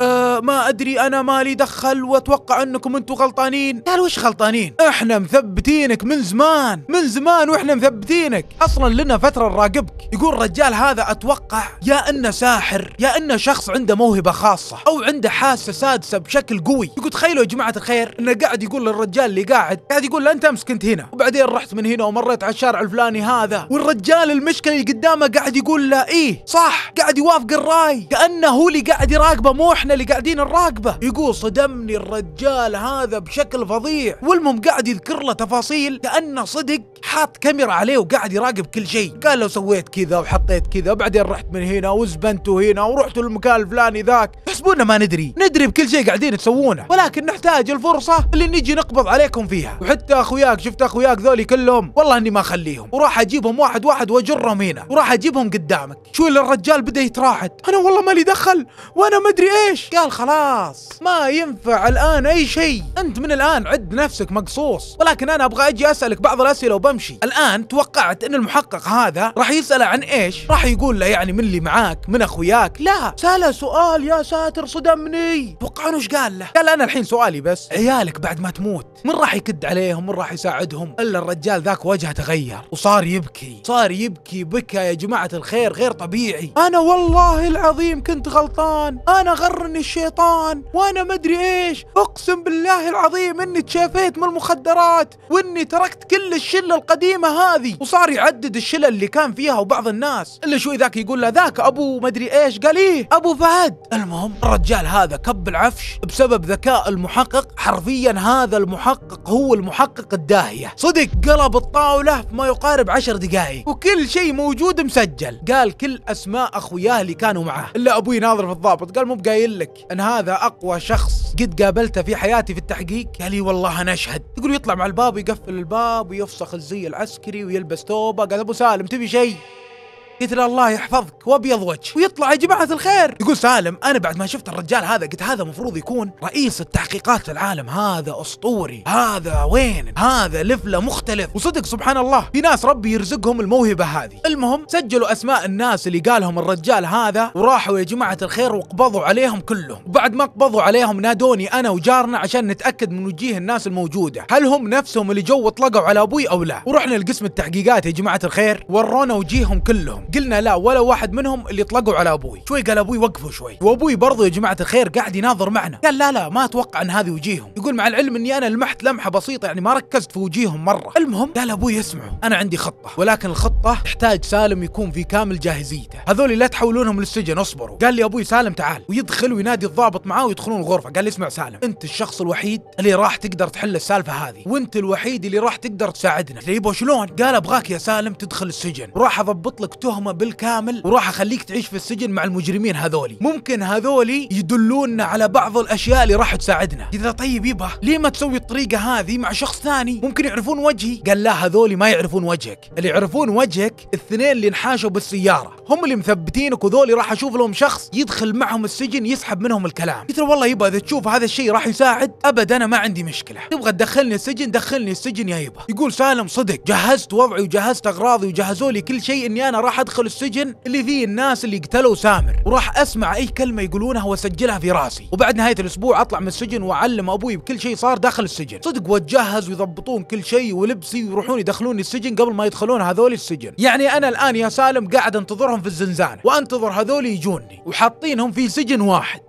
ما ادري انا مالي دخل، واتوقع انكم انتم غلطانين. قال وش غلطانين؟ احنا مثبتينك من زمان من زمان، واحنا مثبتينك اصلا لنا فتره نراقبك. يقول الرجال هذا اتوقع يا انه ساحر، يا انه شخص عنده موهبه خاصه، او عنده حاسه سادسه بشكل قوي. يقول تخيلوا يا جماعه الخير انه قاعد يقول للرجال اللي قاعد يقول له انت امس كنت هنا، وبعدين رحت من هنا ومريت على الشارع الفلاني هذا، والرجال المشكله اللي قدامه قاعد يقول له ايه صح، قاعد يوافق الراي، كانه هو اللي قاعد يراقبه مو احنا اللي قاعدين نراقبه. يقول صدمني الرجال هذا بشكل فظيع، والمهم قاعد يذكر له تفاصيل كأنه صدق حاط كاميرا عليه وقاعد يراقب كل شيء. قال لو سويت كذا وحطيت كذا، وبعدين رحت من هنا وزبنتوا هنا ورحتوا للمكان الفلاني ذاك، يحسبونا ما ندري بكل شيء قاعدين تسوونه، ولكن نحتاج الفرصة اللي نجي نقبض عليكم فيها. وحتى اخوياك، شفت اخوياك ذولي كلهم والله اني ما اخليهم، وراح اجيبهم واحد واحد واجرهم هنا، وراح اجيبهم قدامك. شو اللي الرجال بدا يتراعد، انا والله مالي دخل وانا ما ادري ايش. قال خلاص ما ينفع الان اي شيء، انت من الان عد نفسك مقصوص، ولكن انا ابغى اجي اسالك بعض الاسئله وبمشي. الان توقعت ان المحقق هذا راح يساله عن ايش؟ راح يقول له يعني من اللي معاك من اخوياك؟ لا، ساله سؤال يا ساتر صدمني. توقعون وش قال له؟ قال انا الحين سؤالي بس عيالك بعد ما تموت من راح يكد عليهم، من راح يساعدهم؟ الا الرجال ذاك وجهه تغير وصار يبكي، صار يبكي بكى يا جماعه الخير غير طبيعي. انا والله العظيم كنت غلطان، انا غرني الشيطان وانا ما ادري ايش، اقسم بالله العظيم اني تشافيت من المخدرات، واني تركت كل الشله القديمه هذه. وصار يعدد الشله اللي كان فيها وبعض الناس. الا شوي ذاك يقول له ذاك ابو ما ادري ايش، قال ايه ابو فهد. المهم الرجال هذا كب العفش بسبب ذكاء المحقق، حرفيا هذا المحقق هو المحقق الداهيه، صدق قلب الطاوله في ما يقارب 10 دقائق، وكل شيء موجود مسجل. قال كل اسماء اخوياه اللي كانوا معاه. الا ابوي ناظر في الضابط قال مو بقايل لك ان هذا اقوى شخص قد قابلته في حياتي في التحقيق؟ قال لي والله انا اشهد. يقول يطلع مع الباب ويقفل الباب ويفسخ الزي العسكري ويلبس توبه. قال ابو سالم تبي شيء؟ قلت له الله يحفظك وابيض وجه. ويطلع يا جماعه الخير يقول سالم انا بعد ما شفت الرجال هذا قلت هذا مفروض يكون رئيس التحقيقات في العالم، هذا اسطوري، هذا وين، هذا لفله مختلف. وصدق سبحان الله في ناس ربي يرزقهم الموهبه هذه. المهم سجلوا اسماء الناس اللي قالهم الرجال هذا، وراحوا يا جماعه الخير وقبضوا عليهم كلهم. وبعد ما قبضوا عليهم نادوني انا وجارنا عشان نتاكد من وجيه الناس الموجوده، هل هم نفسهم اللي جو طلقوا على ابوي او لا. ورحنا لقسم التحقيقات يا جماعه الخير، ورونا وجيههم كلهم، قلنا لا ولا واحد منهم اللي طلقوا على ابوي. شوي قال ابوي وقفوا شوي، وابوي برضو يا جماعه الخير قاعد يناظر معنا. قال لا ما اتوقع ان هذه وجيههم. يقول مع العلم اني انا لمحت لمحه بسيطه يعني ما ركزت في وجيههم مره. المهم قال ابوي اسمعوا انا عندي خطه، ولكن الخطه تحتاج سالم يكون في كامل جاهزيته، هذول لا تحولونهم للسجن اصبروا. قال لي ابوي سالم تعال، ويدخل وينادي الضابط معاه ويدخلون الغرفه. قال لي اسمع سالم انت الشخص الوحيد اللي راح تقدر تحل السالفه هذه، وانت الوحيد اللي راح تقدر تساعدنا. يبا شلون؟ قال ابغاك يا سالم تدخل السجن، وراح اضبط لك تهمه بالكامل، وراح اخليك تعيش في السجن مع المجرمين هذولي، ممكن هذولي يدلوننا على بعض الاشياء اللي راح تساعدنا. اذا طيب يبا ليه ما تسوي الطريقه هذه مع شخص ثاني ممكن يعرفون وجهي؟ قال لا هذولي ما يعرفون وجهك، اللي يعرفون وجهك الاثنين اللي انحاشوا بالسياره، هم اللي مثبتينك، وذولي راح اشوف لهم شخص يدخل معهم السجن يسحب منهم الكلام. قلت له والله يبا اذا تشوف هذا الشيء راح يساعد ابد انا ما عندي مشكله، تبغى تدخلني السجن دخلني السجن يا يبا. يقول سالم صدق جهزت وضعي وجهزت اغراضي وجهزوا لي كل شيء اني انا راح ادخل السجن اللي فيه الناس اللي قتلوا سامر، وراح اسمع اي كلمه يقولونها واسجلها في راسي، وبعد نهايه الاسبوع اطلع من السجن واعلم ابوي بكل شيء صار داخل السجن. صدق وتجهز ويضبطون كل شيء ولبسي ويروحون يدخلوني السجن قبل ما يدخلون هذول السجن. يعني انا الان يا سالم قاعد انتظرهم في الزنزانه وانتظر هذول يجوني، وحاطينهم في سجن واحد.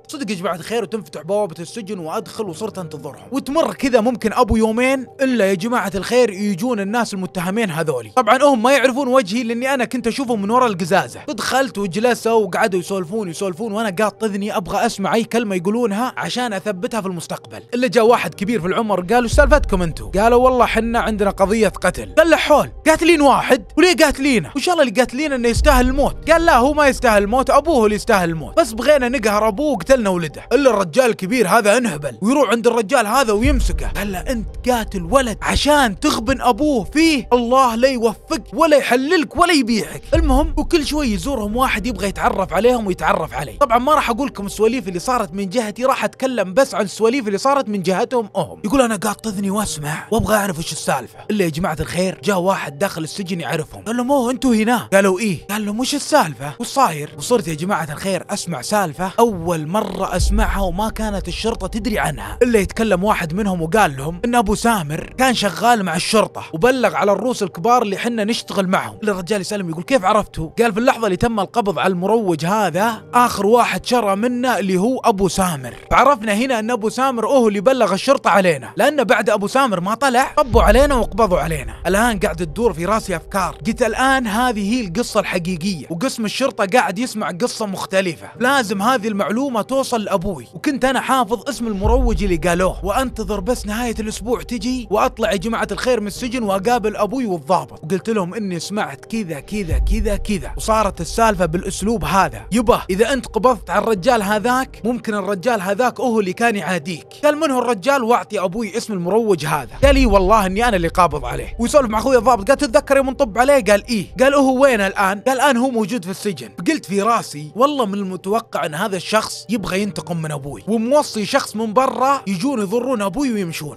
صدق يا جماعة الخير، وتنفتح بوابة السجن وادخل وصرت انتظرهم، وتمر كذا ممكن ابو يومين الا يا جماعة الخير يجون الناس المتهمين هذولي. طبعا هم ما يعرفون وجهي لاني انا كنت اشوفهم من ورا القزازة. دخلت وجلسوا وقعدوا يسولفون وانا قاط اذني ابغى اسمع اي كلمة يقولونها عشان اثبتها في المستقبل. الا جاء واحد كبير في العمر قالوا سالفتكم انتم؟ قالوا والله حنا عندنا قضية قتل. قال له حول قاتلين واحد، وليه قاتلينه؟ وان شاء الله اللي قاتلينه انه يستاهل الموت. قال لا هو ما يستاهل الموت، ابوه اللي يستاهل الموت، بس بغينا نقهر ابوه وقتلنا ولده. الا الرجال الكبير هذا انهبل ويروح عند الرجال هذا ويمسكه. قال له انت قاتل ولد عشان تغبن ابوه فيه، الله لا يوفقك ولا يحللك ولا يبيعك. المهم وكل شوي يزورهم واحد يبغى يتعرف عليهم ويتعرف عليه. طبعا ما راح اقول لكم السواليف اللي صارت من جهتي، راح اتكلم بس عن السواليف اللي صارت من جهتهم هم. يقول انا قاط اذني واسمع وابغى اعرف ايش السالفه. الا يا جماعه الخير جاء واحد داخل السجن يعرفهم. قال لهم اوه انتوا هنا؟ قالوا ايه. قال لهم وش السالفه وش صاير؟ وصرت يا جماعه الخير اسمع سالفه اول مره اسمعها وما كانت الشرطه تدري عنها. الا يتكلم واحد منهم وقال لهم ان ابو سامر كان شغال مع الشرطه وبلغ على الروس الكبار اللي حنا نشتغل معهم. الا الرجال يسالم يقول كيف عرفتوا؟ قال في اللحظه اللي تم القبض على المروج هذا اخر واحد شرى منه اللي هو ابو سامر، فعرفنا هنا ان ابو سامر هو اللي بلغ الشرطه علينا، لان بعد ابو سامر ما طلع طبوا علينا وقبضوا علينا. الان قاعد تدور في راسي افكار، قلت الان هذه هي القصه الحقيقيه وقسم الشرطه قاعد يسمع قصه مختلفه، لازم هذه المعلومه توصل لابوي. وكنت انا حافظ اسم المروج اللي قالوه وانتظر بس نهايه الاسبوع تجي واطلع يا جماعه الخير من السجن واقابل ابوي والضابط. وقلت لهم اني سمعت كذا كذا كذا كذا، وصارت السالفه بالاسلوب هذا. يبا اذا انت قبضت على الرجال هذاك ممكن الرجال هذاك هو اللي كان يعاديك. قال من هو الرجال واعطي ابوي اسم المروج هذا. قال لي والله اني انا اللي قابض عليه. ويسولف مع اخوي الضابط قال تتذكر يوم نطب عليه؟ قال ايه. قال هو وين الان؟ قال الان هو موجود في السجن. قلت في راسي والله من المتوقع ان هذا الشخص يبغى ينتقم من ابوي وموصي شخص من برا يجون يضرون ابوي ويمشون.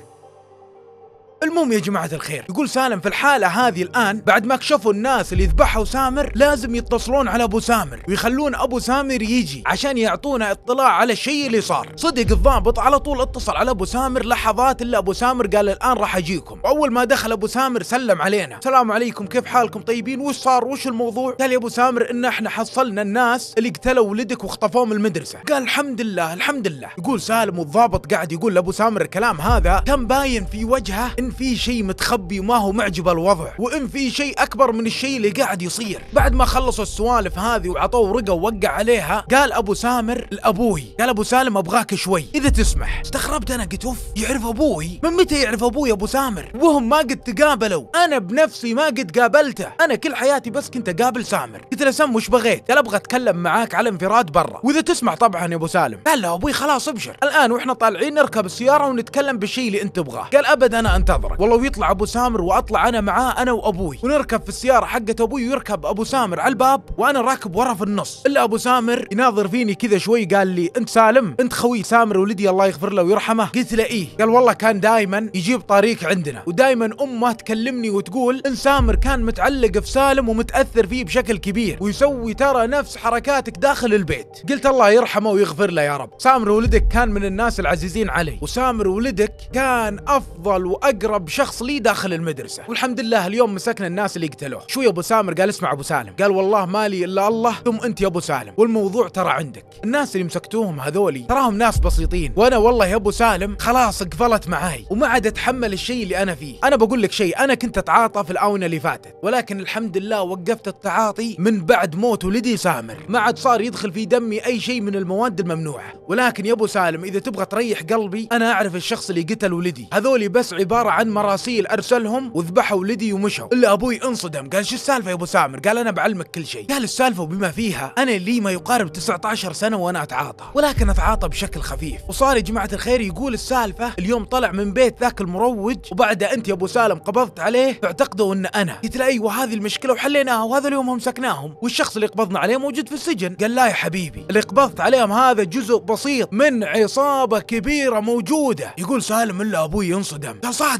المهم يا جماعة الخير يقول سالم في الحالة هذه الآن بعد ما كشفوا الناس اللي ذبحوا سامر لازم يتصلون على أبو سامر ويخلون أبو سامر يجي عشان يعطونا اطلاع على الشيء اللي صار. صدق الضابط على طول اتصل على أبو سامر لحظات إلا أبو سامر قال الآن راح أجيكم. وأول ما دخل أبو سامر سلم علينا، السلام عليكم كيف حالكم طيبين وش صار وش الموضوع؟ قال يا أبو سامر إن احنا حصلنا الناس اللي قتلوا ولدك واخطفوه من المدرسة. قال الحمد لله الحمد لله. يقول سالم والضابط قاعد يقول لأبو سامر الكلام هذا كان باين في وجهه إن في شيء متخبي وما هو معجب الوضع وإن في شيء أكبر من الشيء اللي قاعد يصير. بعد ما خلصوا السوالف هذه وعطوه رقة ووقع عليها قال أبو سامر لأبوي قال أبو سالم أبغاك شوي إذا تسمح. استغربت أنا قلت أوف يعرف أبوي؟ من متى يعرف أبوي أبو سامر؟ وهم ما قد تقابلوا، أنا بنفسي ما قد قابلته، أنا كل حياتي بس كنت أقابل سامر. قلت له سم وش بغيت؟ قال أبغى أتكلم معاك على انفراد برا وإذا تسمح طبعا يا أبو سالم. قال له أبوي خلاص ابشر الآن وإحنا طالعين نركب السيارة ونتكلم بالشيء اللي أنت تبغاه. قال أبد أنا أنتظرك. والله ويطلع أبو سامر وأطلع أنا معاه أنا وأبوي ونركب في السيارة حقت أبوي ويركب أبو سامر على الباب وأنا راكب ورا في النص. إلا أبو سامر يناظر فيني كذا شوي قال لي أنت سالم؟ أنت خوي سامر ولدي الله يغفر له ويرحمه؟ قلت له إيه. قال والله كان دايما يجيب طريق عندنا ودايما أمه تكلمني وتقول إن سامر كان متعلق في سالم ومتأثر فيه بشكل كبير ويسوي ترى نفس حركاتك داخل البيت. قلت الله يرحمه ويغفر له يا رب. سامر ولدك كان من الناس العزيزين علي وسامر ولدك كان أفضل وأقرب شخص لي داخل المدرسة والحمد لله اليوم مسكنا الناس اللي قتلوه. شوي أبو سامر قال اسمع أبو سالم، قال والله مالي إلا الله ثم أنت يا أبو سالم والموضوع ترى عندك. الناس اللي مسكتوهم هذولي تراهم ناس بسيطين وأنا والله يا أبو سالم خلاص قفلت معاي وما عاد أتحمل الشيء اللي أنا فيه. أنا بقول لك شيء، أنا كنت أتعاطى في الآونة اللي فاتت ولكن الحمد لله وقفت التعاطي من بعد موت ولدي سامر، ما عاد صار يدخل في دمي أي شيء من المواد الممنوعة. ولكن يا أبو سالم إذا تبغى تريح قلبي أنا أعرف الشخص اللي قتل ولدي، هذولي بس عبارة عن مراسيل أرسلهم وذبحوا ولدي ومشوا. إلا أبوي انصدم قال شو السالفة يا أبو سامر؟ قال أنا بعلمك كل شيء. قال السالفة بما فيها أنا لي ما يقارب 19 سنة وأنا أتعاطى ولكن أتعاطى بشكل خفيف. وصار يا جماعة الخير يقول السالفة اليوم طلع من بيت ذاك المروج وبعدها أنت يا أبو سالم قبضت عليه فاعتقدوا أن أنا. قلت له أيوة هذه المشكلة وحليناها وهذا اليوم هم مسكناهم والشخص اللي قبضنا عليه موجود في السجن. قال لا يا حبيبي اللي قبضت عليهم هذا جزء بسيط من عصابة كبيرة موجودة. يقول سالم إلا أبوي ينصدم قال صادق؟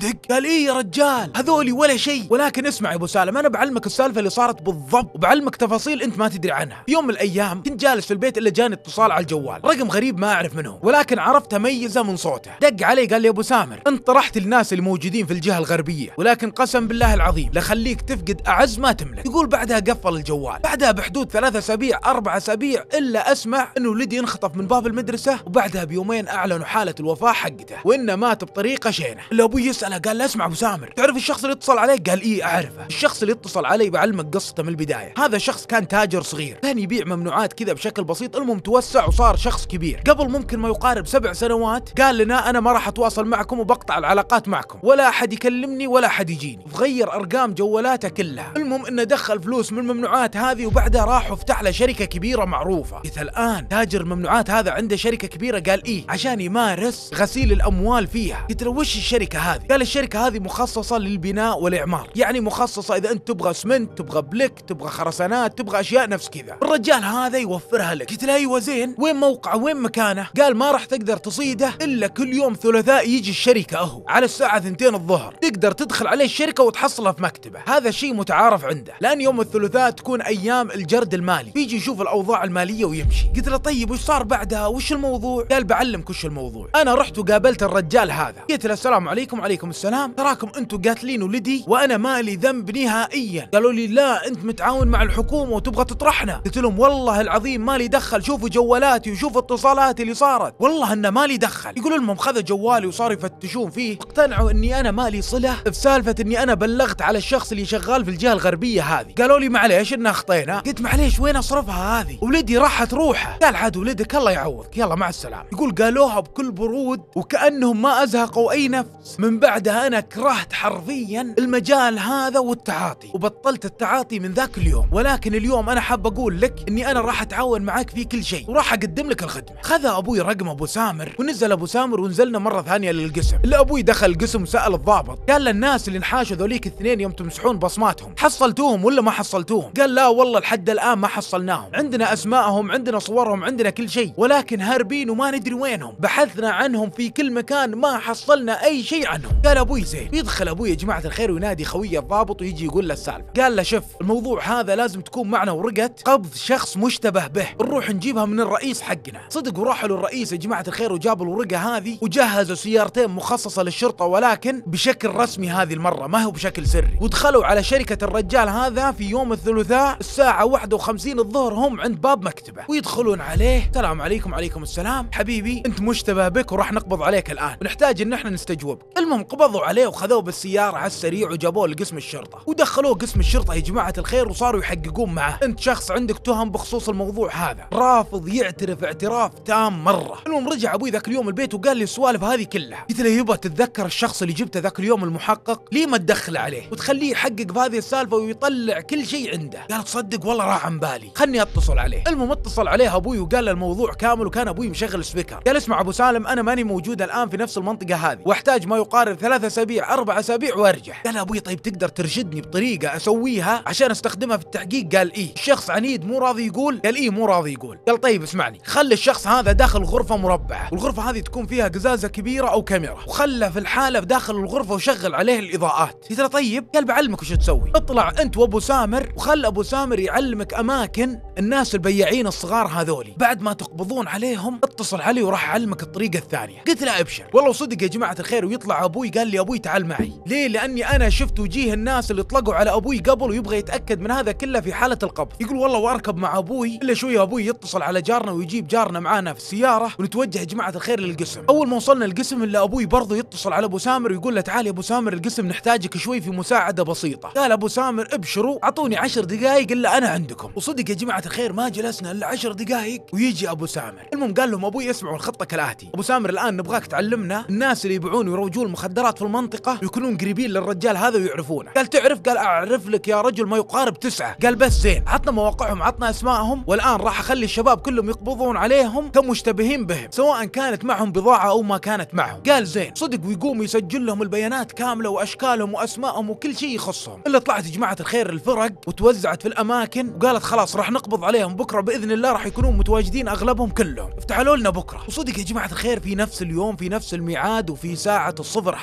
صادق؟ قال ايه يا رجال هذولي ولا شيء، ولكن اسمع يا ابو سالم انا بعلمك السالفه اللي صارت بالضبط وبعلمك تفاصيل انت ما تدري عنها. في يوم من الايام كنت جالس في البيت الا جاني اتصال على الجوال، رقم غريب ما اعرف منه ولكن عرفت اميزه من صوته. دق علي قال لي ابو سامر انت طرحت الناس اللي موجودين في الجهه الغربيه، ولكن قسم بالله العظيم لخليك تفقد اعز ما تملك. يقول بعدها قفل الجوال. بعدها بحدود 3 أسابيع 4 أسابيع الا اسمع انه ولدي انخطف من باب المدرسه، وبعدها بيومين اعلنوا حاله الوفاه حقته وانه مات بطريقه شينه. اللي ابوي يساله قال له اسمع ابو سامر تعرف الشخص اللي اتصل عليك؟ قال ايه اعرفه. الشخص اللي اتصل علي بعلمك قصته من البدايه. هذا شخص كان تاجر صغير، كان يبيع ممنوعات كذا بشكل بسيط، المهم توسع وصار شخص كبير. قبل ممكن ما يقارب 7 سنوات قال لنا انا ما راح اتواصل معكم وبقطع العلاقات معكم، ولا احد يكلمني ولا احد يجيني، وغير ارقام جوالاته كلها. المهم انه دخل فلوس من الممنوعات هذه وبعدها راح وفتح له شركه كبيره معروفه. قلت الان تاجر الممنوعات هذا عنده شركه كبيره؟ قال ايه عشان يمارس غسيل الاموال فيها. قلت له وش الشركه هذه؟ قال الشركه هذه مخصصه للبناء والاعمار، يعني مخصصه اذا انت تبغى اسمنت، تبغى بلك، تبغى خرسانات، تبغى اشياء نفس كذا، الرجال هذا يوفرها لك. قلت له ايوه زين وين موقعه وين مكانه؟ قال ما راح تقدر تصيده الا كل يوم ثلاثاء يجي الشركه اهو على الساعه 2 الظهر، تقدر تدخل عليه الشركه وتحصلها في مكتبه. هذا شيء متعارف عنده، لان يوم الثلاثاء تكون ايام الجرد المالي، بيجي يشوف الاوضاع الماليه ويمشي. قلت له طيب وش صار بعدها وش الموضوع؟ قال بعلمك وش الموضوع. انا رحت وقابلت الرجال هذا، قلت له السلام عليكم. وعليكم السلام، تراكم انتم قاتلين ولدي وانا مالي ذنب نهائيا. قالوا لي لا انت متعاون مع الحكومه وتبغى تطرحنا. قلت لهم والله العظيم مالي دخل، شوفوا جوالاتي وشوفوا اتصالاتي اللي صارت، والله انه مالي دخل. يقولوا لهم خذوا جوالي وصاروا يفتشون فيه، اقتنعوا اني انا مالي صله في سالفه اني انا بلغت على الشخص اللي شغال في الجهه الغربيه هذه. قالوا لي معليش ان اخطينا. قلت معليش وين اصرفها هذه؟ ولدي راحت روحه. قال عاد ولدك الله يعوضك يلا مع السلامه. يقول قالوها بكل برود وكانهم ما ازهقوا اي نفس. من بعدها انا كرهت حرفيا المجال هذا والتعاطي، وبطلت التعاطي من ذاك اليوم. ولكن اليوم انا حاب اقول لك اني انا راح اتعاون معك في كل شيء وراح اقدم لك الخدمه. خذ ابوي رقم ابو سامر ونزل ابو سامر ونزلنا مره ثانيه للقسم. اللي ابوي دخل القسم وسال الضابط، قال للناس اللي انحاشوا ذوليك الاثنين يوم تمسحون بصماتهم حصلتوهم ولا ما حصلتوهم؟ قال لا والله لحد الان ما حصلناهم، عندنا اسمائهم عندنا صورهم عندنا كل شيء، ولكن هاربين وما ندري وينهم، بحثنا عنهم في كل مكان ما حصلنا اي شيء عنهم. قال ابوي زين. يدخل ابوي يا جماعه الخير وينادي خويه الضابط ويجي يقول له السالفه. قال له شوف الموضوع هذا لازم تكون معنا ورقه قبض شخص مشتبه به، نروح نجيبها من الرئيس حقنا. صدق وراحوا للرئيس يا جماعه الخير وجابوا الورقه هذه وجهزوا سيارتين مخصصه للشرطه ولكن بشكل رسمي هذه المره ما هو بشكل سري، ودخلوا على شركه الرجال هذا في يوم الثلاثاء الساعه 51 الظهر، هم عند باب مكتبه ويدخلون عليه. السلام عليكم. وعليكم السلام. حبيبي انت مشتبه بك وراح نقبض عليك الان ونحتاج ان احنا نستجوبك. المهم قبضوا عليه وخذوه بالسياره على السريع وجابوه لقسم الشرطه ودخلوه قسم الشرطه يا جماعه الخير وصاروا يحققون معه. انت شخص عندك تهم بخصوص الموضوع هذا، رافض يعترف اعتراف تام مره. المهم رجع ابوي ذاك اليوم البيت وقال لي السوالف هذه كلها. قلت له يبا تتذكر الشخص اللي جبته ذاك اليوم المحقق، ليه ما تدخل عليه وتخليه يحقق بهذه السالفه ويطلع كل شيء عنده؟ قال تصدق والله راح عن بالي، خلني اتصل عليه. المهم اتصل عليه ابوي وقال له الموضوع كامل، وكان ابوي مشغل سبيكر. قال اسمع ابو سالم انا ماني موجود الان في نفس المنطقه هذه واحتاج ما يقارب 3 أسابيع 4 أسابيع وارجع. قال ابوي طيب تقدر ترشدني بطريقه اسويها عشان استخدمها في التحقيق؟ قال ايه. الشخص عنيد مو راضي يقول؟ قال ايه مو راضي يقول. قال طيب اسمعني، خلي الشخص هذا داخل غرفه مربعه، والغرفه هذه تكون فيها قزازه كبيره او كاميرا، وخله في الحاله داخل الغرفه وشغل عليه الاضاءات. قلت له طيب. قال بعلمك وش تسوي، اطلع انت وابو سامر وخل ابو سامر يعلمك اماكن الناس البياعين الصغار هذولي، بعد ما تقبضون عليهم اتصل علي وراح اعلمك الطريقه الثانيه. قلت له ابشر. والله صدق يا جماعه الخير. ويطلع ابوي قال لي ابوي تعال معي. ليه؟ لاني انا شفت وجيه الناس اللي طلقوا على ابوي قبل ويبغى يتاكد من هذا كله في حاله القبض. يقول والله واركب مع ابوي الا شويه ابوي يتصل على جارنا ويجيب جارنا معانا في السياره ونتوجه يا جماعه الخير للقسم. اول ما وصلنا القسم الا ابوي برضه يتصل على ابو سامر ويقول له تعال يا ابو سامر القسم نحتاجك شوي في مساعده بسيطه. قال ابو سامر ابشروا اعطوني 10 دقائق الا انا عندكم. وصدق يا جماعه الخير ما جلسنا الا 10 دقائق ويجي ابو سامر. المهم قال لهم ابوي اسمعوا الخطه كالاتي، ابو سامر الان نبغاك تعلمنا الناس اللي يبيعون ويروجون المخدرات في المنطقه ويكونون قريبين للرجال هذا ويعرفونه. قال تعرف؟ قال اعرف لك يا رجل ما يقارب 9. قال بس زين، عطنا مواقعهم عطنا اسمائهم والان راح اخلي الشباب كلهم يقبضون عليهم كمشتبهين بهم سواء كانت معهم بضاعه او ما كانت معهم. قال زين. صدق ويقوم يسجل لهم البيانات كامله واشكالهم واسمائهم وكل شيء يخصهم. الا طلعت يا جماعه الخير الفرق وتوزعت في الاماكن وقالت خلاص راح نقبض عليهم بكره باذن الله، راح يكونون متواجدين اغلبهم كلهم، افتعلوا لنا بكره. وصدق يا جماعه الخير في نفس اليوم في نفس الميعاد وفي ساعه الصفر حرفيا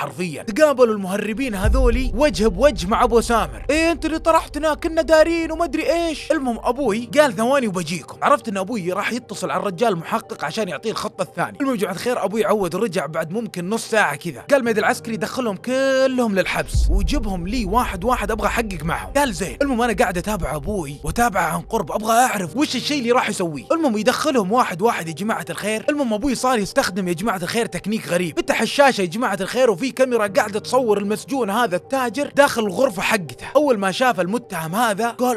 حرفيا. تقابلوا المهربين هذولي وجه بوجه مع ابو سامر. ايه انت اللي طرحتنا، كنا دارين وما ادري ايش. المهم ابوي قال ثواني وبجيكم. عرفت ان ابوي راح يتصل على الرجال المحقق عشان يعطيه الخط الثاني. المهم يا جماعه الخير ابوي عود رجع بعد ممكن نص ساعه كذا. قال الميد العسكري دخلهم كلهم للحبس وجيبهم لي واحد واحد ابغى احقق معهم. قال زين. المهم انا قاعد اتابع ابوي واتابعه عن قرب، ابغى اعرف وش الشيء اللي راح يسويه. المهم يدخلهم واحد واحد يا جماعه الخير. المهم ابوي صار يستخدم يا جماعه الخير تكنيك غريب. فتح الشاشه يا جماعه الخير وفي كاميرا قاعده تصور المسجون هذا التاجر داخل الغرفه حقته. اول ما شاف المتهم هذا قال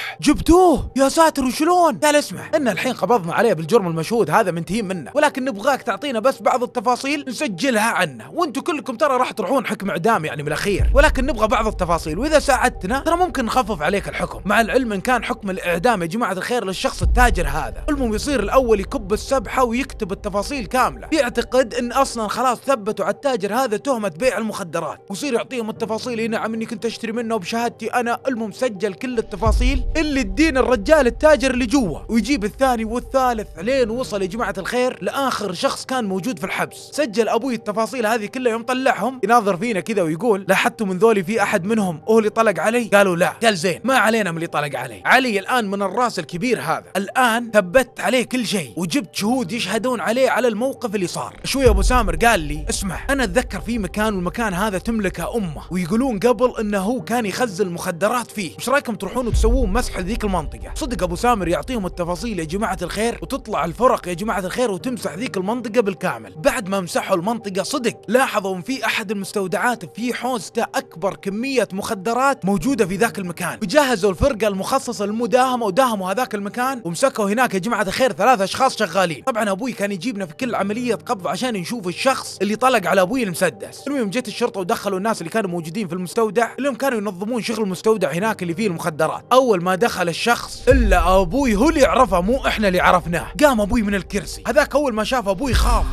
جبتوه يا ساتر وشلون؟ قال اسمع ان الحين قبضنا عليه بالجرم المشهود هذا منتهين منه، ولكن نبغاك تعطينا بس بعض التفاصيل نسجلها عنه، وانتم كلكم ترى راح تروحون حكم اعدام يعني من الاخير، ولكن نبغى بعض التفاصيل واذا ساعدتنا ترى ممكن نخفف عليك الحكم، مع العلم ان كان حكم الاعدام يا جماعه الخير للشخص التاجر هذا. المهم يصير الاول يكب السبحه ويكتب التفاصيل كامله، يعتقد ان اصلا خلاص ثبتوا على التاجر هذا تهمه بيع المخدرات، ويصير يعطيهم التفاصيل. نعم اني كنت اشتري منه بشهادتي انا. المهم سجل كل التفاصيل اللي تدين الرجال التاجر اللي جوا، ويجيب الثاني والثالث لين وصل يا جماعه الخير لاخر شخص كان موجود في الحبس. سجل ابوي التفاصيل هذه كلها. يوم طلعهم يناظر فينا كذا ويقول لاحظتوا من ذولي في احد منهم هو اللي طلق علي؟ قالوا لا. قال زين ما علينا من اللي طلق علي، علي الان من الراس الكبير هذا، الان ثبت عليه كل شيء وجبت شهود يشهدون عليه على الموقف اللي صار. شوي ابو سامر قال لي اسمع انا اتذكر في مكان والمكان هذا تملكه امه، ويقولون قبل انه هو كان يخزن المخدرات فيه، ايش رايكم تروحون وتسوون مسح ذيك المنطقه؟ صدق ابو سامر يعطيهم التفاصيل يا جماعه الخير، وتطلع الفرق يا جماعه الخير وتمسح ذيك المنطقه بالكامل. بعد ما مسحوا المنطقه صدق لاحظوا ان في احد المستودعات في حوزته اكبر كميه مخدرات موجوده في ذاك المكان، وجهزوا الفرقه المخصصه للمداهمه وداهموا هذاك المكان ومسكوا هناك يا جماعه الخير 3 أشخاص شغالين. طبعا ابوي كان يجيبنا في كل عمليه قبض عشان نشوف الشخص اللي طلق على ابوي المسدس. المهم جت الشرطه ودخلوا الناس اللي كانوا موجودين في المستودع اللي هم كانوا ينظمون شغل المستودع هناك اللي فيه المخدرات. اول ما دخل الشخص الا ابوي هو اللي يعرفه مو احنا اللي عرفناه. قام ابوي من الكرسي هذاك اول ما شاف ابوي خاف،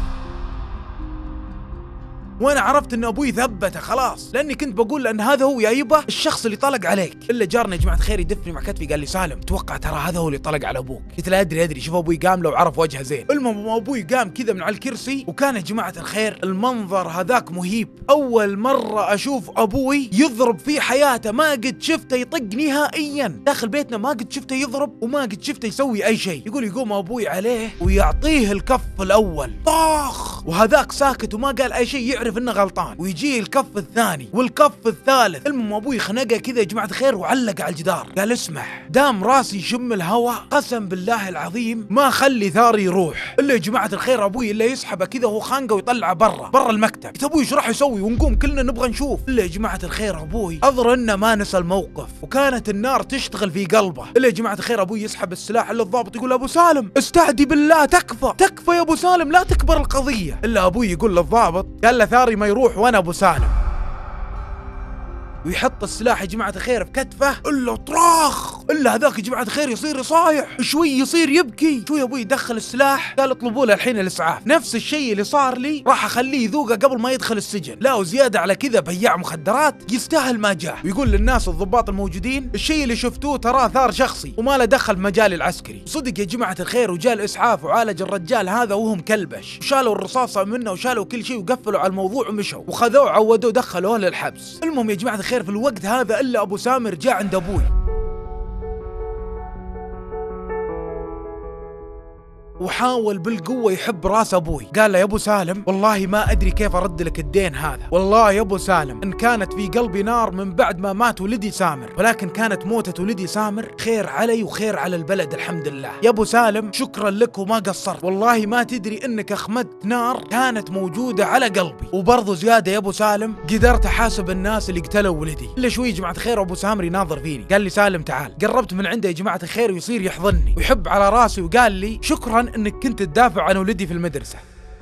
وانا عرفت ان ابوي ثبته خلاص، لاني كنت بقول لان هذا هو يا يبا الشخص اللي طلق عليك. الا جارنا يا جماعه الخير يدفني مع كتفي قال لي سالم توقع ترى هذا هو اللي طلق على ابوك. قلت له ادري شوف ابوي قام لو عرف وجهه زين. المهم ابوي قام كذا من على الكرسي، وكان يا جماعه الخير المنظر هذاك مهيب. اول مره اشوف ابوي يضرب في حياته، ما قد شفته يطق نهائيا داخل بيتنا، ما قد شفته يضرب وما قد شفته يسوي اي شيء. يقول يقوم ابوي عليه ويعطيه الكف الاول طاخ، وهذاك ساكت وما قال اي شيء يعرف انه غلطان، ويجي الكف الثاني والكف الثالث. المهم ابوي خنقه كذا يا جماعه الخير وعلق على الجدار. قال اسمح دام راسي يشم الهواء قسم بالله العظيم ما خلي ثاري يروح. الا يا جماعه الخير ابوي الا يسحبه كذا وهو خانقه ويطلعه برا المكتب. قلت ابوي ايش راح يسوي ونقوم كلنا نبغى نشوف. الا يا جماعه الخير ابوي اظن انه ما نسى الموقف وكانت النار تشتغل في قلبه. الا يا جماعه الخير ابوي يسحب السلاح الا الضابط يقول ابو سالم استهدي بالله تكفى يا ابو سالم لا تكبر القضيه. الا ابوي يقول للضابط قال له ثاري ما يروح وانا ابو سالم، ويحط السلاح يا جماعه الخير في كتفه الا طراخ. الا هذاك يا جماعه الخير يصير يصايح، شوي يصير يبكي، شوي ابوي يدخل السلاح قال اطلبوا له الحين الاسعاف. نفس الشيء اللي صار لي راح اخليه يذوقه قبل ما يدخل السجن. لا وزياده على كذا بياع مخدرات يستاهل ما جاه. ويقول للناس الضباط الموجودين الشيء اللي شفتوه تراه ثار شخصي وما له دخل مجالي العسكري. صدق يا جماعه الخير وجاء الاسعاف وعالج الرجال هذا وهم كلبش، وشالوا الرصاصه منه وشالوا كل شيء وقفلوا على الموضوع ومشوا وخذوه عودوه دخلوه للحبس. المهم يا جماعه الخير في الوقت هذا الا ابو سامر جاء عند ابوي وحاول بالقوة يحب راس أبوي. قال له يا أبو سالم والله ما أدري كيف أرد لك الدين هذا، والله يا أبو سالم إن كانت في قلبي نار من بعد ما مات ولدي سامر، ولكن كانت موتة ولدي سامر خير علي وخير على البلد الحمد لله. يا أبو سالم شكرا لك وما قصرت، والله ما تدري إنك أخمدت نار كانت موجودة على قلبي، وبرضو زيادة يا أبو سالم قدرت أحاسب الناس اللي قتلوا ولدي. إلا شوي يا جماعة الخير أبو سامر يناظر فيني قال لي سالم تعال. قربت من عنده يا جماعة الخير ويصير يحضني ويحب على راسي وقال لي شكرا انك كنت تدافع عن ولدي في المدرسة،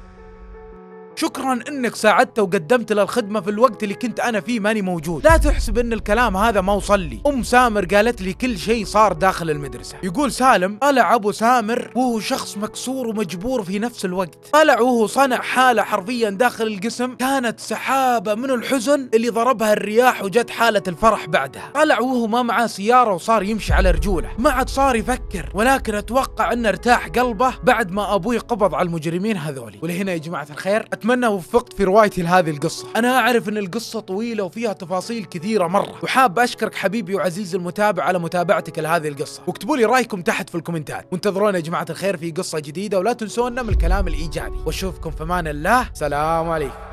شكرا انك ساعدت وقدمت للخدمة في الوقت اللي كنت انا فيه ماني موجود. لا تحسب ان الكلام هذا ما وصل لي، سامر قالت لي كل شيء صار داخل المدرسة. يقول سالم طلع ابو سامر وهو شخص مكسور ومجبور في نفس الوقت، طلع وهو صنع حالة حرفيا داخل القسم كانت سحابة من الحزن اللي ضربها الرياح وجت حالة الفرح بعدها. طلع وهو ما معاه سيارة وصار يمشي على رجوله، ما عاد صار يفكر، ولكن اتوقع انه ارتاح قلبه بعد ما ابوي قبض على المجرمين هذولي. ولهنا يا جماعة الخير واتمنى وفقت في روايتي لهذه القصة. انا اعرف ان القصة طويلة وفيها تفاصيل كثيرة مرة، وحاب اشكرك حبيبي وعزيزي المتابع على متابعتك لهذه القصة، واكتبوا لي رايكم تحت في الكومنتات، وانتظرونا يا جماعة الخير في قصة جديدة، ولا تنسونا من الكلام الايجابي، واشوفكم في امان الله. سلام عليكم.